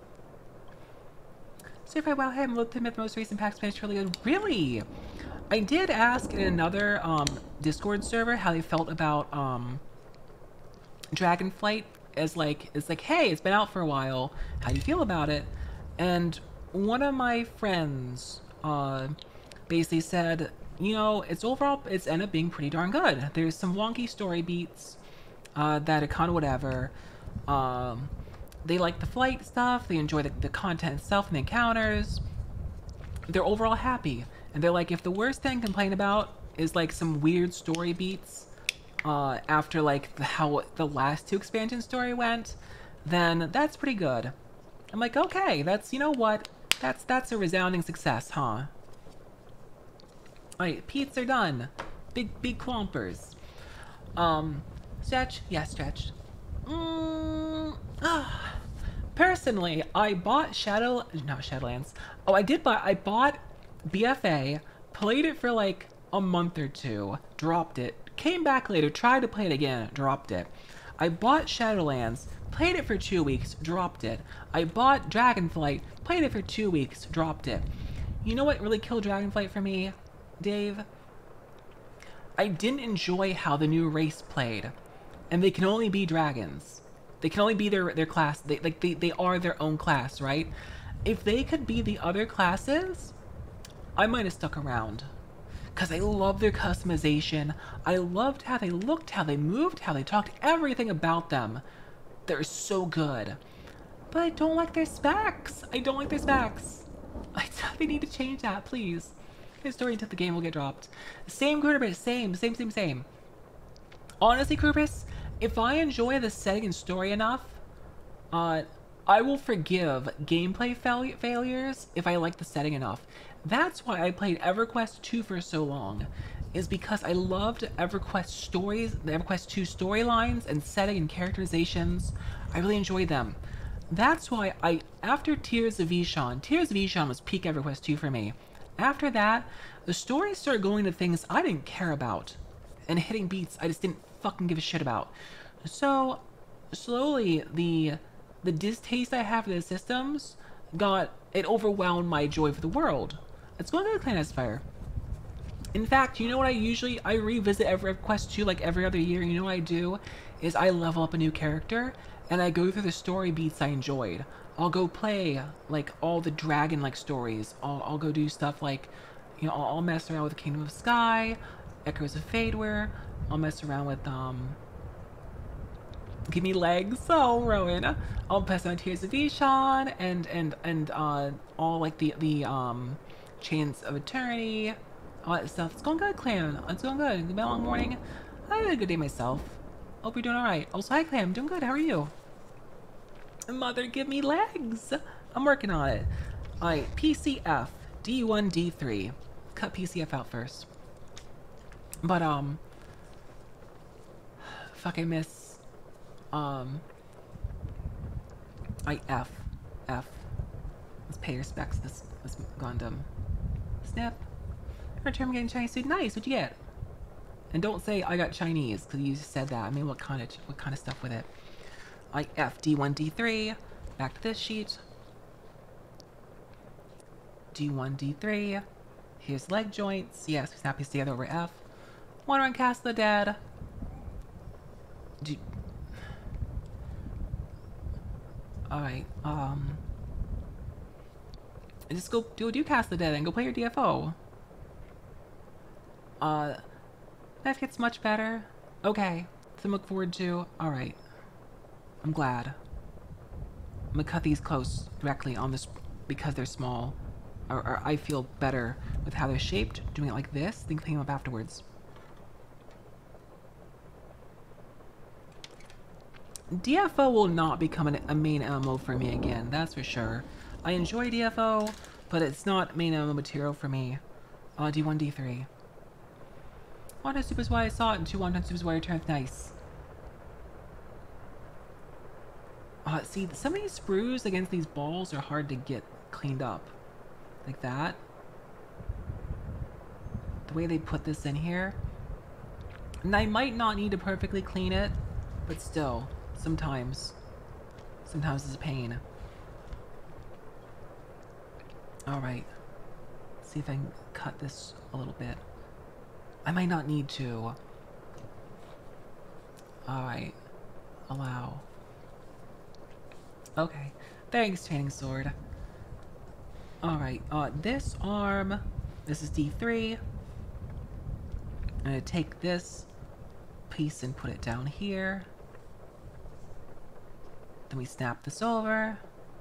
Certified WoW Head looked at the most recent packs finished really good. Really? I did ask in another um, Discord server how they felt about um, Dragonflight as like, it's like, hey, it's been out for a while. How do you feel about it? And one of my friends uh, basically said, you know, it's overall, it's ended up being pretty darn good. There's some wonky story beats uh, that are kind of whatever. Um, they like the flight stuff. They enjoy the, the content itself and the encounters. They're overall happy. And they're like, if the worst thing to complain about is like some weird story beats uh, after like the, how the last two expansion story went, then that's pretty good. I'm like, okay, that's, you know what? That's, that's a resounding success, huh? Alright, Pete's are done. Big, big clompers. Um, stretch? Yeah, stretch. Mm, ah. Personally, I bought Shadow... Not Shadowlands. Oh, I did buy... I bought B F A, played it for like a month or two, dropped it, came back later, tried to play it again, dropped it. I bought Shadowlands, played it for two weeks, dropped it. I bought Dragonflight, played it for two weeks, dropped it. You know what really killed Dragonflight for me? Dave, I didn't enjoy how the new race played, and they can only be dragons. They can only be their their class. They like they they are their own class, right? If they could be the other classes, I might have stuck around, cause I love their customization. I loved how they looked, how they moved, how they talked, everything about them. They're so good, but I don't like their specs. I don't like their specs. I they need to change that, please. Story until the game will get dropped. Same Krubis, same, same, same, same. Honestly, Krubis, if I enjoy the setting and story enough, uh, I will forgive gameplay fail failures if I like the setting enough. That's why I played EverQuest two for so long, is because I loved EverQuest stories, the EverQuest two storylines and setting and characterizations. I really enjoyed them. That's why I, after Tears of Ishan, Tears of Ishan was peak EverQuest two for me. After that, the stories started going to things I didn't care about, and hitting beats I just didn't fucking give a shit about. So, slowly, the the distaste I have for the systems got, it overwhelmed my joy for the world. It's going to Clan Fire. In fact, you know what I usually, I revisit EverQuest two like every other year. You know what I do? Is I level up a new character, and I go through the story beats I enjoyed. I'll go play, like, all the dragon-like stories. I'll, I'll go do stuff like, you know, I'll, I'll mess around with the Kingdom of Sky, Echoes of Fadeware. I'll mess around with, um... Give me legs, oh, Rowan. I'll mess around with Tears of Ishan, and, and, and, uh, all, like, the, the, um, Chains of Eternity, all that stuff. It's going good, Clam. It's going good. It's been a long morning. I had a good day myself. Hope you're doing alright. Also, hi, Clam. Doing good. How are you? Mother, give me legs. I'm working on it. Alright, P C F. D one, D three. Cut P C F out first. But, um... Fuck, I miss... Um... I F. F. Let's pay respects to this, this Gundam. Snap. Return getting Chinese food. Nice, what'd you get? And don't say I got Chinese, because you said that. I mean, what kind of what kind of stuff with it? I F D one D three. Back to this sheet. D one D three. Here's leg joints. Yes, we snap these together over F. One run cast the dead. Do Alright, um just go do do cast the dead and go play your D F O. Uh That gets much better. Okay. Something to look forward to. Alright. I'm glad. I'm gonna cut these close directly on this because they're small. Or, or I feel better with how they're shaped. Doing it like this, then clean them up afterwards. D F O will not become an, a main M M O for me again, that's for sure. I enjoy D F O, but it's not main M M O material for me. Uh, D one D three. One Super is why I saw it, and two One Super is why I turned nice. Uh, see, some of these sprues against these balls are hard to get cleaned up. Like that. The way they put this in here. And I might not need to perfectly clean it, but still, sometimes. Sometimes it's a pain. Alright. See if I can cut this a little bit. I might not need to. Alright. Allow. Okay. Thanks, Training Sword. Alright, uh, this arm, this is D three. I'm gonna take this piece and put it down here. Then we snap this over.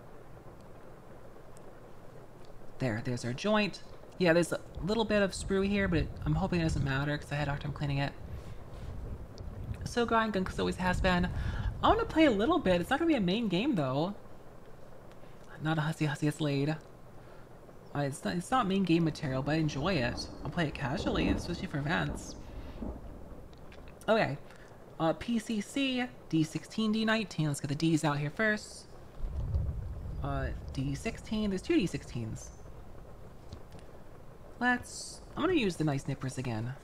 There, there's our joint. Yeah, there's a little bit of sprue here, but it, I'm hoping it doesn't matter because I had a hard time cleaning it. So grind gun, because always has been. I want to play a little bit. It's not going to be a main game, though. Not a hussy hussy it's laid. Uh, it's, not, it's not main game material, but I enjoy it. I'll play it casually, especially for events. Okay. Uh, P C C, D sixteen, D nineteen. Let's get the Ds out here first. Uh, D sixteen. There's two D sixteens. Let's... I'm gonna use the nice nippers again.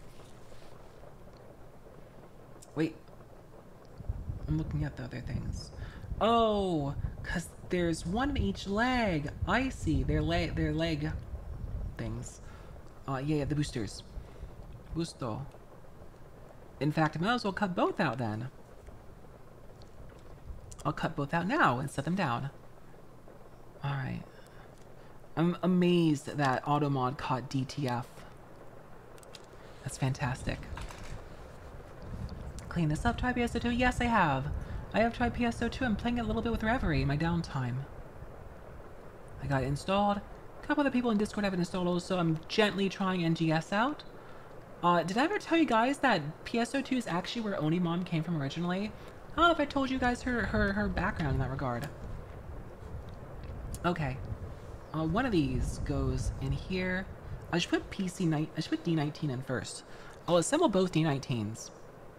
Wait. I'm looking at the other things. Oh, because there's one in each leg. I see. They're, leg, they're leg things. Uh, yeah, yeah, the boosters. Busto. In fact, I might as well cut both out then. I'll cut both out now and set them down. Alright. I'm amazed that Automod caught D T F. That's fantastic. Clean this up, try P S O two? Yes, I have. I have tried P S O two. I'm playing it a little bit with Reverie in my downtime. I got it installed. A couple other people in Discord have it installed also. I'm gently trying N G S out. Uh, did I ever tell you guys that P S O two is actually where Onimon came from originally? I don't know if I told you guys her, her, her background in that regard. Okay. Uh, one of these goes in here. I should put P C nine. I should put D nineteen in first. I'll assemble both D nineteens.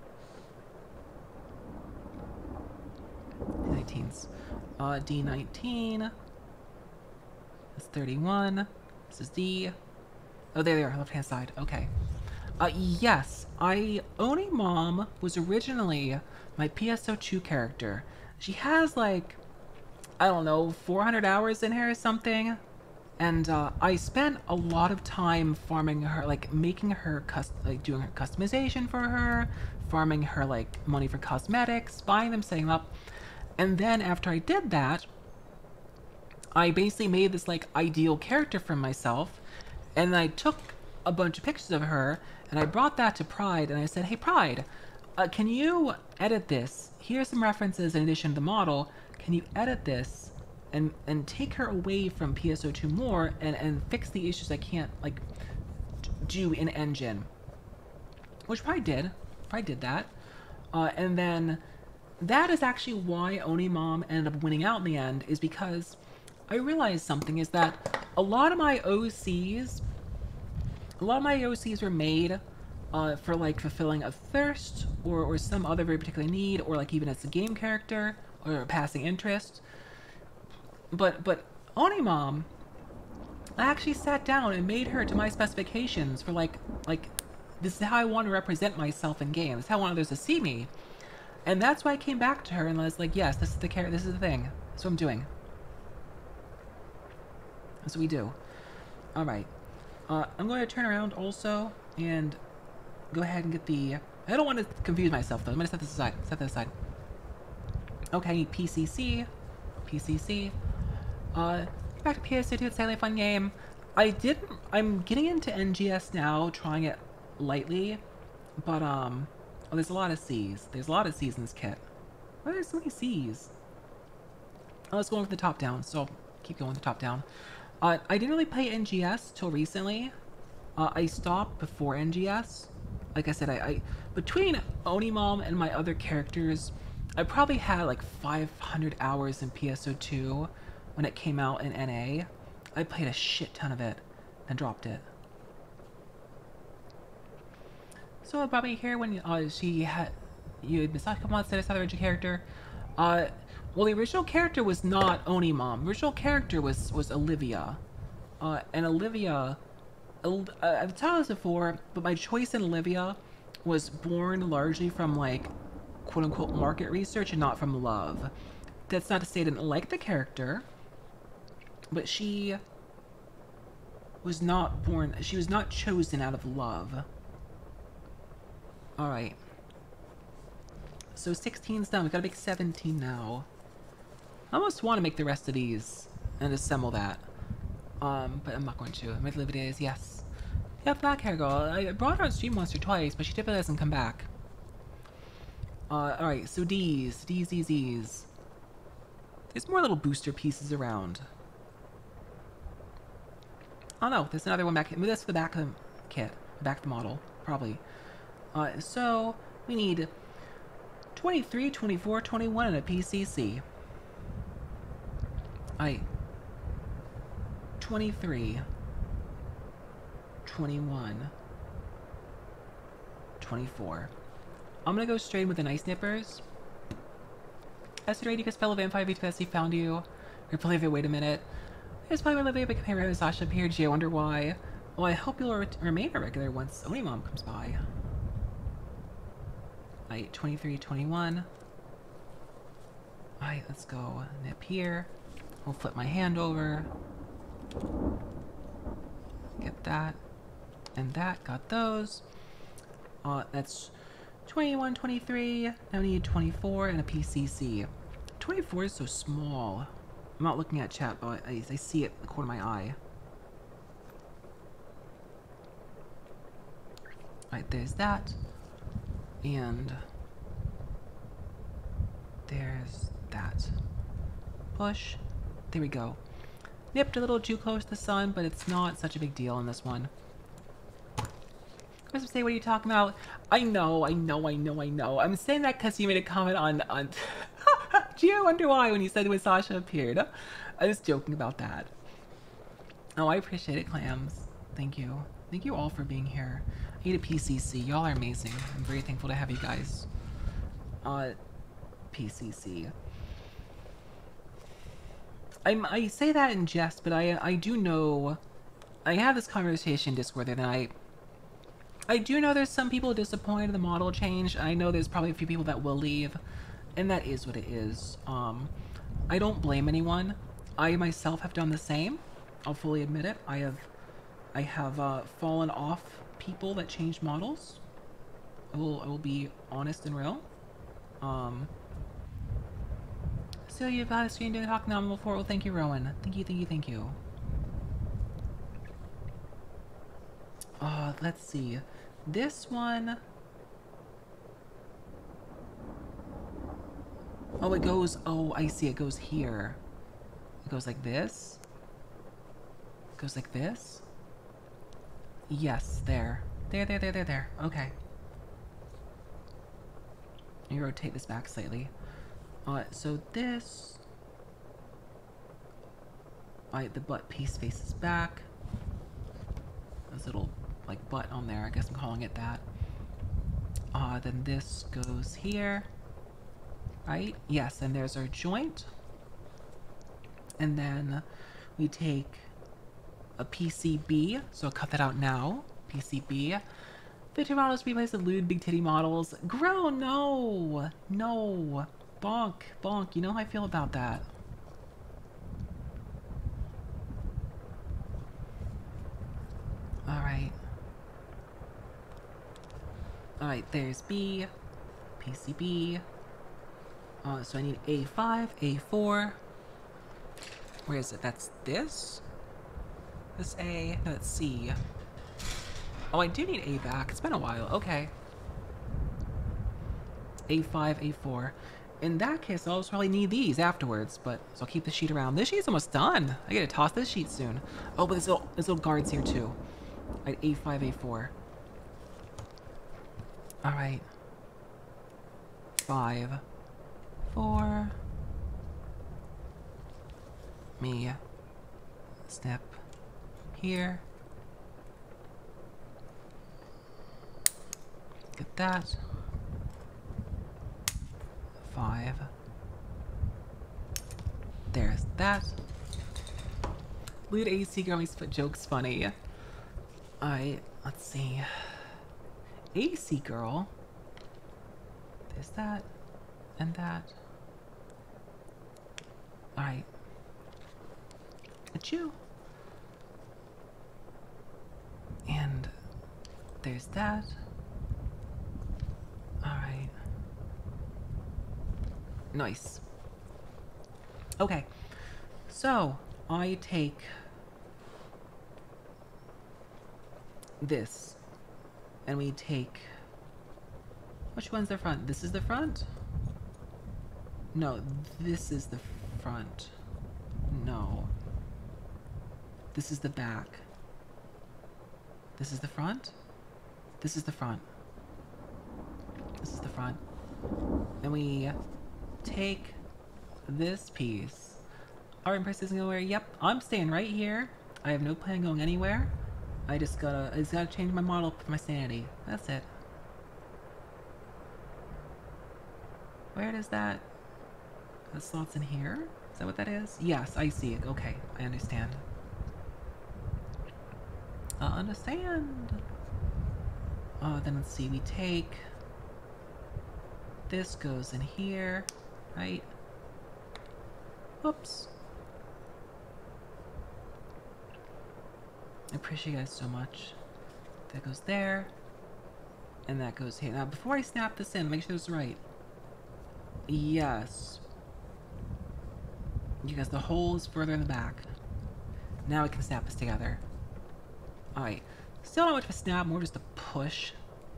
D nineteens. Uh, D nineteen. That's thirty-one. This is D. Oh, there they are, left hand side. Okay. Uh, yes, I Oni Mom was originally my P S O two character. She has like, I don't know, four hundred hours in here or something. And uh, I spent a lot of time farming her, like making her, cus like doing her customization for her, farming her like money for cosmetics, buying them, setting them up. And then after I did that, I basically made this like ideal character for myself. And I took a bunch of pictures of her and I brought that to Pride and I said, hey Pride, uh, can you edit this? Here's some references in addition to the model. Can you edit this? And, and take her away from P S O two more and, and fix the issues I can't like do in engine, which probably did, probably did that, uh, and then that is actually why Oni Mom ended up winning out in the end, is because I realized something is that a lot of my O Cs, a lot of my O Cs were made uh, for like fulfilling a thirst or or some other very particular need, or like even as a game character or a passing interest. But, but Oni Mom, I actually sat down and made her to my specifications for like, like, this is how I want to represent myself in game. This is how I want others to see me. And that's why I came back to her and I was like, yes, this is the character, this is the thing. That's what I'm doing. That's what we do. Alright. Uh, I'm going to turn around also and go ahead and get the... I don't want to confuse myself though. I'm going to set this aside. Set this aside. Okay, I need P C C. P C C. Uh, back to P S O two, it's a fun game. I didn't, I'm getting into N G S now, trying it lightly, but, um, oh, there's a lot of C's. There's a lot of C's in this kit. Why are there so many C's? Oh, let's go on with the top down, so keep going with the top down. Uh, I didn't really play N G S till recently. Uh, I stopped before N G S. Like I said, I, I between Oni Mom and my other characters, I probably had like five hundred hours in P S O two when it came out in N A. I played a shit ton of it and dropped it. So probably here when uh, she had, you had decided to come on set as original character. Uh, well, the original character was not Oni Mom. The original character was was Olivia, uh, and Olivia. Uh, I've told this before, but my choice in Olivia was born largely from like quote-unquote market research and not from love. That's not to say I didn't like the character, but she was not born, she was not chosen out of love. Alright. So sixteen's done, we gotta make seventeen now. I almost want to make the rest of these and assemble that. Um, but I'm not going to. My delivery is yes. Yeah, Black Hair Girl. I brought her on Stream Monster twice, but she typically doesn't come back. Uh, alright, so D's. D's, D's, D's. There's more little booster pieces around. Oh no, there's another one back. Maybe that's the back of the kit. Back of the model. Probably. Uh, so, we need twenty-three, twenty-four, twenty-one, and a P C C. Alright. twenty-three. twenty-one. twenty-four. I'm gonna go straight with the Nice Nippers. Yesterday, because fellow vampire V two S C found you. Replay of it, wait a minute. There's probably Olivia becoming a Sasha appeared. Gee, I wonder why. Well, I hope you'll re remain a regular once Oni Mom comes by. Alright, twenty-three, twenty-one. Alright, let's go nip here. We'll flip my hand over. Get that. And that, got those. Uh, that's twenty-one, twenty-three. Now we need twenty-four and a P C C. twenty-four is so small. I'm not looking at chat, but I, I see it in the corner of my eye. Alright, there's that. And there's that. Push. There we go. Nipped a little too close to the sun, but it's not such a big deal in this one. I was gonna say, what are you talking about? I know, I know, I know, I know. I'm saying that because you made a comment on... on Gio wonder why when you said when Sasha appeared. I was joking about that. Oh, I appreciate it, Clams. Thank you. Thank you all for being here. I need a P C C. Y'all are amazing. I'm very thankful to have you guys. Uh, P C C. I'm, I say that in jest, but I I do know... I have this conversation in Discord the other night. I do know there's some people disappointed in the model change. I know there's probably a few people that will leave. And that is what it is. Um, I don't blame anyone. I myself have done the same. I'll fully admit it. I have... I have uh, fallen off people that change models. I will, I will be honest and real. Um, so you've got a screen to talk nominal for. Well, thank you, Rowan. Thank you, thank you, thank you. Uh, let's see. This one... Oh, it goes... Oh, I see. It goes here. It goes like this. It goes like this. Yes, there. There, there, there, there, there. Okay. Let me rotate this back slightly. Uh, so this... Alright, the butt piece faces back. There's a little, like, butt on there. I guess I'm calling it that. Uh, then this goes here. Right? Yes, and there's our joint. And then we take a P C B, so I'll cut that out now. P C B. Fitting models replace the lewd big titty models. Grow, no! No! Bonk, bonk, you know how I feel about that. Alright. Alright, there's B. P C B. Uh, so I need A five, A four. Where is it? That's this? This A, no, that's C. Oh, I do need A back. It's been a while. Okay. A five, A four. In that case, I'll probably need these afterwards, but so I'll keep the sheet around. This sheet's almost done. I gotta toss this sheet soon. Oh, but there's little, there's little guards here too. Alright, A five, A four. Alright. Five. Four. Me. Step. Here. Get that. Five. There's that. Lewd A C girl makes jokes funny. Alright, let's see. A C girl. There's that. And that. Alright. Achoo. And there's that. Alright. Nice. Okay. So, I take this. And we take... Which one's the front? This is the front? No, this is the front. No. This is the back. This is the front? This is the front. This is the front. Then we take this piece. Our Empress isn't going anywhere. Yep, I'm staying right here. I have no plan going anywhere. I just gotta, I just gotta change my model for my sanity. That's it. Where does that... The slot's in here? Is that what that is? Yes, I see it. Okay, I understand. I understand. Uh, then let's see, we take... This goes in here, right? Oops. I appreciate you guys so much. That goes there. And that goes here. Now, before I snap this in, make sure it's right. Yes. Because the hole is further in the back. Now we can snap this together. Alright. Still not much of a snap, more just a push.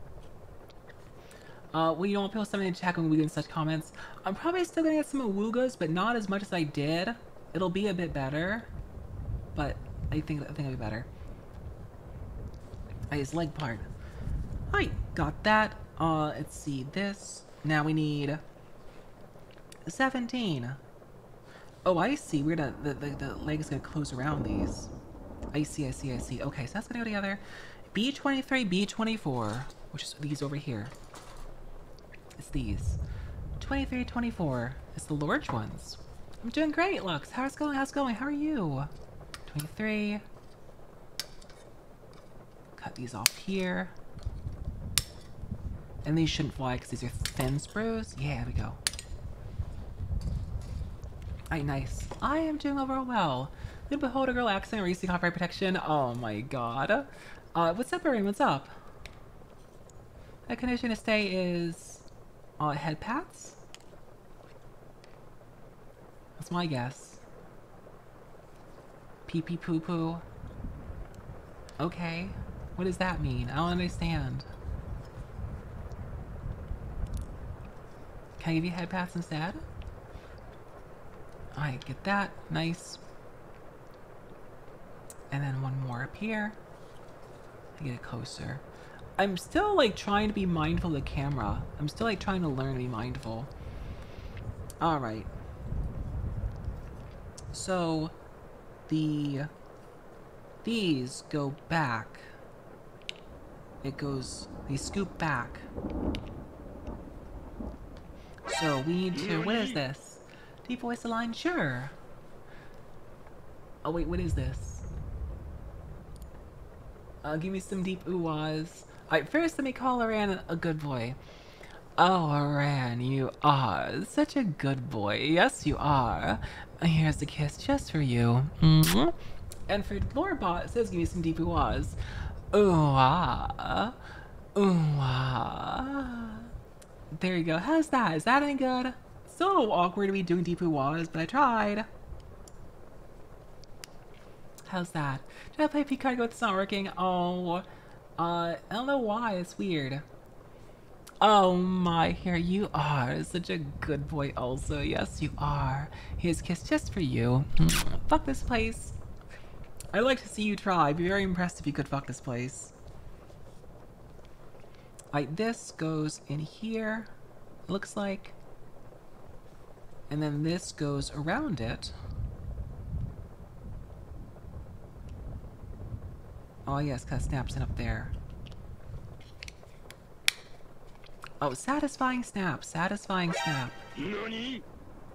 Uh, well, you don't want people sending in chat when we get in such comments. I'm probably still gonna get some awoogas, but not as much as I did. It'll be a bit better. But I think I think it'll be better. Alright, his leg part. Alright, got that. Uh, let's see this. Now we need seventeen. Oh, I see. We're gonna the, the the leg is gonna close around these. I see, I see, I see. Okay, so that's gonna go together. B twenty-three, B twenty-four, which is these over here. It's these. twenty-three, twenty-four. It's the large ones. I'm doing great, Lux. How's it going? How's it going? How are you? twenty-three. Cut these off here. And these shouldn't fly because these are thin sprues. Yeah, there we go. Alright, nice. I am doing overall well. Good beholder girl accent, racing copyright protection. Oh my god. Uh, what's up, Irene? What's up? The condition to stay is uh, head pats? That's my guess. Pee pee poo poo. Okay. What does that mean? I don't understand. Can I give you head pats instead? Alright, get that. Nice. And then one more up here. I get it closer. I'm still like trying to be mindful of the camera. I'm still like trying to learn to be mindful. Alright. So the these go back. It goes they scoop back. So we need to what is this? Deep voice align? Sure. Oh wait, what is this? Uh, give me some deep ooh-ahs. Alright, first let me call Aran a good boy. Oh, Aran, you are such a good boy. Yes, you are. Here's a kiss just for you. Mm-hmm. And for Lorebot, it says give me some deep ooh-ahs. Ooh-ah. Ooh-ah. There you go. How's that? Is that any good? So awkward to be doing deep ooh-ahs, but I tried. How's that? Did I play P-Card Go? It's not working. Oh, uh, I don't know why. It's weird. Oh my, here you are. Such a good boy also. Yes, you are. Here's a kiss just for you. Fuck this place. I'd like to see you try. I'd be very impressed if you could fuck this place. Alright, this goes in here. It looks like. And then this goes around it. Oh yes, cause it snaps in up there. Oh, satisfying snap, satisfying snap. Nani?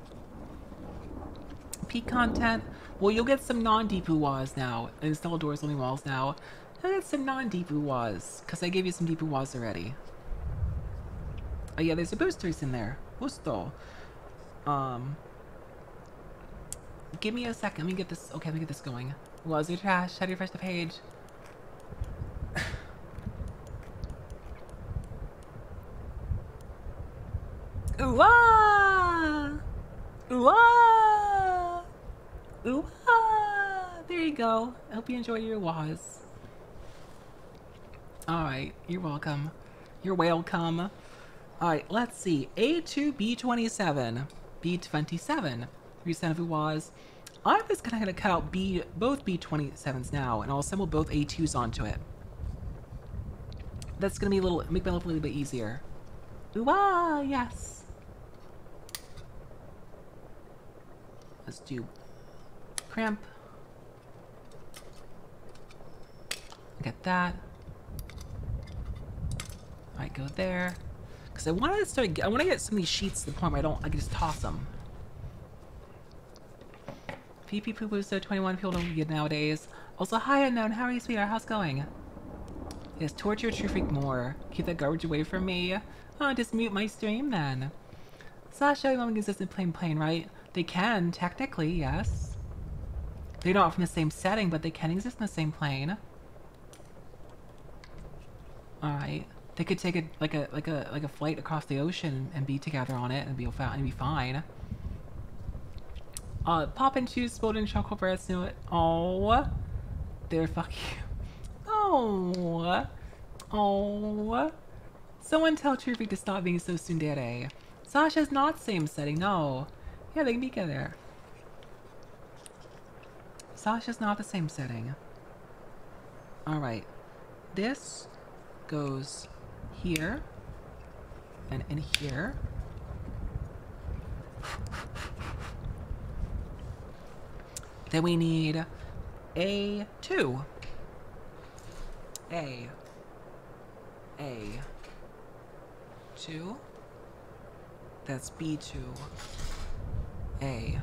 Peak content. Well, you'll get some non-deep ooh-ahs now. Install doors, only walls now. You'll get some non-deep ooh-ahs, cause I gave you some deep ooh-ahs already. Oh yeah, there's a boosters in there. Busto. Um. Give me a second. Let me get this. Okay, let me get this going. Was your trash? How do you refresh the page? Ooh-ah! Ooh-ah! Ooh-ah! There you go. I hope you enjoy your was. Alright, you're welcome. You're welcome. Alright, let's see. A two B twenty-seven. B twenty-seven. Three cent of was. I'm just gonna, gonna cut out B both B twenty-sevens now, and I'll assemble both A twos onto it. That's gonna be a little make my life a little bit easier. Ooh-ah, yes. Let's do crimp. Get that. Alright, go there. Because I want to start. I want to get some of these sheets to the point where I don't. I can just toss them. Pee pee poo poo. So twenty-one people don't get nowadays. Also, hi unknown. How are you, sweetheart? How's it going? Yes, torture True Freak more. Keep that garbage away from me. Oh, just mute my stream then. Sasha, you want me consistent plain plain, right? They can, technically, yes. They're not from the same setting, but they can exist in the same plane. Alright. They could take a like a like a like a flight across the ocean and be together on it and be and be fine. Uh pop and choose spoiled in chocolate breads knew it. Oh, they're fucking Oh, oh. Someone tell True Freak to stop being so tsundere. Sasha's not same setting, no. Yeah, they can be together. Sasha's not the same setting. Alright. This goes here. And in here. Then we need A two. A. A. two. That's B two. A.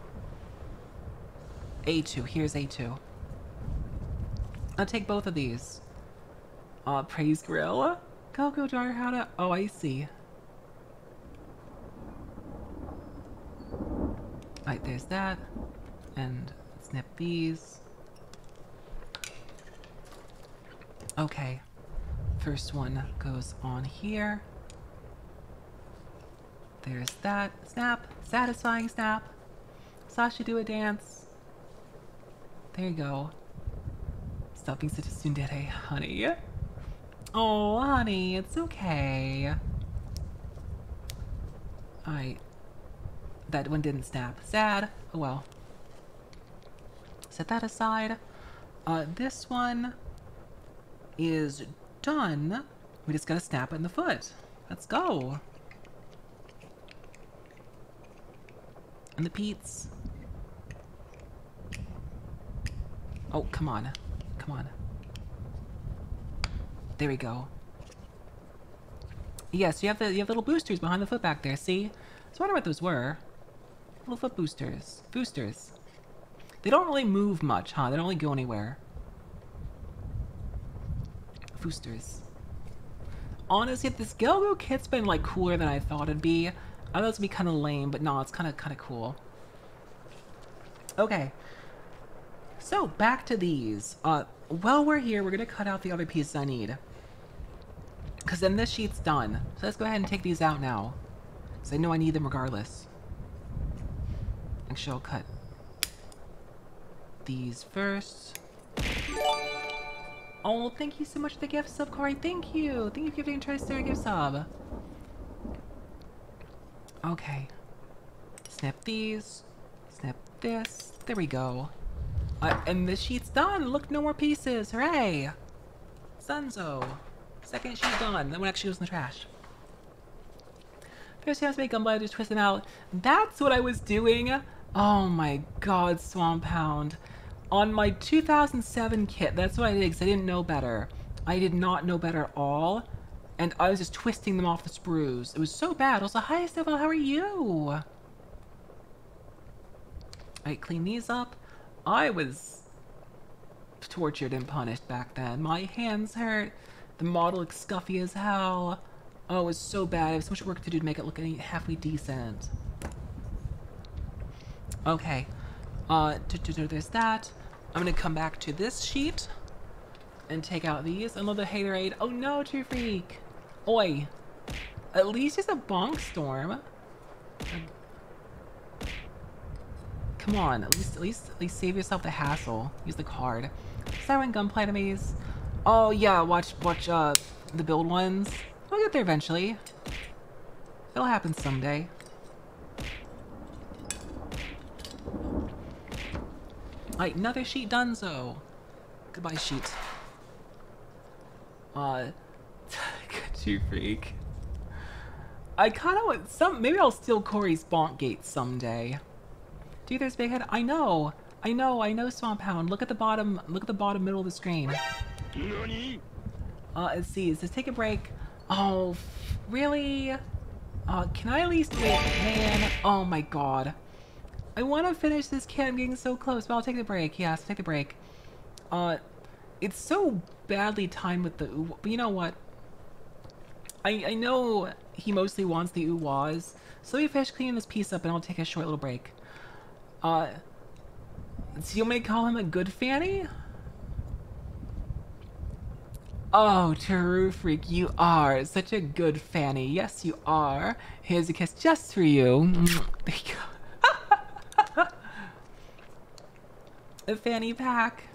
A two. Here's A two. I'll take both of these. Uh, praise grill. Cocoa jar, how to... Oh, I see. Right, there's that. And snip these. Okay. First one goes on here. There's that. Snap. Satisfying snap. Sasha, do a dance. There you go. Stop being such a tsundere, honey. Oh, honey, it's okay. Alright. That one didn't snap. Sad. Oh well. Set that aside. Uh, this one is done. We just gotta snap it in the foot. Let's go. And the Pete's. Oh, come on. Come on. There we go. Yes, yeah, so you have the you have little boosters behind the foot back there, see? So I wonder what those were. Little foot boosters. Boosters. They don't really move much, huh? They don't really go anywhere. Boosters. Honestly, this Gelgo kit's been like cooler than I thought it'd be. I thought it was gonna be kind of lame, but no, it's kind of kind of cool. Okay. So back to these. Uh, while we're here, we're gonna cut out the other pieces I need, cause then this sheet's done. So let's go ahead and take these out now, cause I know I need them regardless. Actually, I'll cut these first. Oh, thank you so much for the gift sub, Corey. Thank you. Thank you for giving Tristar a gift sub. Okay. Snip these. Snip this. There we go. Uh, and this sheet's done. Look, no more pieces. Hooray! Sunzo. Second sheet done. That one actually goes in the trash. First, you have to make Gunblade, just twist them out. That's what I was doing. Oh my god, Swamp Pound. On my two thousand seven kit, that's what I did because I didn't know better. I did not know better at all. And I was just twisting them off the sprues. It was so bad. Also, hi, Stefan, how are you? Alright, clean these up. I was tortured and punished back then. My hands hurt. The model looks scuffy as hell. Oh, it was so bad. I have so much work to do to make it look any halfway decent. Okay. Uh, there's that. I'm gonna come back to this sheet and take out these. Another haterade. Oh no, True Freak. Oi. At least it's a bonk storm. Come on, at least, at least, at least save yourself the hassle. Use the card. Siren Gunplay enemies. Oh yeah, watch, watch, uh, the build ones. We'll get there eventually. It'll happen someday. Alright, another sheet donezo. Goodbye, sheet. Uh, True Freak. I kind of want some. Maybe I'll steal Corey's Bonk Gate someday. Dude, there's Big Head. I know. I know. I know, Swamp Hound. Look at the bottom. Look at the bottom middle of the screen. Uh, let's see. It says take a break. Oh, really? Uh, can I at least wait? Man. Oh my god. I want to finish this kit. I'm getting so close, but I'll take the break. Yes, take the break. Uh, it's so badly timed with the ooh, but you know what? I I know he mostly wants the ooh-wahs, so let me finish cleaning this piece up and I'll take a short little break. Uh, so you may call him a good fanny? Oh, True Freak, you are such a good fanny. Yes, you are. Here's a kiss just for you. There you go. A fanny pack.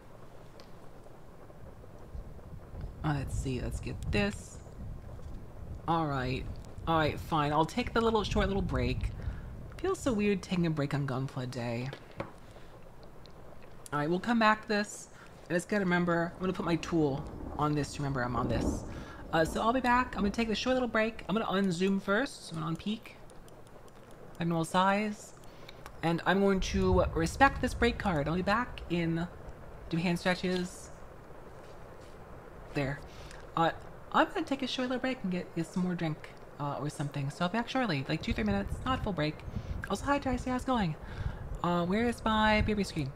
Oh, let's see. Let's get this. Alright. Alright, fine. I'll take the little short little break. Feels so weird taking a break on Gunpla Day. Alright, we'll come back to this. I just gotta remember, I'm gonna put my tool on this to remember I'm on this. Uh, so I'll be back. I'm gonna take this short little break. I'm gonna unzoom first. So I'm gonna unpeak. my normal size. And I'm going to respect this break card. I'll be back in do hand stretches. There. Uh, I'm gonna take a short little break and get, get some more drink uh, or something. So I'll be back shortly, like two, three minutes, not full break. Also, hi Tracy, how's it going? Uh, where is my baby screen?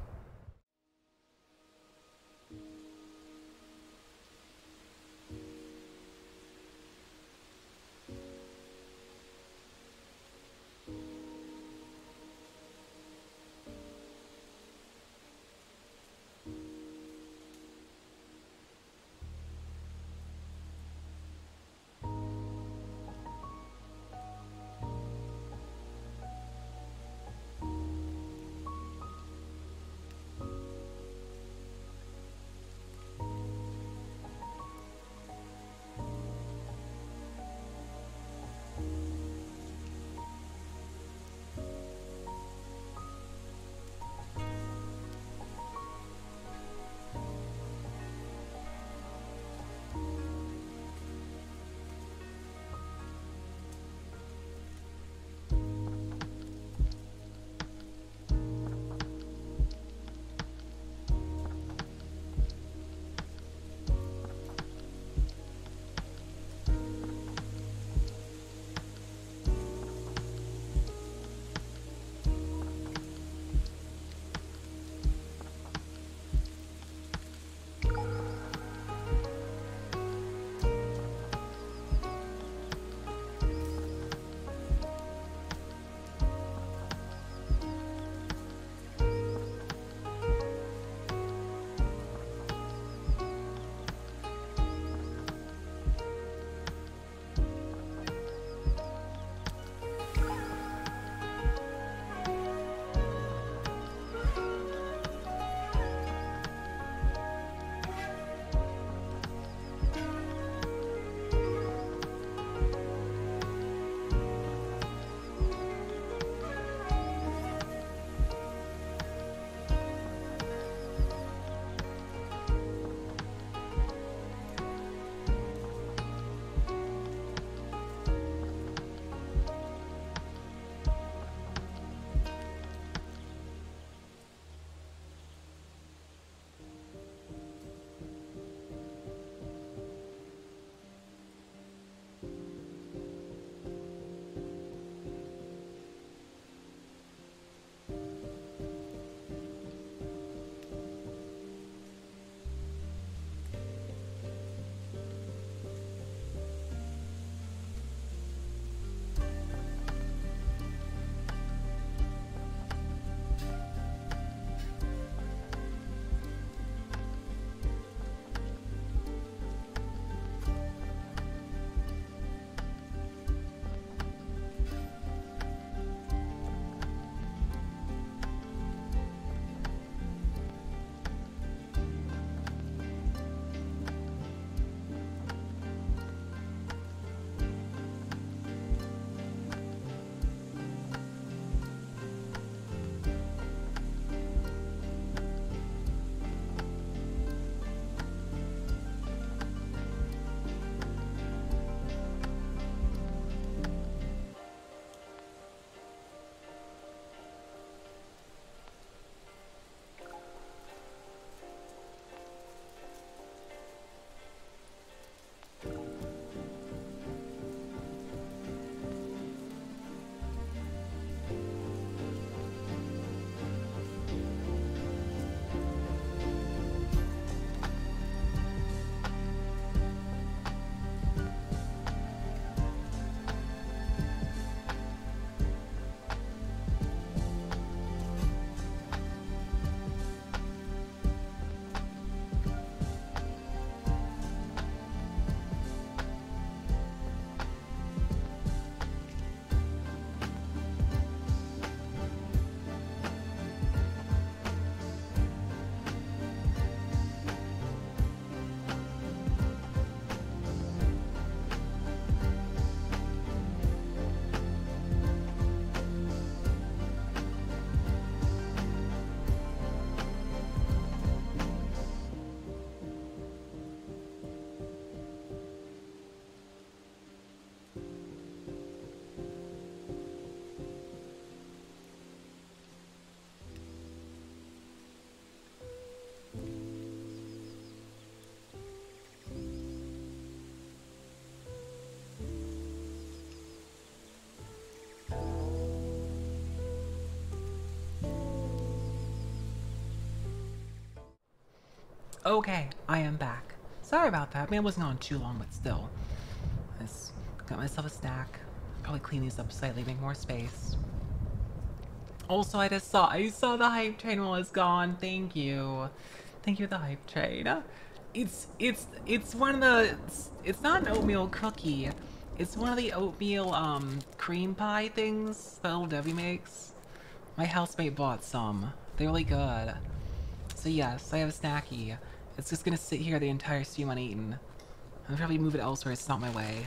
Okay, I am back. Sorry about that. I mean, it wasn't on too long, but still. I just got myself a snack. Probably clean these up slightly, make more space. Also, I just saw I saw the hype train while it's gone. Thank you, thank you, the hype train. It's it's it's one of the it's, it's not an oatmeal cookie. It's one of the oatmeal um cream pie things that Little Debbie makes. My housemate bought some. They're really good. So yes, I have a snacky. It's just gonna sit here the entire stream uneaten. I'll probably move it elsewhere. It's not my way.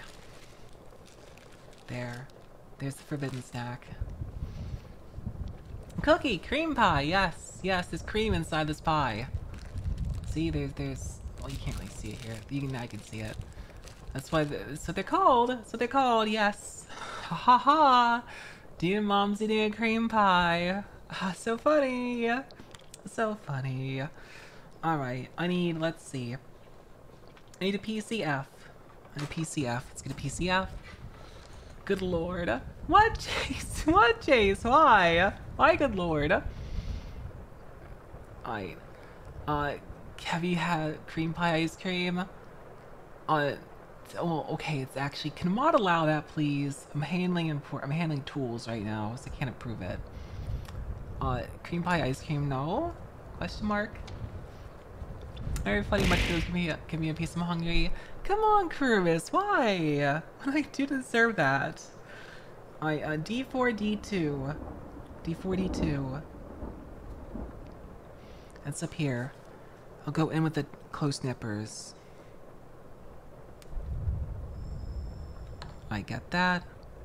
There, there's the forbidden snack. Cookie! Cream pie! Yes! Yes, there's cream inside this pie. See, there's, there's... Well, you can't really see it here. You can, I can see it. That's why, the, that's what they're called! That's what they're called, yes! Ha ha ha! Dear Mom's eating a cream pie! Ah, so funny! So funny. Alright, I need, let's see. I need a P C F. I need a P C F. Let's get a P C F. Good lord. What, Chase? What, Chase? Why? Why, good lord? Alright. Uh, have you had cream pie ice cream? Uh, oh, okay, it's actually... Can Mod allow that, please? I'm handling import... I'm handling tools right now, so I can't approve it. Uh, cream pie ice cream, no? Question mark? Very funny, much goes, give me a, give me a piece, I'm hungry. Come on, Curvis, why? What do I do to deserve that? I, uh, D four, D two. D four, D two. That's up here. I'll go in with the close nippers. I get that.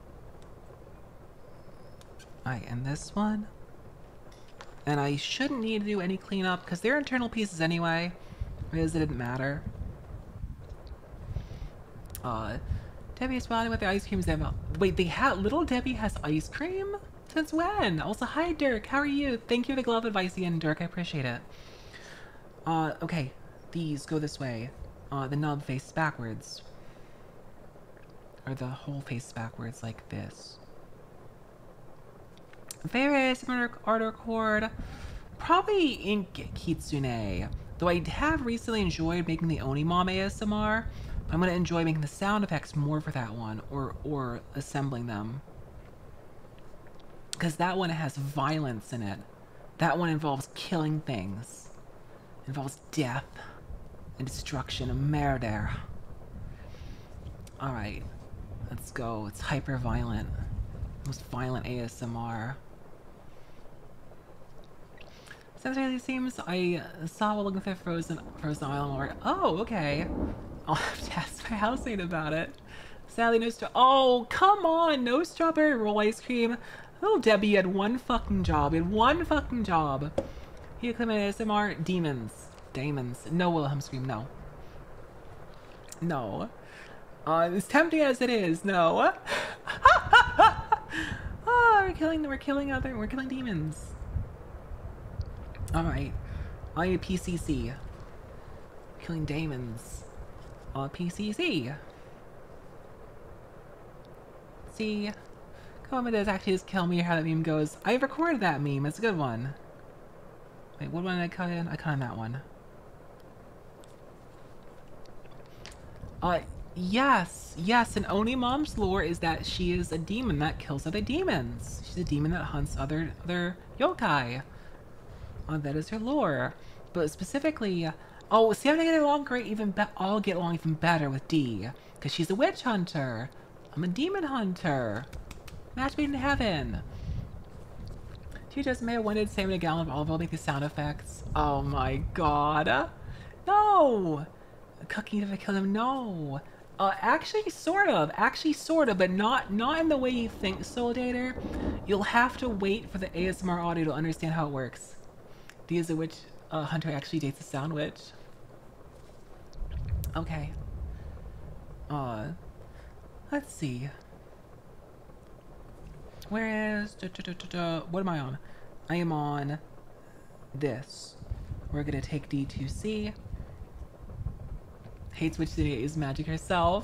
Alright, and this one. And I shouldn't need to do any cleanup, because they're internal pieces anyway. Because it didn't matter. Uh, Debbie is smiling with the ice creams. Wait, they have Little Debbie has ice cream? Since when? Also, hi Dirk, how are you? Thank you for the glove advice again, Dirk, I appreciate it. Uh, okay, these go this way. Uh, the nub face backwards. Or the whole face backwards like this. Various art record. Probably Ink Kitsune. Though I have recently enjoyed making the Onimom A S M R, but I'm gonna enjoy making the sound effects more for that one, or or assembling them. Because that one has violence in it. That one involves killing things. It involves death and destruction and murder. Alright, let's go. It's hyper violent. Most violent A S M R. Sometimes it seems I saw while looking for Frozen Frozen Island Lord. Oh, okay. I'll have to ask my housemate about it. Sadly, no stra- Oh, come on! No strawberry roll ice cream. Little Debbie, you had one fucking job. You had one fucking job. You come in A S M R. Demons. Demons. No Wilhelm scream. No. No. Uh, as tempting as it is, no. Oh, we're killing. We're killing other. We're killing demons. All right. I need P C C. Killing demons. Uh, P C C. See. Comment does actually just kill me. How that meme goes. I recorded that meme. It's a good one. Wait, what one did I cut in? I cut in that one. Uh, yes, yes, and Onimom's lore is that she is a demon that kills other demons. She's a demon that hunts other other yokai. Uh, that is her lore. But specifically, oh, see, I'm gonna get along great. Even be I'll get along even better with D, because she's a witch hunter. I'm a demon hunter. Match made in heaven. Two just made one did Sam and a gallon of olive oil make the sound effects. Oh my god. No! Cooking if I kill him, no. Uh, actually, sort of. Actually, sort of, but not not in the way you think, Solidator. You'll have to wait for the A S M R audio to understand how it works. D is a witch uh, hunter actually dates a sound witch. Okay. Uh, let's see. Where is... Da, da, da, da, da. What am I on? I am on this. We're gonna take D two C. Hates Witch City is magic herself.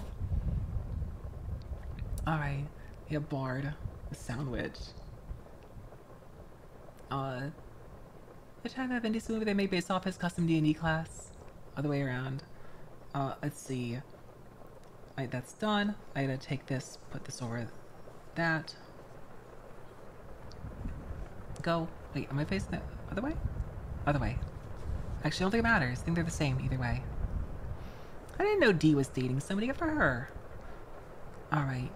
Alright. We have Bard, the Sound Witch. Uh, the China of Indie movie they made based off his custom D and D class. other way around. Uh, let's see. Alright, that's done. I gotta take this, put this over that. Go. Wait, am I facing the other way? Other way. Actually, I don't think it matters. I think they're the same either way. I didn't know Dee was dating somebody. Good for her. Alright.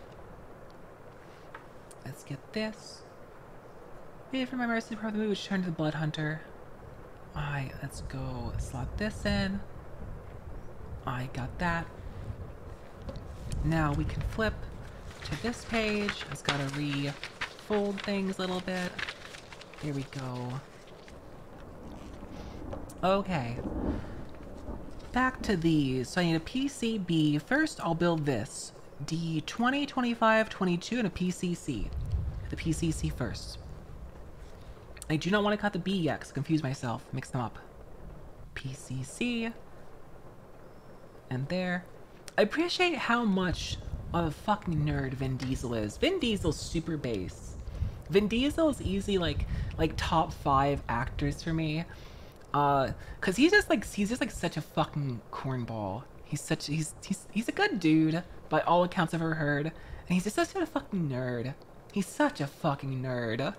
Let's get this. Maybe for my mercy part of the movie, which turned to the Blood Hunter. Alright, let's go slot this in. I got that. Now we can flip to this page. It's gotta re-fold things a little bit. Here we go. Okay. Back to these. So I need a P C B. First, I'll build this. D twenty, twenty-five, twenty-two, and a P C C. The P C C first. I do not want to cut the B yet, because I confuse myself. Mix them up. P C C. And there. I appreciate how much of a fucking nerd Vin Diesel is. Vin Diesel's super base. Vin Diesel is easy, like, like top five actors for me. Uh, cause he's just like, he's just like such a fucking cornball. He's such, he's, he's, he's a good dude, by all accounts I've ever heard. And he's just such a fucking nerd. He's such a fucking nerd.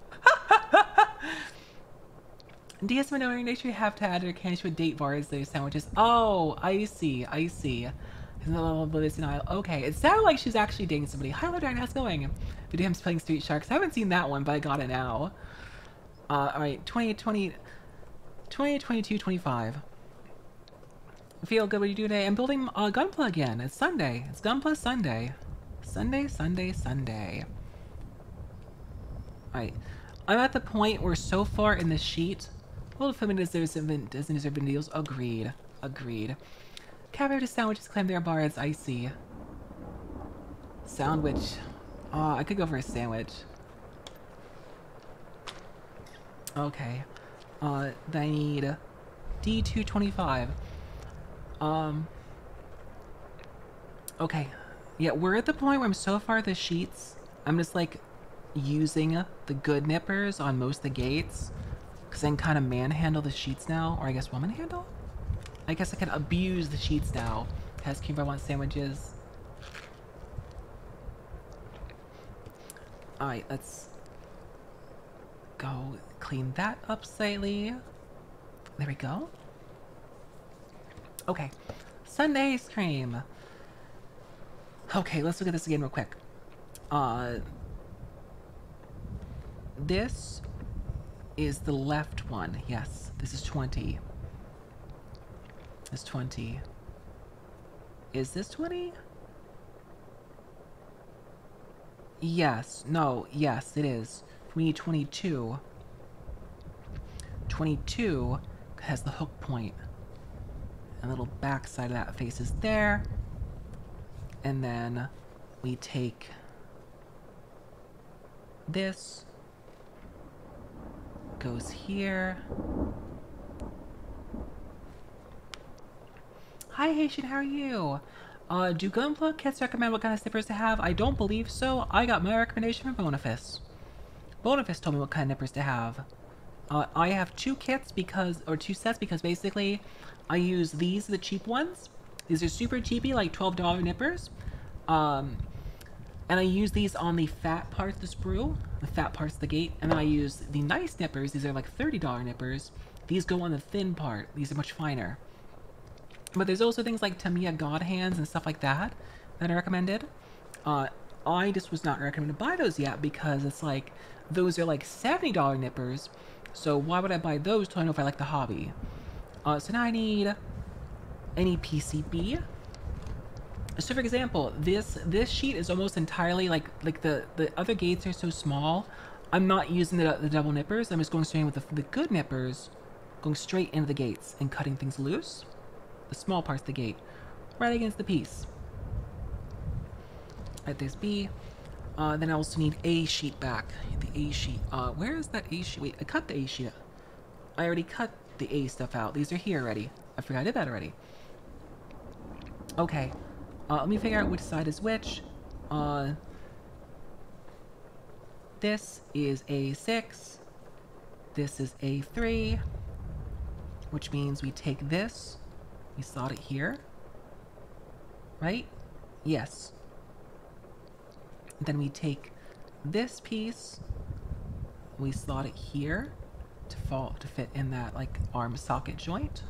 D S M make sure you have to add your candies with date bars, those sandwiches. Oh, I see, I see. Okay, it sounded like she's actually dating somebody. Hi, Lodine, how's it going? Video him playing Street Sharks. I haven't seen that one, but I got it now. Uh, alright, twenty, twenty, twenty, twenty-two, twenty-five. Feel good, what are you doing today? I'm building uh, Gunpla again. It's Sunday. It's Gunpla Sunday. Sunday, Sunday, Sunday. Alright. I'm at the point where so far in the sheet, well, if doesn't deserve Vin Diesel. Agreed. Agreed. Caviar to sandwiches claim their bars. I see. Sandwich. Oh, I could go for a sandwich. Okay. Uh, then I need D two twenty-five. Um. Okay. Yeah, we're at the point where I'm so far the sheets, I'm just like using the good nippers on most of the gates. Because I can kind of manhandle the sheets now. Or I guess woman handle? I guess I can abuse the sheets now. Has Kimber want sandwiches? Alright, let's go clean that up slightly. There we go. Okay. Sunday ice cream. Okay, let's look at this again real quick. Uh, this is the left one. Yes, this is twenty. This is twenty. Is this twenty? Yes. No. Yes, it is. We need twenty-two. twenty-two has the hook point. A little back side of that faces there. And then we take this. Goes here. Hi Haitian, how are you? Uh, do Gunpla kits recommend what kind of snippers to have? I don't believe so. I got my recommendation from Bonafist. Bonafist told me what kind of nippers to have. Uh, I have two kits because, or two sets because basically I use these, the cheap ones. These are super cheapy, like twelve dollar nippers. Um, and I use these on the fat parts of the sprue, the fat parts of the gate. And then I use the nice nippers. These are like thirty dollar nippers. These go on the thin part. These are much finer. But there's also things like Tamiya God Hands and stuff like that that are recommended. Uh, I just was not recommended to buy those yet because it's like, those are like seventy dollar nippers. So why would I buy those till I know if I like the hobby? Uh, so now I need any P C B. So for example, this this sheet is almost entirely like like the the other gates are so small. I'm not using the, the double nippers. I'm just going straight with the, the good nippers, going straight into the gates and cutting things loose. The small parts of the gate, right against the piece. Alright, there's B. Uh, then I also need A sheet back. The A sheet. Uh, where is that A sheet? Wait, I cut the A sheet. I already cut the A stuff out. These are here already. I forgot I did that already. Okay. Uh, let me figure out which side is which. Uh, this is A six. This is A three. which means we take this, we slot it here, right? Yes. Then we take this piece, we slot it here to fall to fit in that like arm socket joint.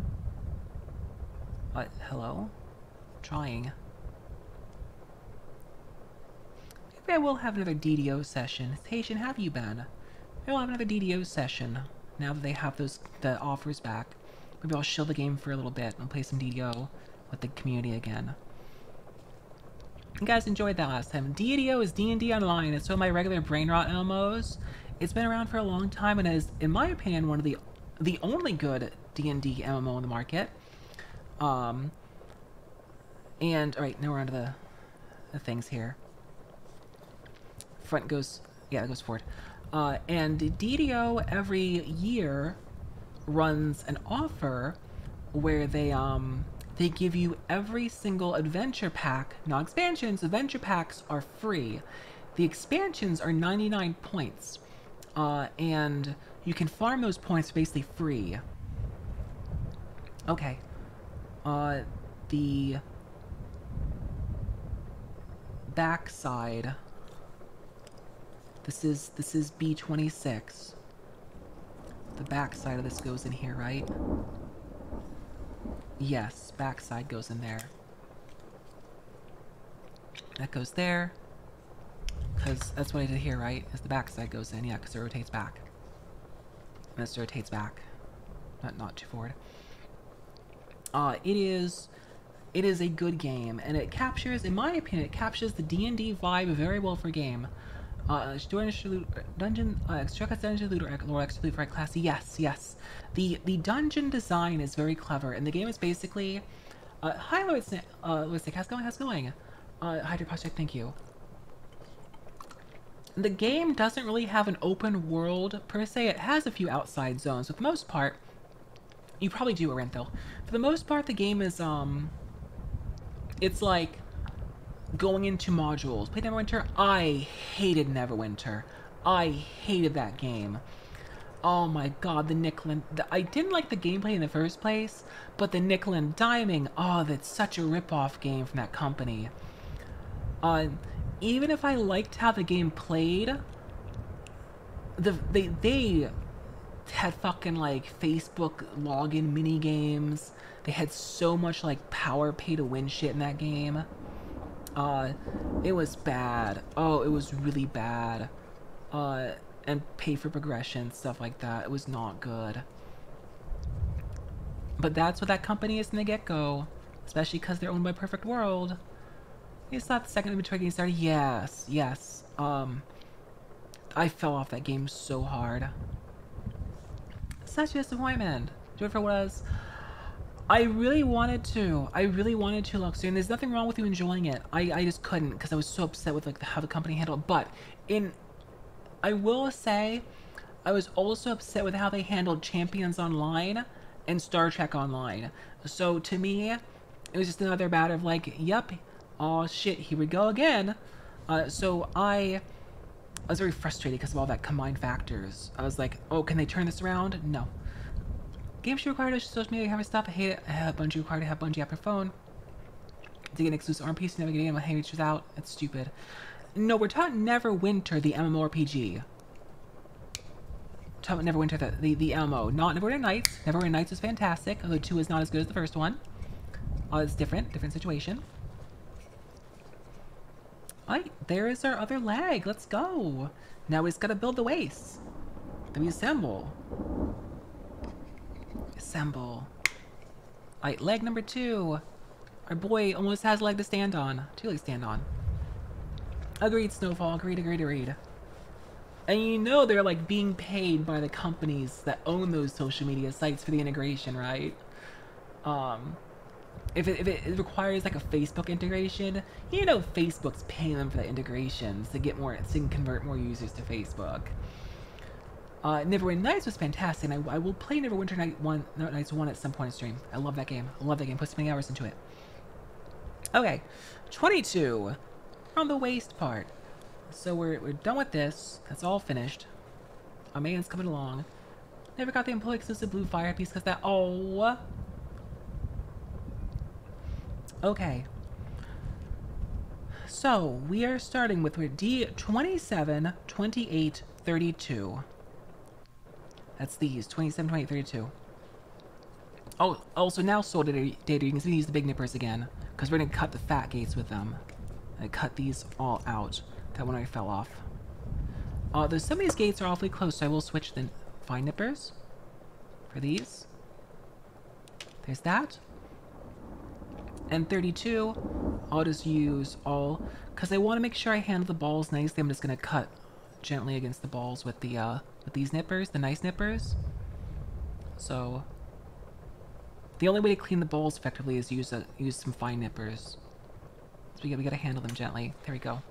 What? Hello? Trying. Maybe I will have another D D O session. Haitian, have you been? Maybe I'll have another D D O session now that they have those the offers back. Maybe I'll shill the game for a little bit and play some D D O with the community again. You guys enjoyed that last time. D D O is D and D Online. It's one of my regular brain rot M M Os. It's been around for a long time and is, in my opinion, one of the the only good D and D M M O in the market. Um, and alright, now we're onto the, the things here. Front goes, yeah, it goes forward. Uh, and D D O every year runs an offer where they um they give you every single adventure pack. Not expansions, adventure packs are free. The expansions are ninety-nine points. Uh, and you can farm those points basically free. Okay. Uh, the backside. This is this is B twenty-six. The backside of this goes in here, right? Yes, backside goes in there. That goes there. Because that's what I did here, right? Is the backside goes in, yeah, because it rotates back. And this rotates back. Not not too forward. Uh, it is it is a good game, and it captures, in my opinion, it captures the D and D vibe very well for a game. Uh, dungeon, uh, extract dungeon loot or lore extra loot for a class. Yes, yes. The the dungeon design is very clever, and the game is basically. Uh, hi, Lloyd. Uh, Lloyd, how's it going? How's it going? Uh, Hydra Project, thank you. The game doesn't really have an open world per se. It has a few outside zones. For the most part, you probably do, Arenthil. For the most part, the game is um. It's like. Going into modules. Play Neverwinter? I hated Neverwinter. I hated that game. Oh my god, the nickel and... The, I didn't like the gameplay in the first place, but the nickel and diming, oh, that's such a rip-off game from that company. Uh, even if I liked how the game played, the they, they had fucking, like, Facebook login mini-games. They had so much, like, power pay-to-win shit in that game. Uh, it was bad. Oh, it was really bad. Uh, and pay for progression, stuff like that. It was not good. But that's what that company is from the get-go. Especially because they're owned by Perfect World. It's not the second inventory game started. Yes, yes. Um, I fell off that game so hard. Such a disappointment. Do it for what it was. I really wanted to. I really wanted to, Luxor, and there's nothing wrong with you enjoying it. I, I just couldn't because I was so upset with like how the company handled it. But in, I will say, I was also upset with how they handled Champions Online and Star Trek Online. So to me, it was just another matter of like, yep, oh shit, here we go again. Uh, so I, I was very frustrated because of all that combined factors. I was like, oh, can they turn this around? No. Games should require to social media have stuff. I hate it. I have Bungie required to have Bungie app your phone. To get an exclusive ARM piece, you never get it. My hand reaches out. It's stupid. No, we're talking Neverwinter, the MMORPG. Talking Neverwinter, the, the, the M M O. Not Neverwinter Nights. Neverwinter Nights was fantastic, although two is not as good as the first one. Uh, it's different. Different situation. Alright, there is our other leg. Let's go. Now we just gotta build the waist. Then we assemble. Assemble. Alright, leg number two. Our boy almost has a leg to stand on. Two legs to stand on. Agreed, Snowfall. Agreed, agreed, agreed. And you know they're like being paid by the companies that own those social media sites for the integration, right? Um, if it, if it requires like a Facebook integration, you know Facebook's paying them for the integrations to get more, to convert more users to Facebook. Uh, Neverwinter Nights was fantastic, and I, I will play Neverwinter Night one, Nights one at some point in stream. I love that game. I love that game. Put so many hours into it. Okay, twenty-two. We're on the waist part. So we're, we're done with this. That's all finished. Our man's coming along. Never got the employee exclusive blue fire piece because that. Oh. Okay. So we are starting with D twenty-seven, twenty-eight, thirty-two. That's these twenty-seven, twenty-eight, thirty-two. Oh, also now sold data, data you can use the big nippers again because we're gonna cut the fat gates with them. I cut these all out. That one I fell off. Uh, though some of these gates are awfully close, so I will switch the fine nippers for these. There's that. And thirty-two, I'll just use all, because I want to make sure I handle the balls nicely. I'm just going to cut gently against the balls with the, uh, with these nippers, the nice nippers. So, the only way to clean the balls effectively is use a, use some fine nippers. So we got we got to handle them gently. There we go.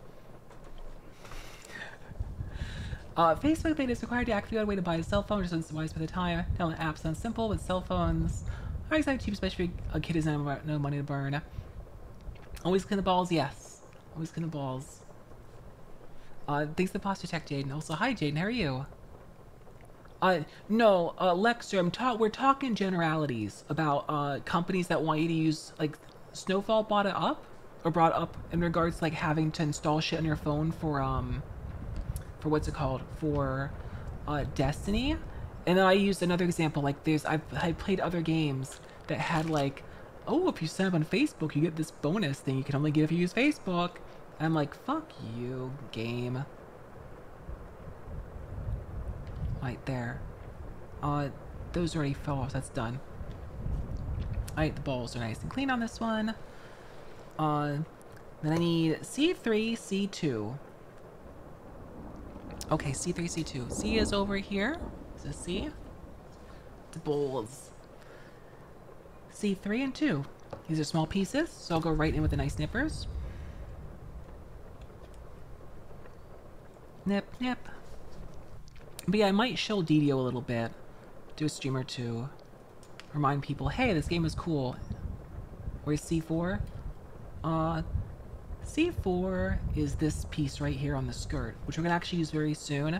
Uh, Facebook Pay is required to activate a way to buy a cell phone, which isn't wise by the time. Download the app sounds simple, but cell phones are exciting cheap, especially if a kid doesn't have no money to burn. Always clean the balls, yes. Always clean the balls. Uh, thanks to Posture Tech, Jaden. Also, hi, Jaden. How are you? Uh, no, uh, Lexer, I'm ta we're talking generalities about, uh, companies that want you to use, like, Snowfall brought it up, or brought up in regards to, like, having to install shit on your phone for, um, for what's it called, for, uh, Destiny. And then I used another example, like, there's, I've, I played other games that had, like, oh, if you sign up on Facebook, you get this bonus thing you can only get if you use Facebook. And I'm like, fuck you, game. Right there. Uh, those already fell off, so that's done. Alright, the balls are nice and clean on this one. Uh, then I need C three, C two. Okay, C three, C two. C is over here. Is this C? The balls. C three and two. These are small pieces, so I'll go right in with the nice nippers. Nip, nip. But yeah, I might shill D D O a little bit. Do a stream or two. Remind people, hey, this game is cool. Where's C four? Uh, C four is this piece right here on the skirt, which we're going to actually use very soon.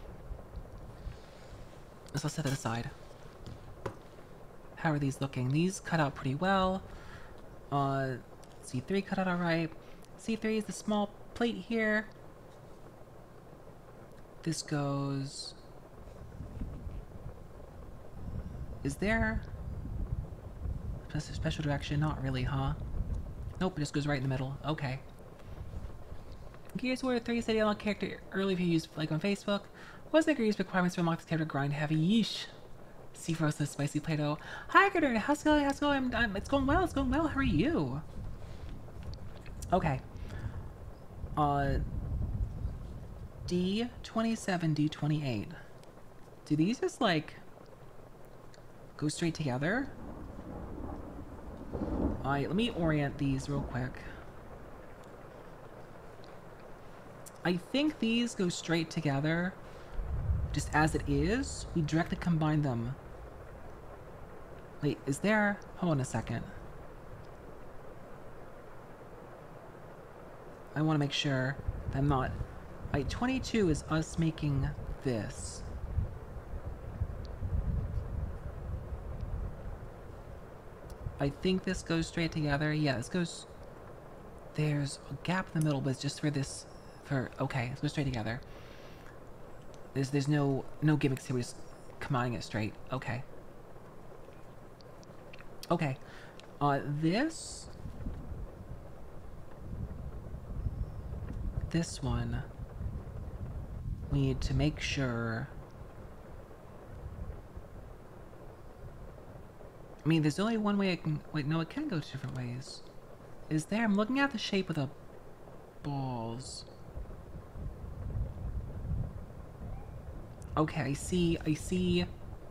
So let's set that aside. How are these looking? These cut out pretty well. Uh, C three cut out alright. C three is the small plate here. This goes... Is there... a special direction? Not really, huh? Nope, it just goes right in the middle. Okay. Gears of War three said you unlock character early if you use like on Facebook. What's the Gears requirements to unlock this character grind heavy? Yeesh. Seafrost the spicy Play-Doh. Hi, Gardner. How's it going? How's it going? I'm, I'm, it's going well. It's going well. How are you? Okay. Uh... D twenty-seven, D twenty-eight. Do these just like go straight together? Alright, let me orient these real quick. I think these go straight together just as it is. We directly combine them. Wait, is there... Hold on a second. I want to make sure that I'm not... Right, twenty-two is us making this. I think this goes straight together. Yeah, this goes... There's a gap in the middle, but it's just for this... For... Okay, let's go straight together. There's there's no no gimmicks here, we're just combining it straight. Okay. Okay. Uh, this... This one... We need to make sure... I mean, there's only one way I can... Wait, no, it can go two different ways. Is there? I'm looking at the shape of the balls. Okay, I see... I see...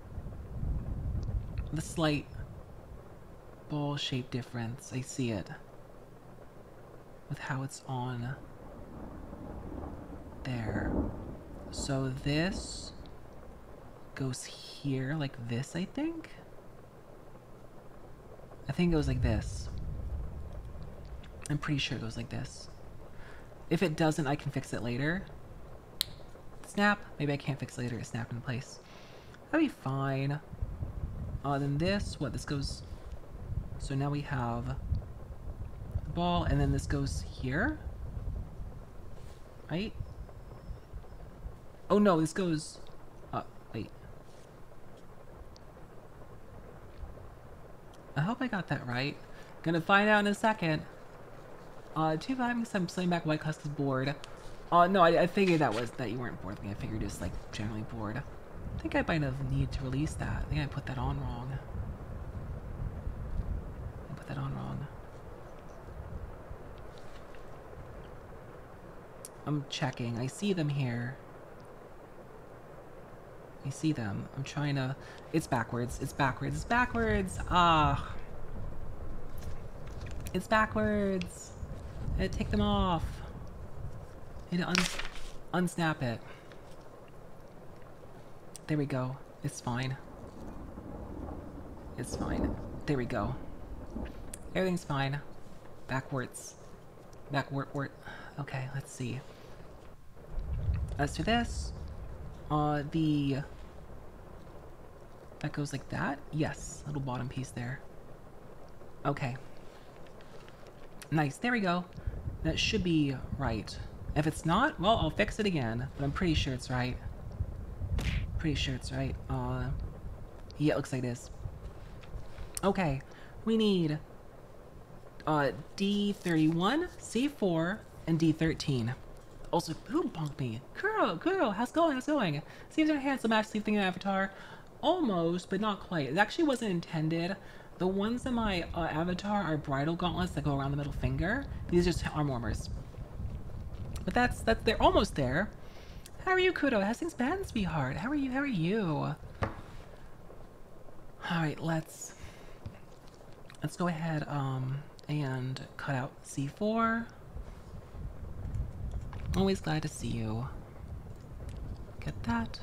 the slight ball shape difference. I see it. With how it's on... there. So this goes here like this, I think? I think it goes like this. I'm pretty sure it goes like this. If it doesn't, I can fix it later. Snap. Maybe I can't fix it later. It snapped in place. That'll be fine. Uh, then this, what, this goes... So now we have the ball, and then this goes here? Right? Oh no, this goes... Uh, wait. I hope I got that right. Gonna find out in a second. Uh, too bad I'm playing back White Husk's bored. Uh, no, I, I figured that was that you weren't bored with me. I figured just like generally bored. I think I might have needed to release that. I think I put that on wrong. I put that on wrong. I'm checking. I see them here. I see them. I'm trying to... It's backwards. It's backwards. It's backwards. Ah. It's backwards. I had to take them off. I had to un unsnap it. There we go. It's fine. It's fine. There we go. Everything's fine. Backwards. Backward. Word. Okay, let's see. As to this, uh, the... That goes like that? Yes, little bottom piece there. Okay. Nice, there we go. That should be right. If it's not, well, I'll fix it again, but I'm pretty sure it's right. Pretty sure it's right. Uh, yeah, it looks like it is. Okay, we need uh, D thirty-one, C four, and D thirteen. Also, who bonked me? Kuro, Kuro, how's it going? How's it going? Seems like a handsome actually thinking of Avatar. Almost, but not quite. It actually wasn't intended. The ones in my uh, avatar are bridal gauntlets that go around the middle finger. These are just arm warmers. But that's, that's, they're almost there. How are you, Kudo? How's things been, sweetheart? How are you? How are you? Alright, let's, let's go ahead, um, and cut out C four. Always glad to see you. Get that.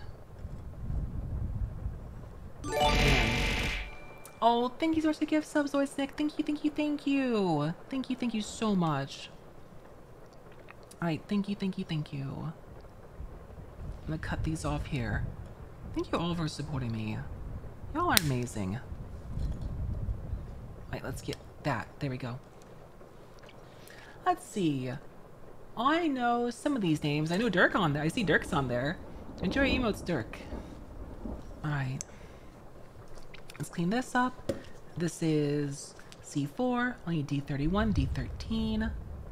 Oh, thank you so much for the gift subs, always Nick. Thank you, thank you, thank you. Thank you, thank you so much. Alright, thank you, thank you, thank you. I'm gonna cut these off here. Thank you all for supporting me. Y'all are amazing. Alright, let's get that. There we go. Let's see. I know some of these names. I know Dirk on there. I see Dirk's on there. Enjoy emotes, Dirk. Alright. Let's clean this up. This is C four. I need D thirty-one, D thirteen.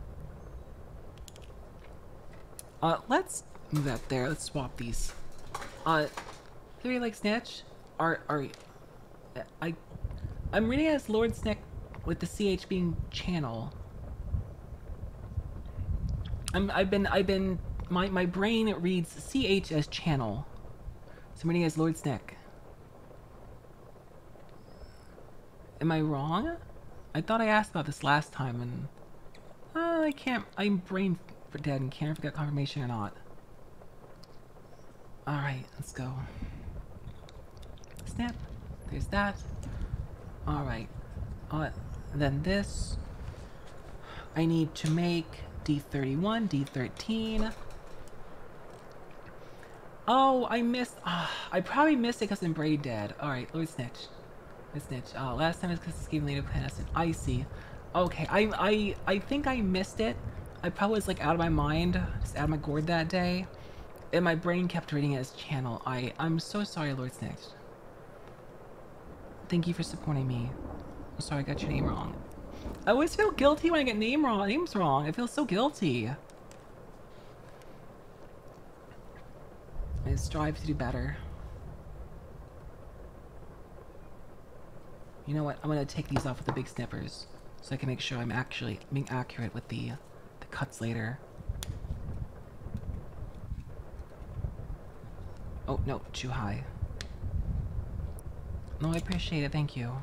Uh, let's move that there. Let's swap these. Uh, do you like Snitch? Are, are, I, I'm reading it as Lord Snick with the C H being channel. I'm, I've been, I've been, my, my brain reads C H as channel. So I'm reading it as Lord Snick. Am I wrong? I thought I asked about this last time and... Uh, I can't... I'm brain dead and can't forget confirmation or not. Alright, let's go. Snap. There's that. Alright. Uh, then this... I need to make D thirty-one, D thirteen... Oh, I missed... Uh, I probably missed it because I'm brain dead. Alright, Lord Snitch. Snitch. Uh, last time it's because this game later class. I see. Okay, I I I think I missed it. I probably was like out of my mind, just out of my gourd that day, and my brain kept reading it as channel. I I'm so sorry, Lord Snitch. Thank you for supporting me. I'm sorry I got your name wrong. I always feel guilty when I get name wrong. Names wrong. I feel so guilty. I strive to do better. You know what? I'm gonna take these off with the big snippers, so I can make sure I'm actually being accurate with the the cuts later. Oh no, too high. No, I appreciate it. Thank you.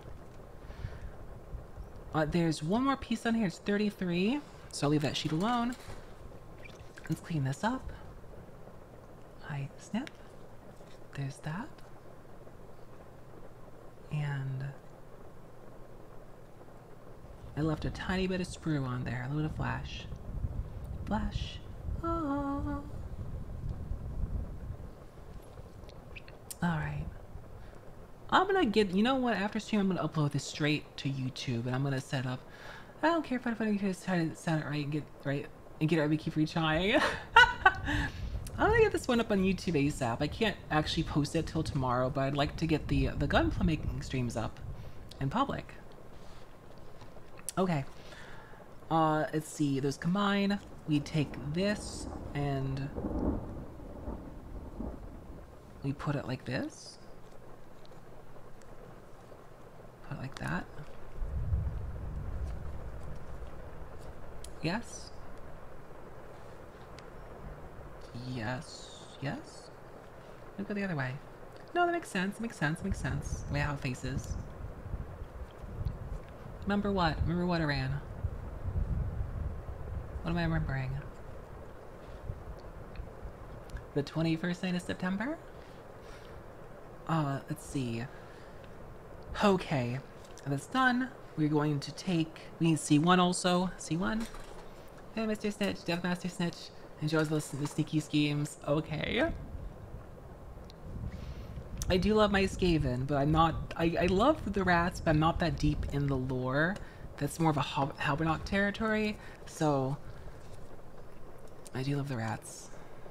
Uh, there's one more piece on here. It's thirty-three, so I'll leave that sheet alone. Let's clean this up. I snip. There's that. And I left a tiny bit of sprue on there, a little bit of flash. Flash. Oh. Alright. I'm gonna get, you know what, after stream I'm gonna upload this straight to YouTube, and I'm gonna set up, I don't care if I can just try to sound it right and get right, and get it right, we keep retrying. I'm gonna get this one up on YouTube ASAP. I can't actually post it till tomorrow, but I'd like to get the, the gunplay making streams up in public. Okay. Uh, let's see, those combine. We take this, and we put it like this. Put it like that. Yes. Yes. Yes. We go the other way. No, that makes sense. Makes sense. Makes sense. The way how it faces. Remember what? Remember what, Iran? What am I remembering? The twenty-first night of September? Uh, let's see. Okay, that's done. We're going to take, we need C one also. C one. Hey, Mister Snitch, Death Master Snitch. Enjoys the, the sneaky schemes. Okay. I do love my Skaven, but I'm not, I, I love the rats, but I'm not that deep in the lore. That's more of a Hal Halbernock territory, so I do love the rats.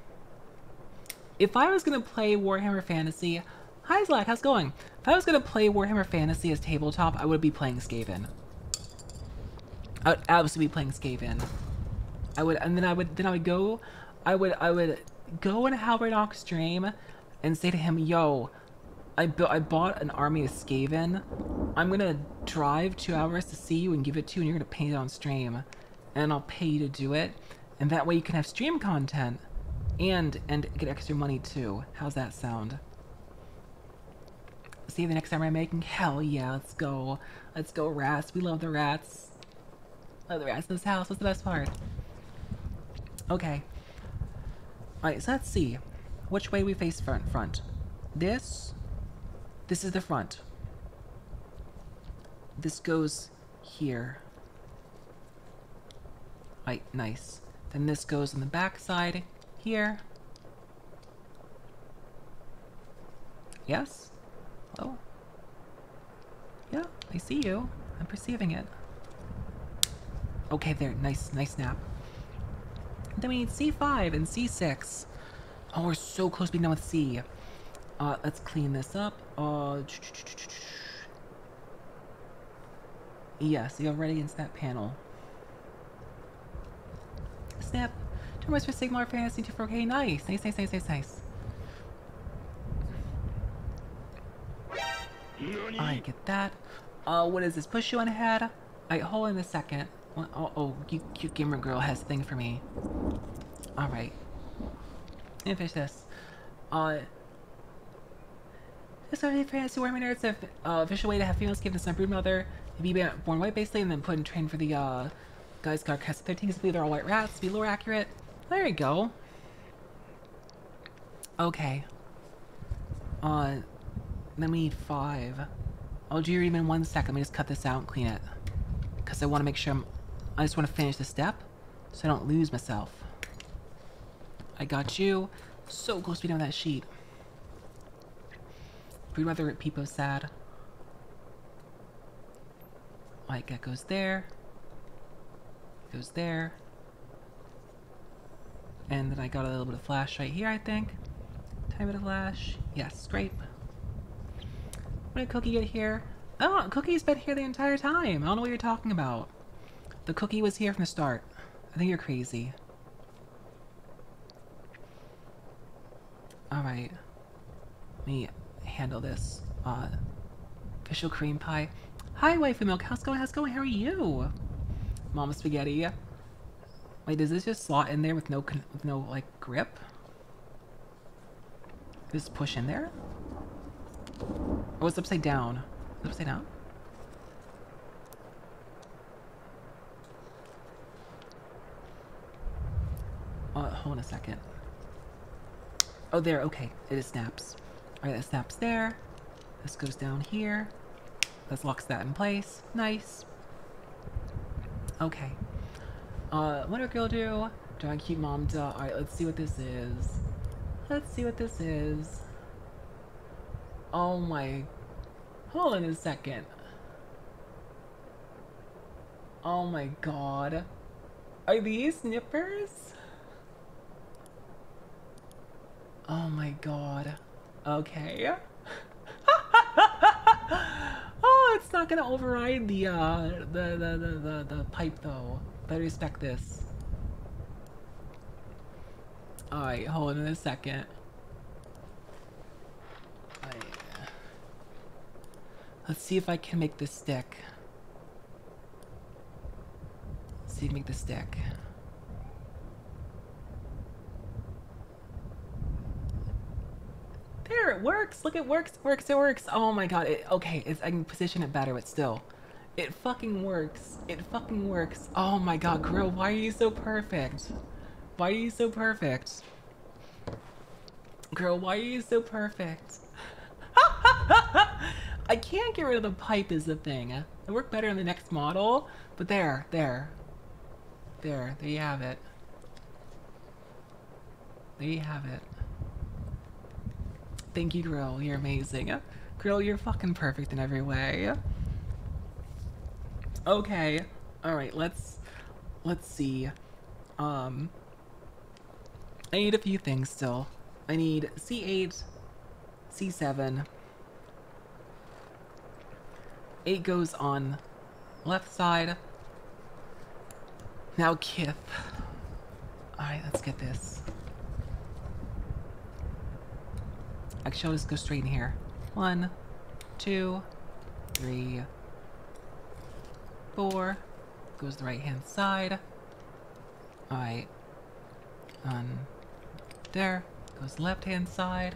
If I was gonna play Warhammer Fantasy, hi Zlack, how's it going? If I was gonna play Warhammer Fantasy as tabletop, I would be playing Skaven. I would absolutely be playing Skaven. I would, and then I would, then I would go, I would, I would go in Halbernock stream and say to him, "Yo, I built, I bought an army of Skaven. I'm gonna drive two hours to see you and give it to you, and you're gonna paint it on stream, and I'll pay you to do it, and that way you can have stream content, and and get extra money too. How's that sound?" See the next time I'm making? Hell yeah, let's go. Let's go, rats. We love the rats. Love the rats in this house. What's the best part? Okay. Alright, so let's see. Which way we face front? Front. This. This is the front. This goes here. Right, nice. Then this goes on the back side here. Yes? Hello? Yeah, I see you. I'm perceiving it. Okay, there. Nice, nice snap. Then we need C five and C six. Oh, we're so close to being done with C. Uh, let's clean this up. Uh, yes, you're already into that panel. Snap. Two more for Sigmar Fantasy to four K. Nice, nice, nice, nice, nice, nice. I get that. Uh, what is this? Push you on ahead. Alright, hold on a second. Oh, oh, you cute gamer girl has a thing for me. Alright. Let me finish this. Uh, this is fantasy Warhammer nerds. It's a uh, official way to have females given to some broodmother, to be born white basically, and then put in train for the uh, guys got cast thirteen because they're all white rats, to be lore accurate. There you go. Okay. Uh, then we need five. I'll do your even in one second. Let me just cut this out and clean it. Because I want to make sure I'm... I just want to finish the step so I don't lose myself. I got you. So close to being on that sheet. Broodmother at Peepo sad. Alright, that goes there. Goes there. And then I got a little bit of flash right here, I think. Tiny bit of flash. Yes, great. When did Cookie get here? Oh, Cookie's been here the entire time. I don't know what you're talking about. The Cookie was here from the start. I think you're crazy. Alright. Let me handle this. Uh, official cream pie. Hi, Waifu Milk. How's it going? How's it going? How are you? Mama Spaghetti. Wait, does this just slot in there with no, con with no like, grip? Just push in there? Oh, it's upside down. Is it upside down? Uh, hold on a second. Oh, there, okay. It is snaps. Alright, that snaps there. This goes down here. This locks that in place. Nice. Okay. Uh, what do girl do? Do I keep mom to... Alright, let's see what this is. Let's see what this is. Oh my Hold on a second. Oh my god. Are these nippers? Oh my god. Okay. Oh, it's not gonna override the uh the the the the, the pipe though. Better respect this. Alright, hold on a second. I, uh, let's see if I can make this stick. Let's see if I can make this stick. There, it works! Look, it works, it works, it works! Oh my god, it, okay, it's, I can position it better, but still. It fucking works. It fucking works. Oh my god, girl, why are you so perfect? Why are you so perfect? Girl, why are you so perfect? I can't get rid of the pipe is the thing. It worked better in the next model, but there, there. There, there you have it. There you have it. Thank you, girl, you're amazing. Girl, you're fucking perfect in every way. Okay, alright, let's, let's see. Um, I need a few things still. I need C eight, C seven. eight goes on left side. Now Kith. Alright, let's get this. Actually, I'll just go straight in here. One, two, three, four. Goes the right hand side. Alright. On there. Goes left hand side.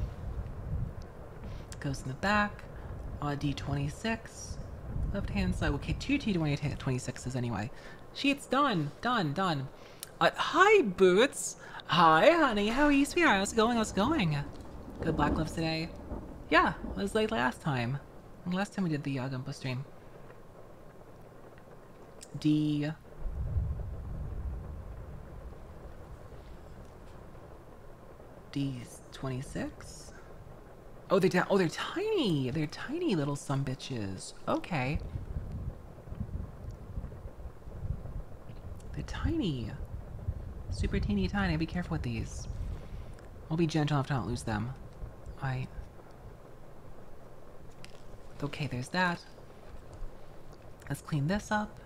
Goes in the back. Uh, D twenty-six. Left hand side. Okay, two T twenty-sixes anyway. Sheets done. Done. Done. Uh, hi, Boots. Hi, honey. How are you, sweetheart? How's it going? How's it going? Good Black Gloves today? Yeah, it was like last time. Last time we did the uh, Gunpla stream. D... D twenty-six? Oh, they're down. Oh, they're tiny. They're tiny little sumbitches. Okay. They're tiny. Super teeny tiny. Be careful with these. I'll be gentle enough to not lose them. I. Okay, there's that. Let's clean this up.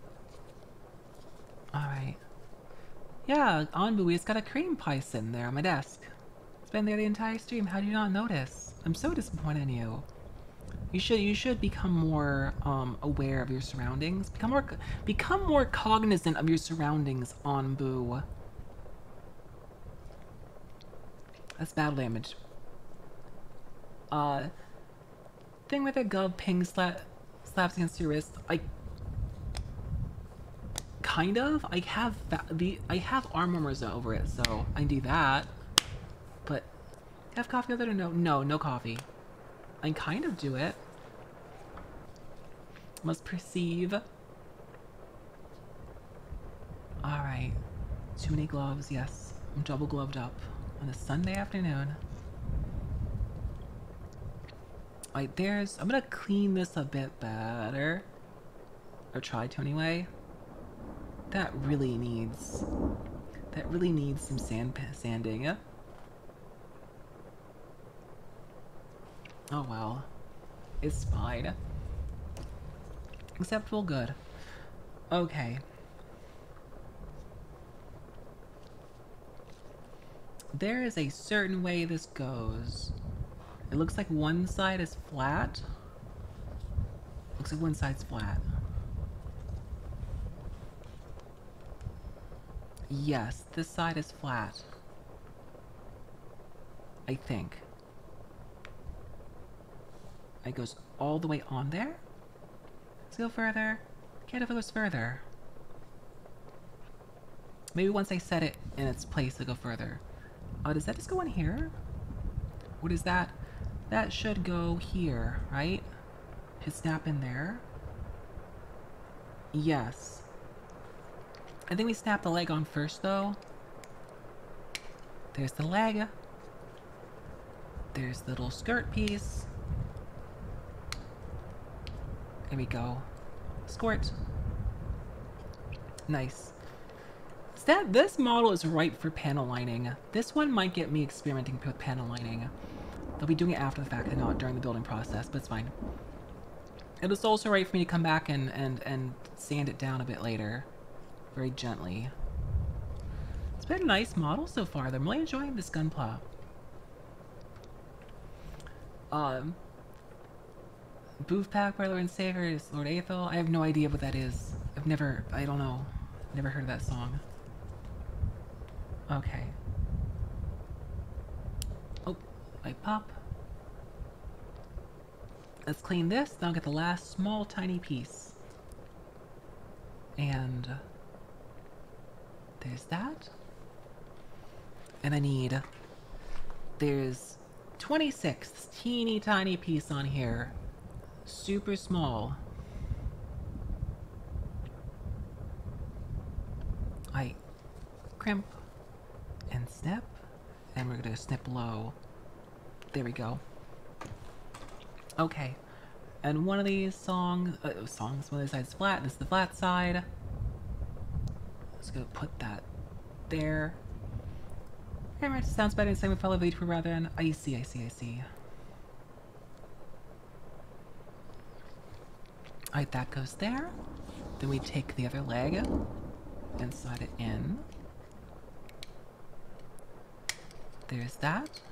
Alright. Yeah, Anbu, it's got a cream pie sitting there on my desk. It's been there the entire stream. How do you not notice? I'm so disappointed in you. You should you should become more um, aware of your surroundings. Become more become more cognizant of your surroundings, Anbu. That's battle damage. Uh, thing with a gov ping slap slaps against your wrist. I kind of. I have the I have arm warmers over it, so I can do that. But have coffee other than no no no coffee. I can kind of do it. Must perceive. Alright. Too many gloves, yes. I'm double gloved up on a Sunday afternoon. Alright, there's... I'm gonna clean this a bit better. Or try to anyway. That really needs... That really needs some sand sanding. Oh well. It's fine. Acceptable, good. Okay. There is a certain way this goes. It looks like one side is flat. Looks like one side's flat. Yes, this side is flat. I think. It goes all the way on there? Let's go further. Can't if it goes further. Maybe once I set it in its place, it'll go further. Oh, does that just go in here? What is that? That should go here, right? Should snap in there. Yes. I think we snap the leg on first, though. There's the leg. There's the little skirt piece. There we go. Squirt. Nice. That this model is right for panel lining. This one might get me experimenting with panel lining. They'll be doing it after the fact and not during the building process, but it's fine. It was also right for me to come back and, and, and sand it down a bit later. Very gently. It's been a nice model so far. I'm really enjoying this Gunpla. Um, Booth Pack, Brother and Savior is Lord Aethel. I have no idea what that is. I've never, I don't know. Never heard of that song. Okay. Oh, I pop. Let's clean this, then I'll get the last small tiny piece. And there's that. And I need, there's twenty-six, this teeny tiny piece on here. Super small. I crimp and snip, and we're gonna snip low. There we go. Okay, and one of these songs, uh, songs, one of these sides flat. This is the flat side. Let's go put that there. Very much sounds better than same with fellow V two rather than. I see, I see, I see. Alright, that goes there. Then we take the other leg and slide it in. There's that.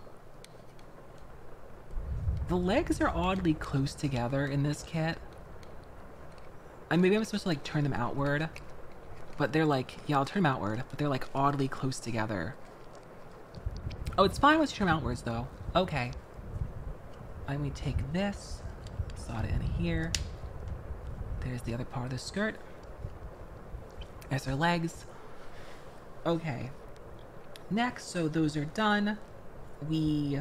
The legs are oddly close together in this kit. I maybe I'm supposed to like turn them outward, but they're like, yeah, I'll turn them outward, but they're like oddly close together. Oh, it's fine once you turn them outwards though. Okay. And we take this, slide it in here. There's the other part of the skirt. There's her legs. Okay. Next, so those are done. We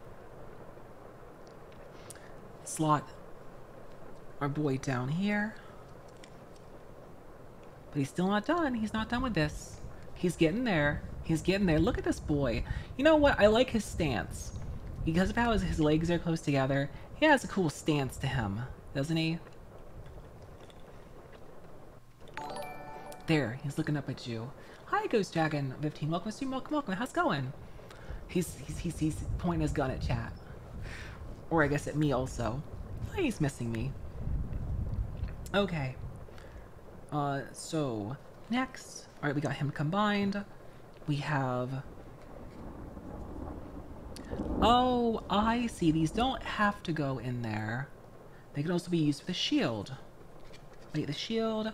slot our boy down here. But he's still not done. He's not done with this. He's getting there. He's getting there. Look at this boy. You know what? I like his stance. Because of how his, his legs are close together, he has a cool stance to him, doesn't he? There, he's looking up at you. Hi, Ghost Dragon fifteen. Welcome, stream. Welcome, welcome. How's it going? He's, he's, he's, he's pointing his gun at chat. Or I guess at me also. He's missing me. Okay. Uh, so, next. Alright, we got him combined. We have... Oh, I see. These don't have to go in there. They can also be used for the shield. Wait, the shield...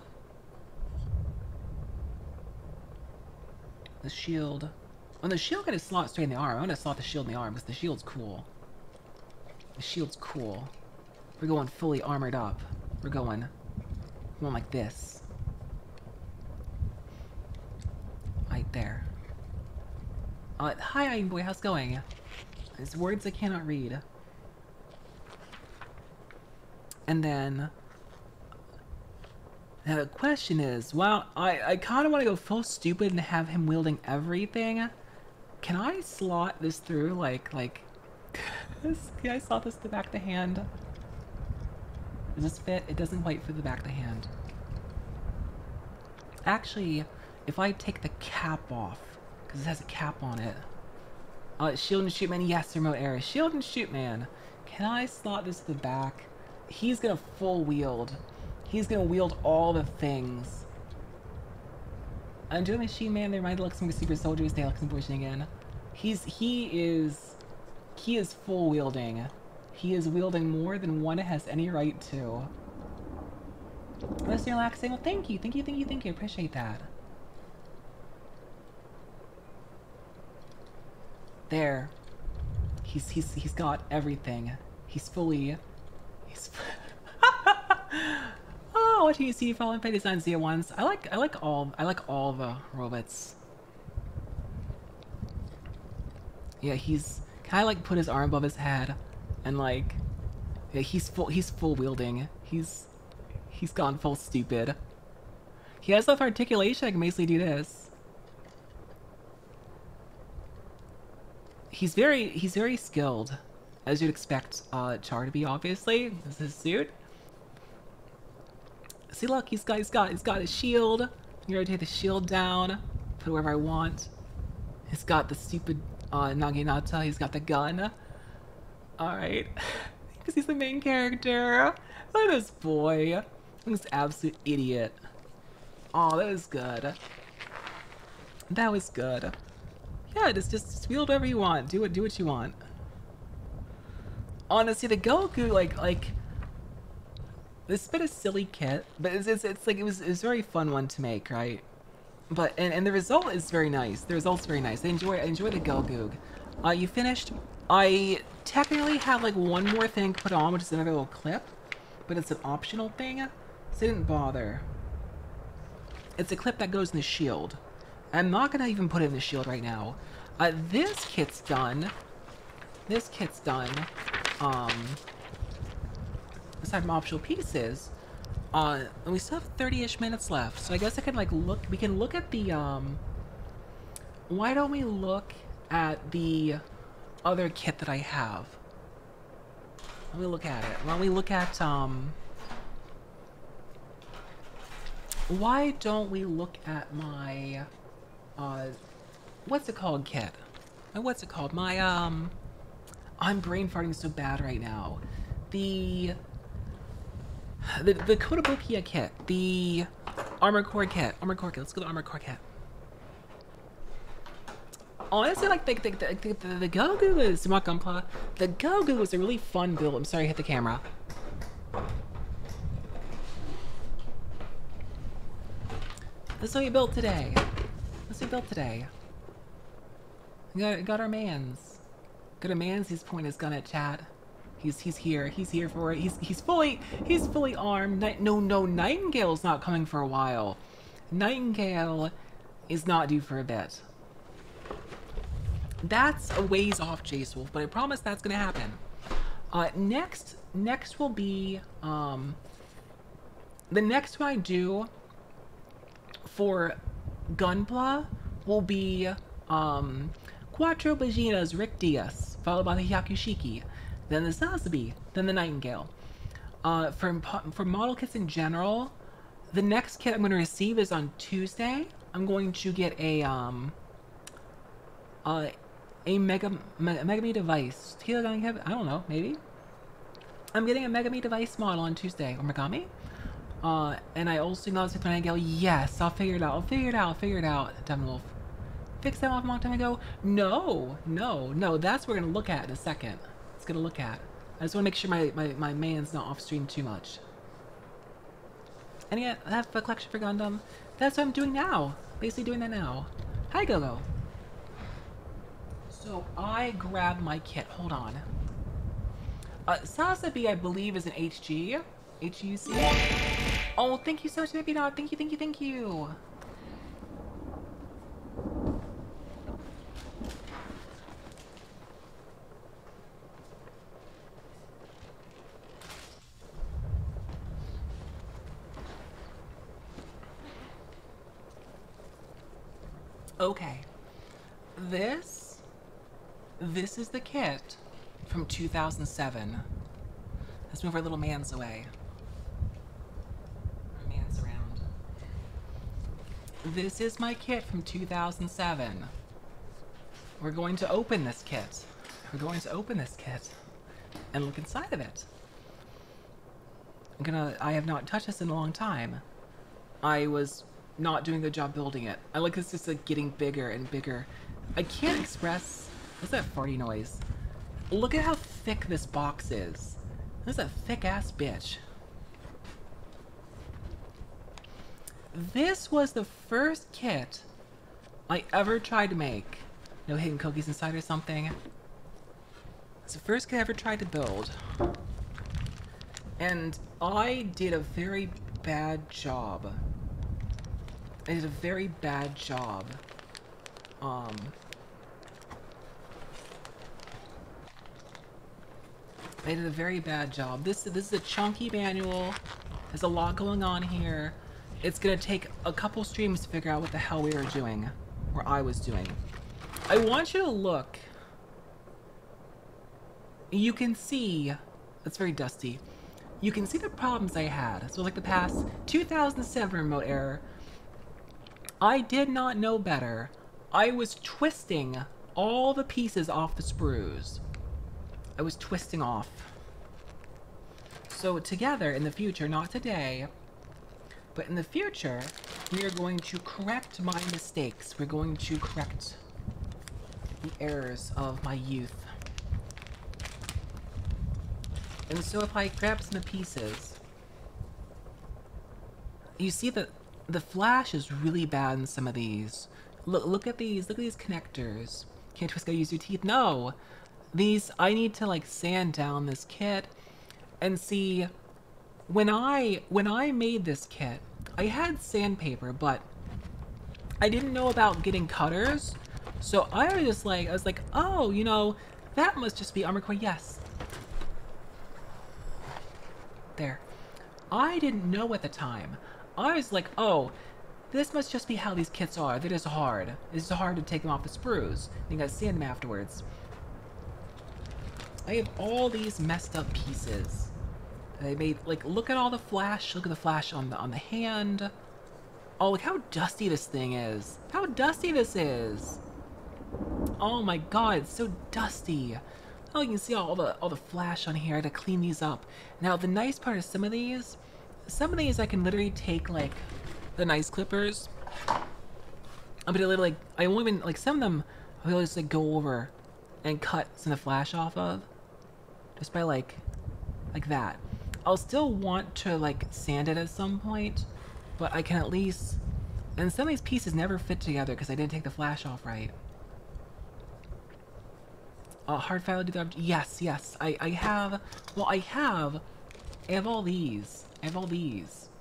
The shield. When the shield got a slot straight in the arm, I'm gonna slot the shield in the arm because the shield's cool. The shield's cool. We're going fully armored up. We're going, going like this. Right there. Uh, hi, Iron Boy. How's it going? There's words I cannot read. And then. Now the question is, well, I, I kind of want to go full stupid and have him wielding everything. Can I slot this through, like, like, can I slot this to the back of the hand? Does this fit? It doesn't quite fit the back of the hand. Actually, if I take the cap off, because it has a cap on it. Uh, shield and shoot man, yes, remote error. Shield and shoot man. Can I slot this to the back? He's gonna full wield. He's gonna wield all the things. I'm doing Machine Man, they remind the Luxembourg Super Soldiers, they Luxembourg again. He's, he is, he is full wielding. He is wielding more than one has any right to. Unless you're relaxing, well thank you, thank you, thank you, thank you, appreciate that. There. He's, he's, he's got everything. He's fully, he's Oh, what do you see? Fallen Fate Design Zero ones. I like I like all I like all the robots. Yeah, he's kinda like put his arm above his head and like yeah, he's full he's full wielding. He's he's gone full stupid. He has enough articulation I can basically do this. He's very he's very skilled, as you'd expect uh Char to be, obviously. This is his suit. See, look, he's got, he's got, he's got a shield. I'm gonna take the shield down, put it wherever I want. He's got the stupid uh, Naginata. He's got the gun. All right, because he's the main character. Look at this boy. This absolute idiot. Oh, that was good. That was good. Yeah, just just, just wield whatever you want. Do it. Do what you want. Honestly, the Goku, like like. This has been a silly kit, but it's, it's, it's like it was, it was a very fun one to make, right? But and, and the result is very nice. The result's very nice. I enjoy I enjoy the Gogoog. Uh, you finished? I technically have like one more thing to put on, which is another little clip, but it's an optional thing, so I didn't bother. It's a clip that goes in the shield. I'm not gonna even put it in the shield right now. Uh, this kit's done. This kit's done. Um. Aside from optional pieces, uh, and we still have thirty-ish minutes left, so I guess I can like look, we can look at the, um, why don't we look at the other kit that I have? Let me look at it. Why don't we look at, um, why don't we look at my, uh, what's it called kit? My, what's it called? My, um, I'm brain farting so bad right now. The... The, the Kotobukiya kit, the Armor Core kit, Armor Core kit, let's go to the Armor Core kit. Honestly, like, the, the, the, the, the Gogu is, Gunpla, the Gogu was a really fun build. I'm sorry I hit the camera. This is what we built today. This is what we built today. We got, got our mans. Got our mans, he's pointing his gun at chat. He's he's here. He's here for it. He's he's fully he's fully armed. Ni no no Nightingale's not coming for a while. Nightingale is not due for a bit. That's a ways off, Jace Wolf, but I promise that's gonna happen. Uh, next next will be um the next one I do for Gunpla will be um Quattro Bagina's Rick Diaz, followed by the Hyakushiki. Then the Sazabi, then the Nightingale. Uh, for, for model kits in general, the next kit I'm going to receive is on Tuesday. I'm going to get a, um, uh, a Mega, Me Megami device. I don't know, maybe? I'm getting a Megami device model on Tuesday, or Megami. Uh, and I also know it's Nightingale. Yes, I'll figure it out, I'll figure it out, I'll figure it out, Devin Wolf. Fix that off a long time ago? No, no, no, that's what we're going to look at in a second. Gonna look at. I just want to make sure my, my, my man's not off stream too much. And yeah, I have a collection for Gundam. That's what I'm doing now. Basically doing that now. Hi, Gogo. So I grabbed my kit. Hold on. Uh, Sazabi, I believe, is an H G. H U C. Oh, thank you so much, Maybe Not. Thank you, thank you, thank you. Okay, this, this is the kit from two thousand seven. Let's move our little mans away. Our mans around. This is my kit from two thousand seven. We're going to open this kit. We're going to open this kit and look inside of it. I'm gonna, I have not touched this in a long time. I was not doing a good job building it. I like this just like getting bigger and bigger. I can't express, what's that farty noise? Look at how thick this box is. This is a thick ass bitch. This was the first kit I ever tried to make. No hidden cookies inside or something. It's the first kit I ever tried to build. And I did a very bad job. I did a very bad job. Um... I did a very bad job. This, this is a chunky manual. There's a lot going on here. It's gonna take a couple streams to figure out what the hell we were doing. Or I was doing. I want you to look. You can see... It's very dusty. you can see the problems I had. So like the past two thousand seven remote error, I did not know better. I was twisting all the pieces off the sprues. I was twisting off. So together in the future, not today, but in the future, we are going to correct my mistakes. We're going to correct the errors of my youth. And so if I grab some of the pieces, you see that the flash is really bad in some of these. Look, look at these, look at these connectors. Can't twist, gotta use your teeth. No! These, I need to like sand down this kit and see, when I, when I made this kit, I had sandpaper, but I didn't know about getting cutters. So I was just like, I was like, oh, you know, that must just be Armored Core. Yes. There. I didn't know at the time. I was like, oh, this must just be how these kits are. They're just hard. It's hard to take them off the sprues. You gotta sand them afterwards. I have all these messed up pieces. I made, like, look at all the flash. Look at the flash on the on the hand. Oh, look how dusty this thing is. How dusty this is. Oh my god, it's so dusty. Oh, you can see all the all the flash on here. I had to clean these up. Now, the nice part is some of these, some of these I can literally take, like, the nice clippers. I'm gonna literally, like, I won't even, like, some of them, I'll just, like, go over and cut some of the flash off of. Just by, like, like that. I'll still want to, like, sand it at some point, but I can at least, and some of these pieces never fit together because I didn't take the flash off right. Uh, hard file, do that. Yes, yes. I, I have, well, I have, I have all these. I have all these.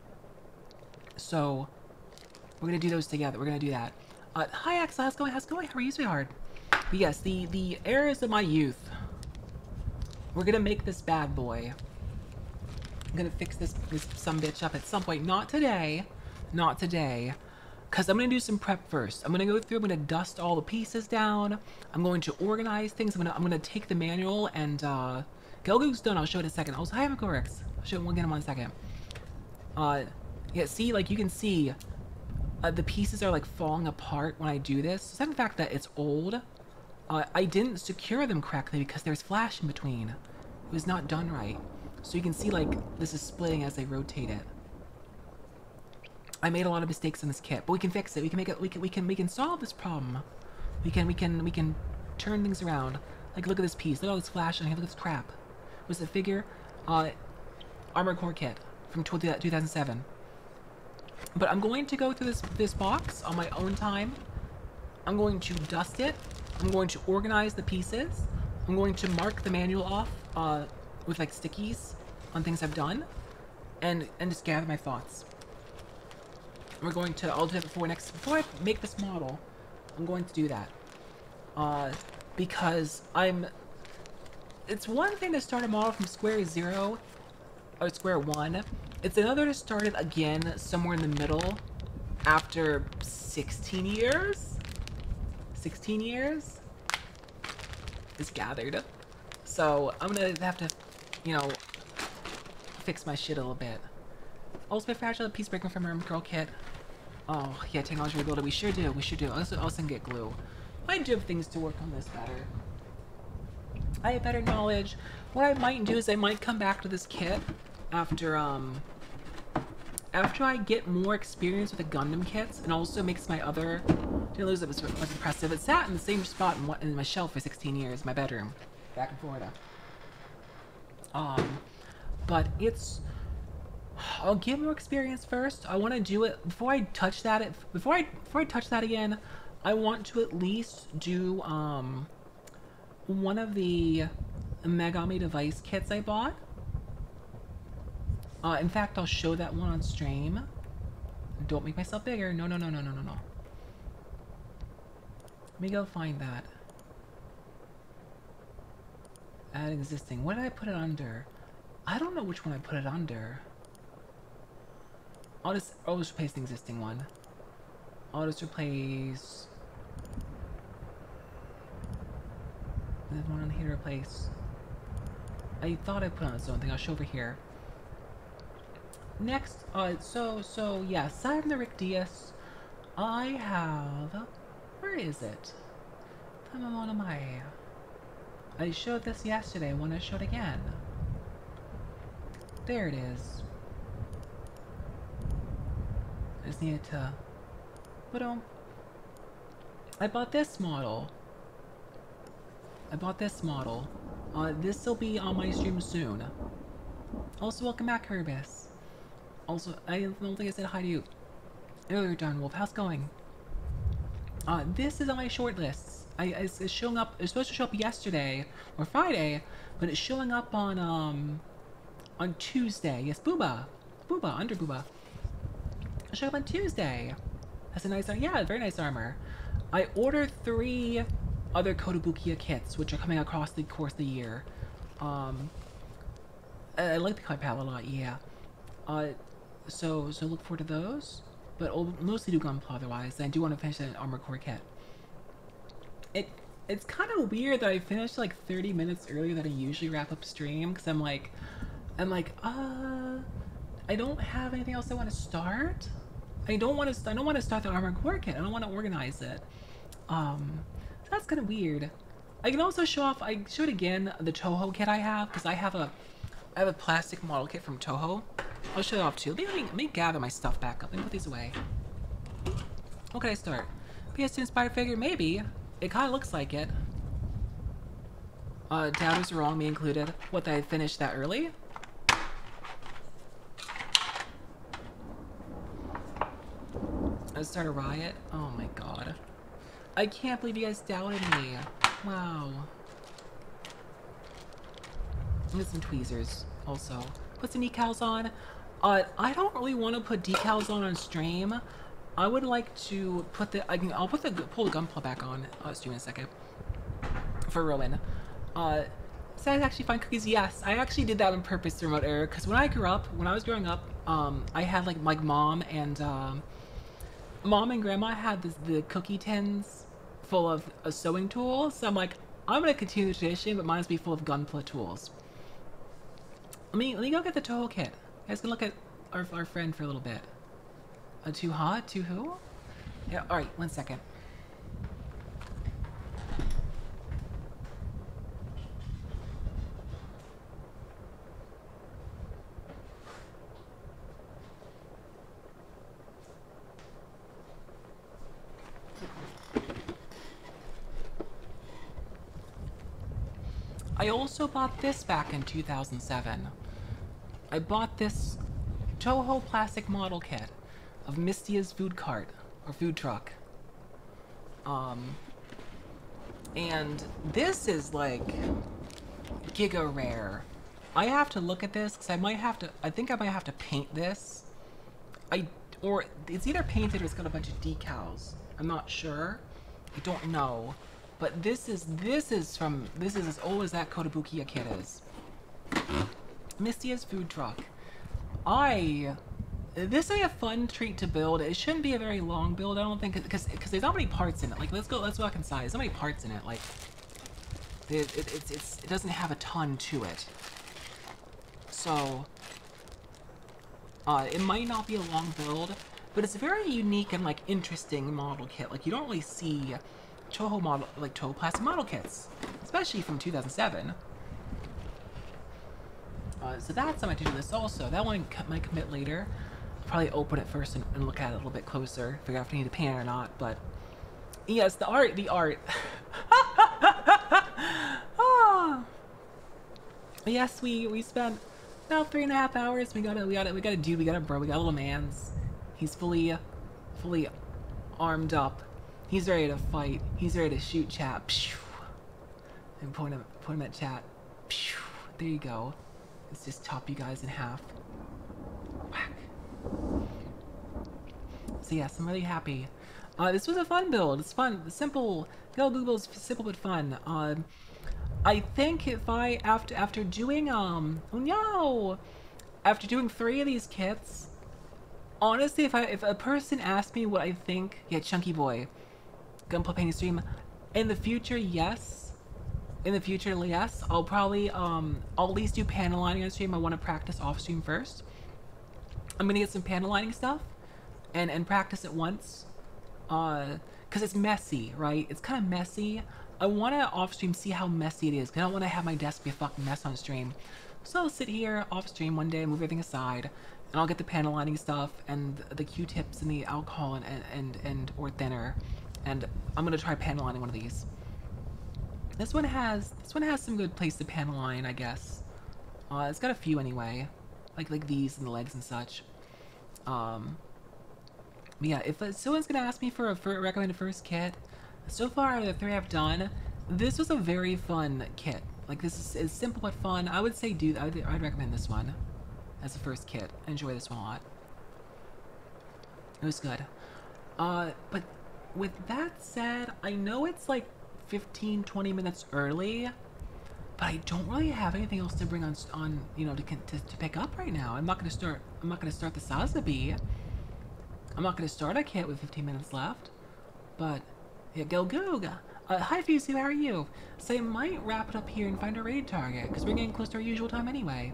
So, we're gonna do those together. We're gonna do that. Uh, hi, Axel. How's it going? How's it going? How are you, sweetheart? But yes, the, the errors of my youth. We're gonna make this bad boy. I'm gonna fix this, this some bitch up at some point. Not today. Not today. Because I'm going to do some prep first. I'm going to go through, I'm going to dust all the pieces down. I'm going to organize things. I'm going to, I'm going to take the manual and, uh, Gelgoog's done. I'll show it in a second. Also, hi, Macorix. I'll show it again in one second. Uh, yeah, see, like, you can see, uh, the pieces are, like, falling apart when I do this. Aside from the fact that it's old, uh, I didn't secure them correctly because there's flash in between. It was not done right. So you can see, like, this is splitting as I rotate it. I made a lot of mistakes in this kit, but we can fix it. We can make it. We can. We can. We can solve this problem. We can. We can. We can turn things around. Like, look at this piece. Look at all this flash on here. Look at this crap. What's the figure? Uh, Armored Core kit from two thousand seven. But I'm going to go through this this box on my own time. I'm going to dust it. I'm going to organize the pieces. I'm going to mark the manual off uh, with like stickies on things I've done, and and just gather my thoughts. We're going to, I'll do it before next, before I make this model, I'm going to do that. Uh, because I'm, it's one thing to start a model from square zero, or square one. It's another to start it again somewhere in the middle after sixteen years? sixteen years? Is gathered. So, I'm gonna have to, you know, fix my shit a little bit. Also, my fragile piece breaking from our girl kit. Oh, yeah, technology rebuilder. We sure do. We sure do. Also, also get glue. I do have things to work on this better. I have better knowledge. What I might do is I might come back to this kit after, um... after I get more experience with the Gundam kits, and also makes my other... Didn't lose it, was, was impressive. It sat in the same spot in, in my shelf for sixteen years, my bedroom. Back in Florida. Um, but it's... I'll get more experience first. I want to do it before I touch that. It, before I before I touch that again, I want to at least do um one of the Megami device kits I bought. Uh, in fact, I'll show that one on stream. Don't make myself bigger. No, no, no, no, no, no, no. Let me go find that. Add existing. What did I put it under? I don't know which one I put it under. I'll just, I'll just replace the existing one. I'll just replace... There's one on here to replace. I thought I put on its own thing. I'll show over here. next, uh, so, so, yeah, aside from the Rick Diaz, I have, where is it? Come on, am I? I showed this yesterday, I want to show it again. There it is. I just needed to, but um, I bought this model. I bought this model. Uh, this will be on my stream soon. Also, welcome back, Herbis. Also, I don't think I said hi to you earlier, John Wolf. How's it going? Uh, this is on my short lists. I, it's, it's showing up, it's supposed to show up yesterday, or Friday, but it's showing up on, um, on Tuesday. Yes, Booba. Booba, under Booba. It'll show up on Tuesday. That's a nice, yeah, very nice armor. I ordered three other Kotobukiya kits, which are coming across the course of the year. Um, I, I like the color palette a lot, yeah. Uh, so, so look forward to those. But I'll mostly do Gunpla otherwise, and I do want to finish that Armor Core kit. It, it's kind of weird that I finished like thirty minutes earlier than I usually wrap up stream, because I'm like, I'm like, uh, I don't have anything else I want to start. I don't want to, I don't want to start the Armor Core kit. I don't want to organize it. Um, so that's kind of weird. I can also show off, I showed again the Toho kit I have, because I have a, I have a plastic model kit from Toho. I'll show it off too. Let me, let me gather my stuff back up and put these away. What can I start? P S two inspired figure? Maybe. It kind of looks like it. Uh, doubters are wrong, me included. What, that I finished that early? Let's start a riot? Oh my god. I can't believe you guys doubted me. Wow. Get some tweezers, also. Put some decals on. Uh, I don't really want to put decals on on stream. I would like to put the, I can, I'll put the, pull the Gunpla back on, uh, stream in a second. For Rowan. Uh, so I actually find cookies, yes. I actually did that on purpose to remote error, because when I grew up, when I was growing up, um, I had like, like mom and, um, mom and grandma had this, the cookie tins full of uh, sewing tools, so I'm like, I'm gonna continue the tradition, but mine's be full of Gunpla tools. Let me, let me go get the Toho kit. You guys can look at our, our friend for a little bit. Uh, too hot? Too who? Yeah, alright, one second. I also bought this back in two thousand seven. I bought this Toho plastic model kit of Mystia's food cart, or food truck. Um, and this is like giga rare. I have to look at this, because I might have to, I think I might have to paint this. I, or it's either painted or it's got a bunch of decals. I'm not sure. I don't know. But this is, this is from, this is as old as that Kotobukiya kit is. Mystia's food truck. I, this will be a fun treat to build. It shouldn't be a very long build, I don't think, because because there's not many parts in it. Like, let's go, let's walk inside. There's not many parts in it. Like, it, it, it's, it's, it doesn't have a ton to it. So, uh, it might not be a long build, but it's a very unique and, like, interesting model kit. Like, you don't really see Toho model, like, Toho plastic model kits, especially from two thousand seven. Uh, so that's how I do this also. That one might commit later. I'll probably open it first and, and look at it a little bit closer, figure out if I need to paint it or not, but yes, the art, the art. Oh. Yes, we, we spent about three and a half hours. We got a, we got a, we got a dude, we got a bro, we got a little man's. He's fully, fully armed up. He's ready to fight. He's ready to shoot chat. Pshh. And point him, point him at chat. Pshh. There you go. Let's just chop you guys in half. Whack. So yes, I'm really happy. Uh, this was a fun build. It's fun. Simple. Go Google's simple but fun. Um, I think if I after after doing um oh no, after doing three of these kits, honestly, if I if a person asked me what I think, yeah, Chunky Boy, Gunpla painting stream, in the future, yes. In the future, yes, I'll probably, um, I'll at least do panel lining on stream. I want to practice off stream first. I'm gonna get some panel lining stuff and, and practice it once. Uh, cause it's messy, right? It's kind of messy. I want to off stream see how messy it is, cause I don't want to have my desk be a fucking mess on stream. So I'll sit here off stream one day and move everything aside, and I'll get the panel lining stuff and the Q-tips and the alcohol and, and, and or thinner, and I'm gonna try panel lining one of these. This one has this one has some good place to panel line, I guess. Uh, it's got a few anyway, like like these and the legs and such. Um, but yeah, if uh, someone's gonna ask me for a, for a recommended first kit, so far out of the three I've done, this was a very fun kit. Like this is, is simple but fun. I would say do I'd, I'd recommend this one as a first kit. I enjoy this one a lot. It was good. Uh, but with that said, I know it's like fifteen, twenty minutes early, but I don't really have anything else to bring on, on you know, to, to, to pick up right now. I'm not gonna start, I'm not gonna start the Sazabi. I'm not gonna start a kit with fifteen minutes left, but yeah, go Goog. Uh, hi Fusu, how are you? So I might wrap it up here and find a raid target, because we're getting close to our usual time anyway.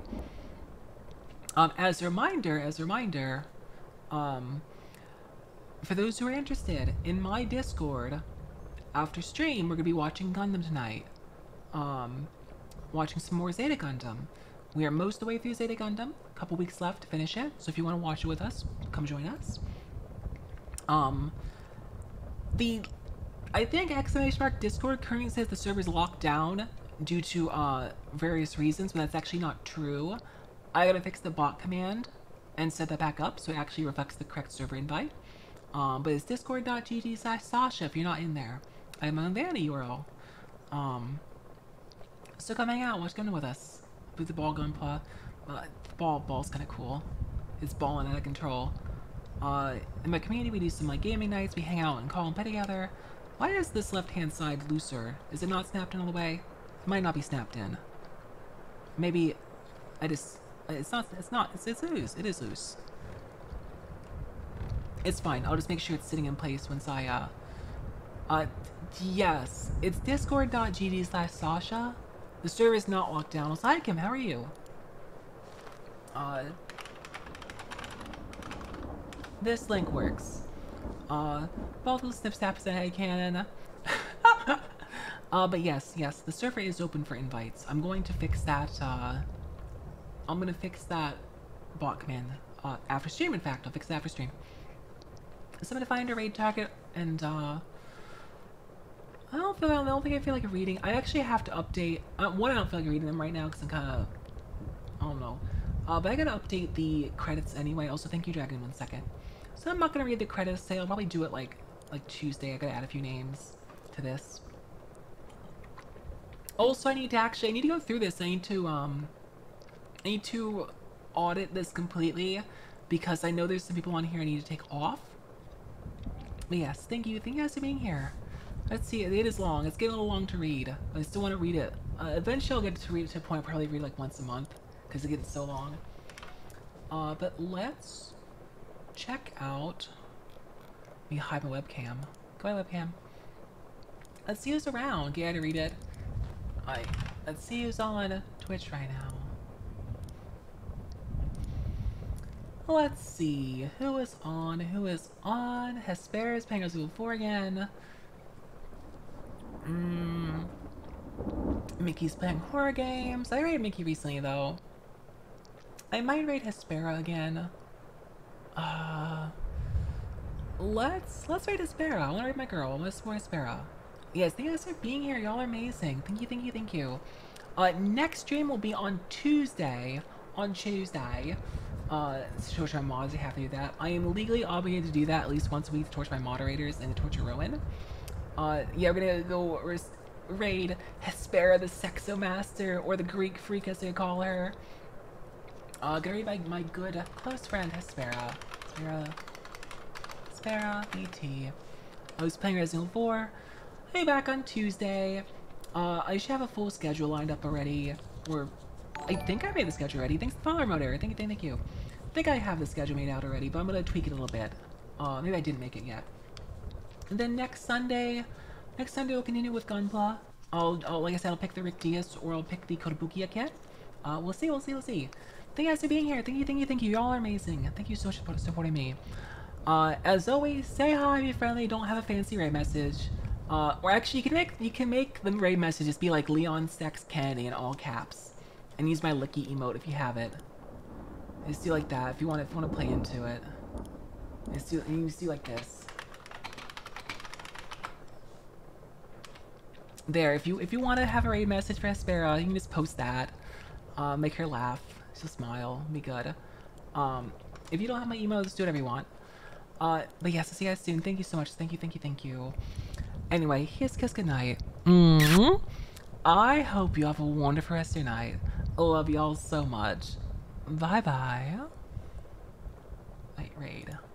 Um, as a reminder, as a reminder, um, for those who are interested, in my Discord, after stream, we're going to be watching Gundam tonight. Um, watching some more Zeta Gundam. We are most of the way through Zeta Gundam. A couple weeks left to finish it, so if you want to watch it with us, come join us. Um, the, I think exclamation mark Discord currently says the server's locked down due to, uh, various reasons, but that's actually not true. I gotta fix the bot command and set that back up so it actually reflects the correct server invite. Um, but it's discord.gg slash Sasha if you're not in there. I'm on Vanity U R L. Um, so come hang out, watch Gundam with us. With the ball gunpla. Uh, the ball, ball's kinda cool. It's balling out of control. Uh, in my community we do some like gaming nights, we hang out and call and play together. Why is this left hand side looser? Is it not snapped in all the way? It might not be snapped in. Maybe I just, it's not, it's not, it's, it's loose, it is loose. It's fine, I'll just make sure it's sitting in place once I, uh, uh, yes, it's discord.gg slash Sasha. The server is not locked down. So hi Kim, how are you? Uh, this link works. Uh, both will snip snaps that I can. uh, but yes, yes, the server is open for invites. I'm going to fix that, uh, I'm gonna fix that bot command, uh, after stream, in fact. I'll fix it after stream. So I'm gonna find a raid target, and, uh, I don't feel, I don't think I feel like reading. I actually have to update, uh, one, I don't feel like reading them right now, because I'm kind of, I don't know. Uh, but I gotta update the credits anyway. Also, thank you, Dragon, one second. So I'm not gonna read the credits today. I'll probably do it like, like Tuesday. I gotta add a few names to this. Also, I need to actually, I need to go through this. I need to, um, I need to audit this completely, because I know there's some people on here I need to take off. But yes, thank you. Thank you guys for being here. Let's see, it is long. It's getting a little long to read. I still want to read it. Uh, eventually I'll get to read it to a point where I'll probably read like once a month, because it gets so long. Uh, but let's check out... Let me hide my webcam. Go ahead, webcam. Let's see who's around. Get to read it. Alright, let's see who's on Twitch right now. Let's see, who is on, who is on? Hesper is playing Resident Evil four again. Mm. Mickey's playing horror games. I raided Mickey recently though. I might raid Hespera again. Uh, let's, let's raid Hespera. I wanna raid my girl, I wanna support Hespera. Yes, thank you guys for being here, y'all are amazing. Thank you, thank you, thank you. Uh, next stream will be on Tuesday. On Tuesday. Uh, to torture my mods, I have to do that. I am legally obligated to do that at least once a week to torture my moderators and to torture Rowan. Uh, yeah, we're gonna go raid Hespera the Sexomaster, or the Greek Freak as they call her. Uh, gonna raid my, my good close friend Hespera. Hespera. Hespera, E T. I was playing Resident Evil four. I'll be back on Tuesday. Uh, I should have a full schedule lined up already, or I think I made the schedule already. Thanks to Follower Motor. Thank you, thank you. I think I have the schedule made out already, but I'm gonna tweak it a little bit. Uh, maybe I didn't make it yet. And then next Sunday, next Sunday we'll continue with Gunpla. I'll, I'll, like I said, I'll pick the Rick Diaz or I'll pick the Kotobukiya kit. Uh, we'll see, we'll see, we'll see. Thank you guys for being here. Thank you, thank you, thank you. Y'all are amazing. Thank you so much for supporting me. Uh, as always, say hi, be friendly. Don't have a fancy raid message. Uh, or actually, you can make you can make the raid messages be like Leon Sex Candy in all caps, and use my licky emote if you have it. Just do like that if you want. If you want to play into it, just do you just do like this. There. If you if you want to have a raid message for Hespera, you can just post that. Uh, make her laugh. She'll smile. Be good. Um, if you don't have my email, just do whatever you want. Uh, but yes, I'll see you guys soon. Thank you so much. Thank you, thank you, thank you. Anyway, here's kiss goodnight. Mm-hmm. I hope you have a wonderful rest of your night. I love y'all so much. Bye-bye. Wait, raid.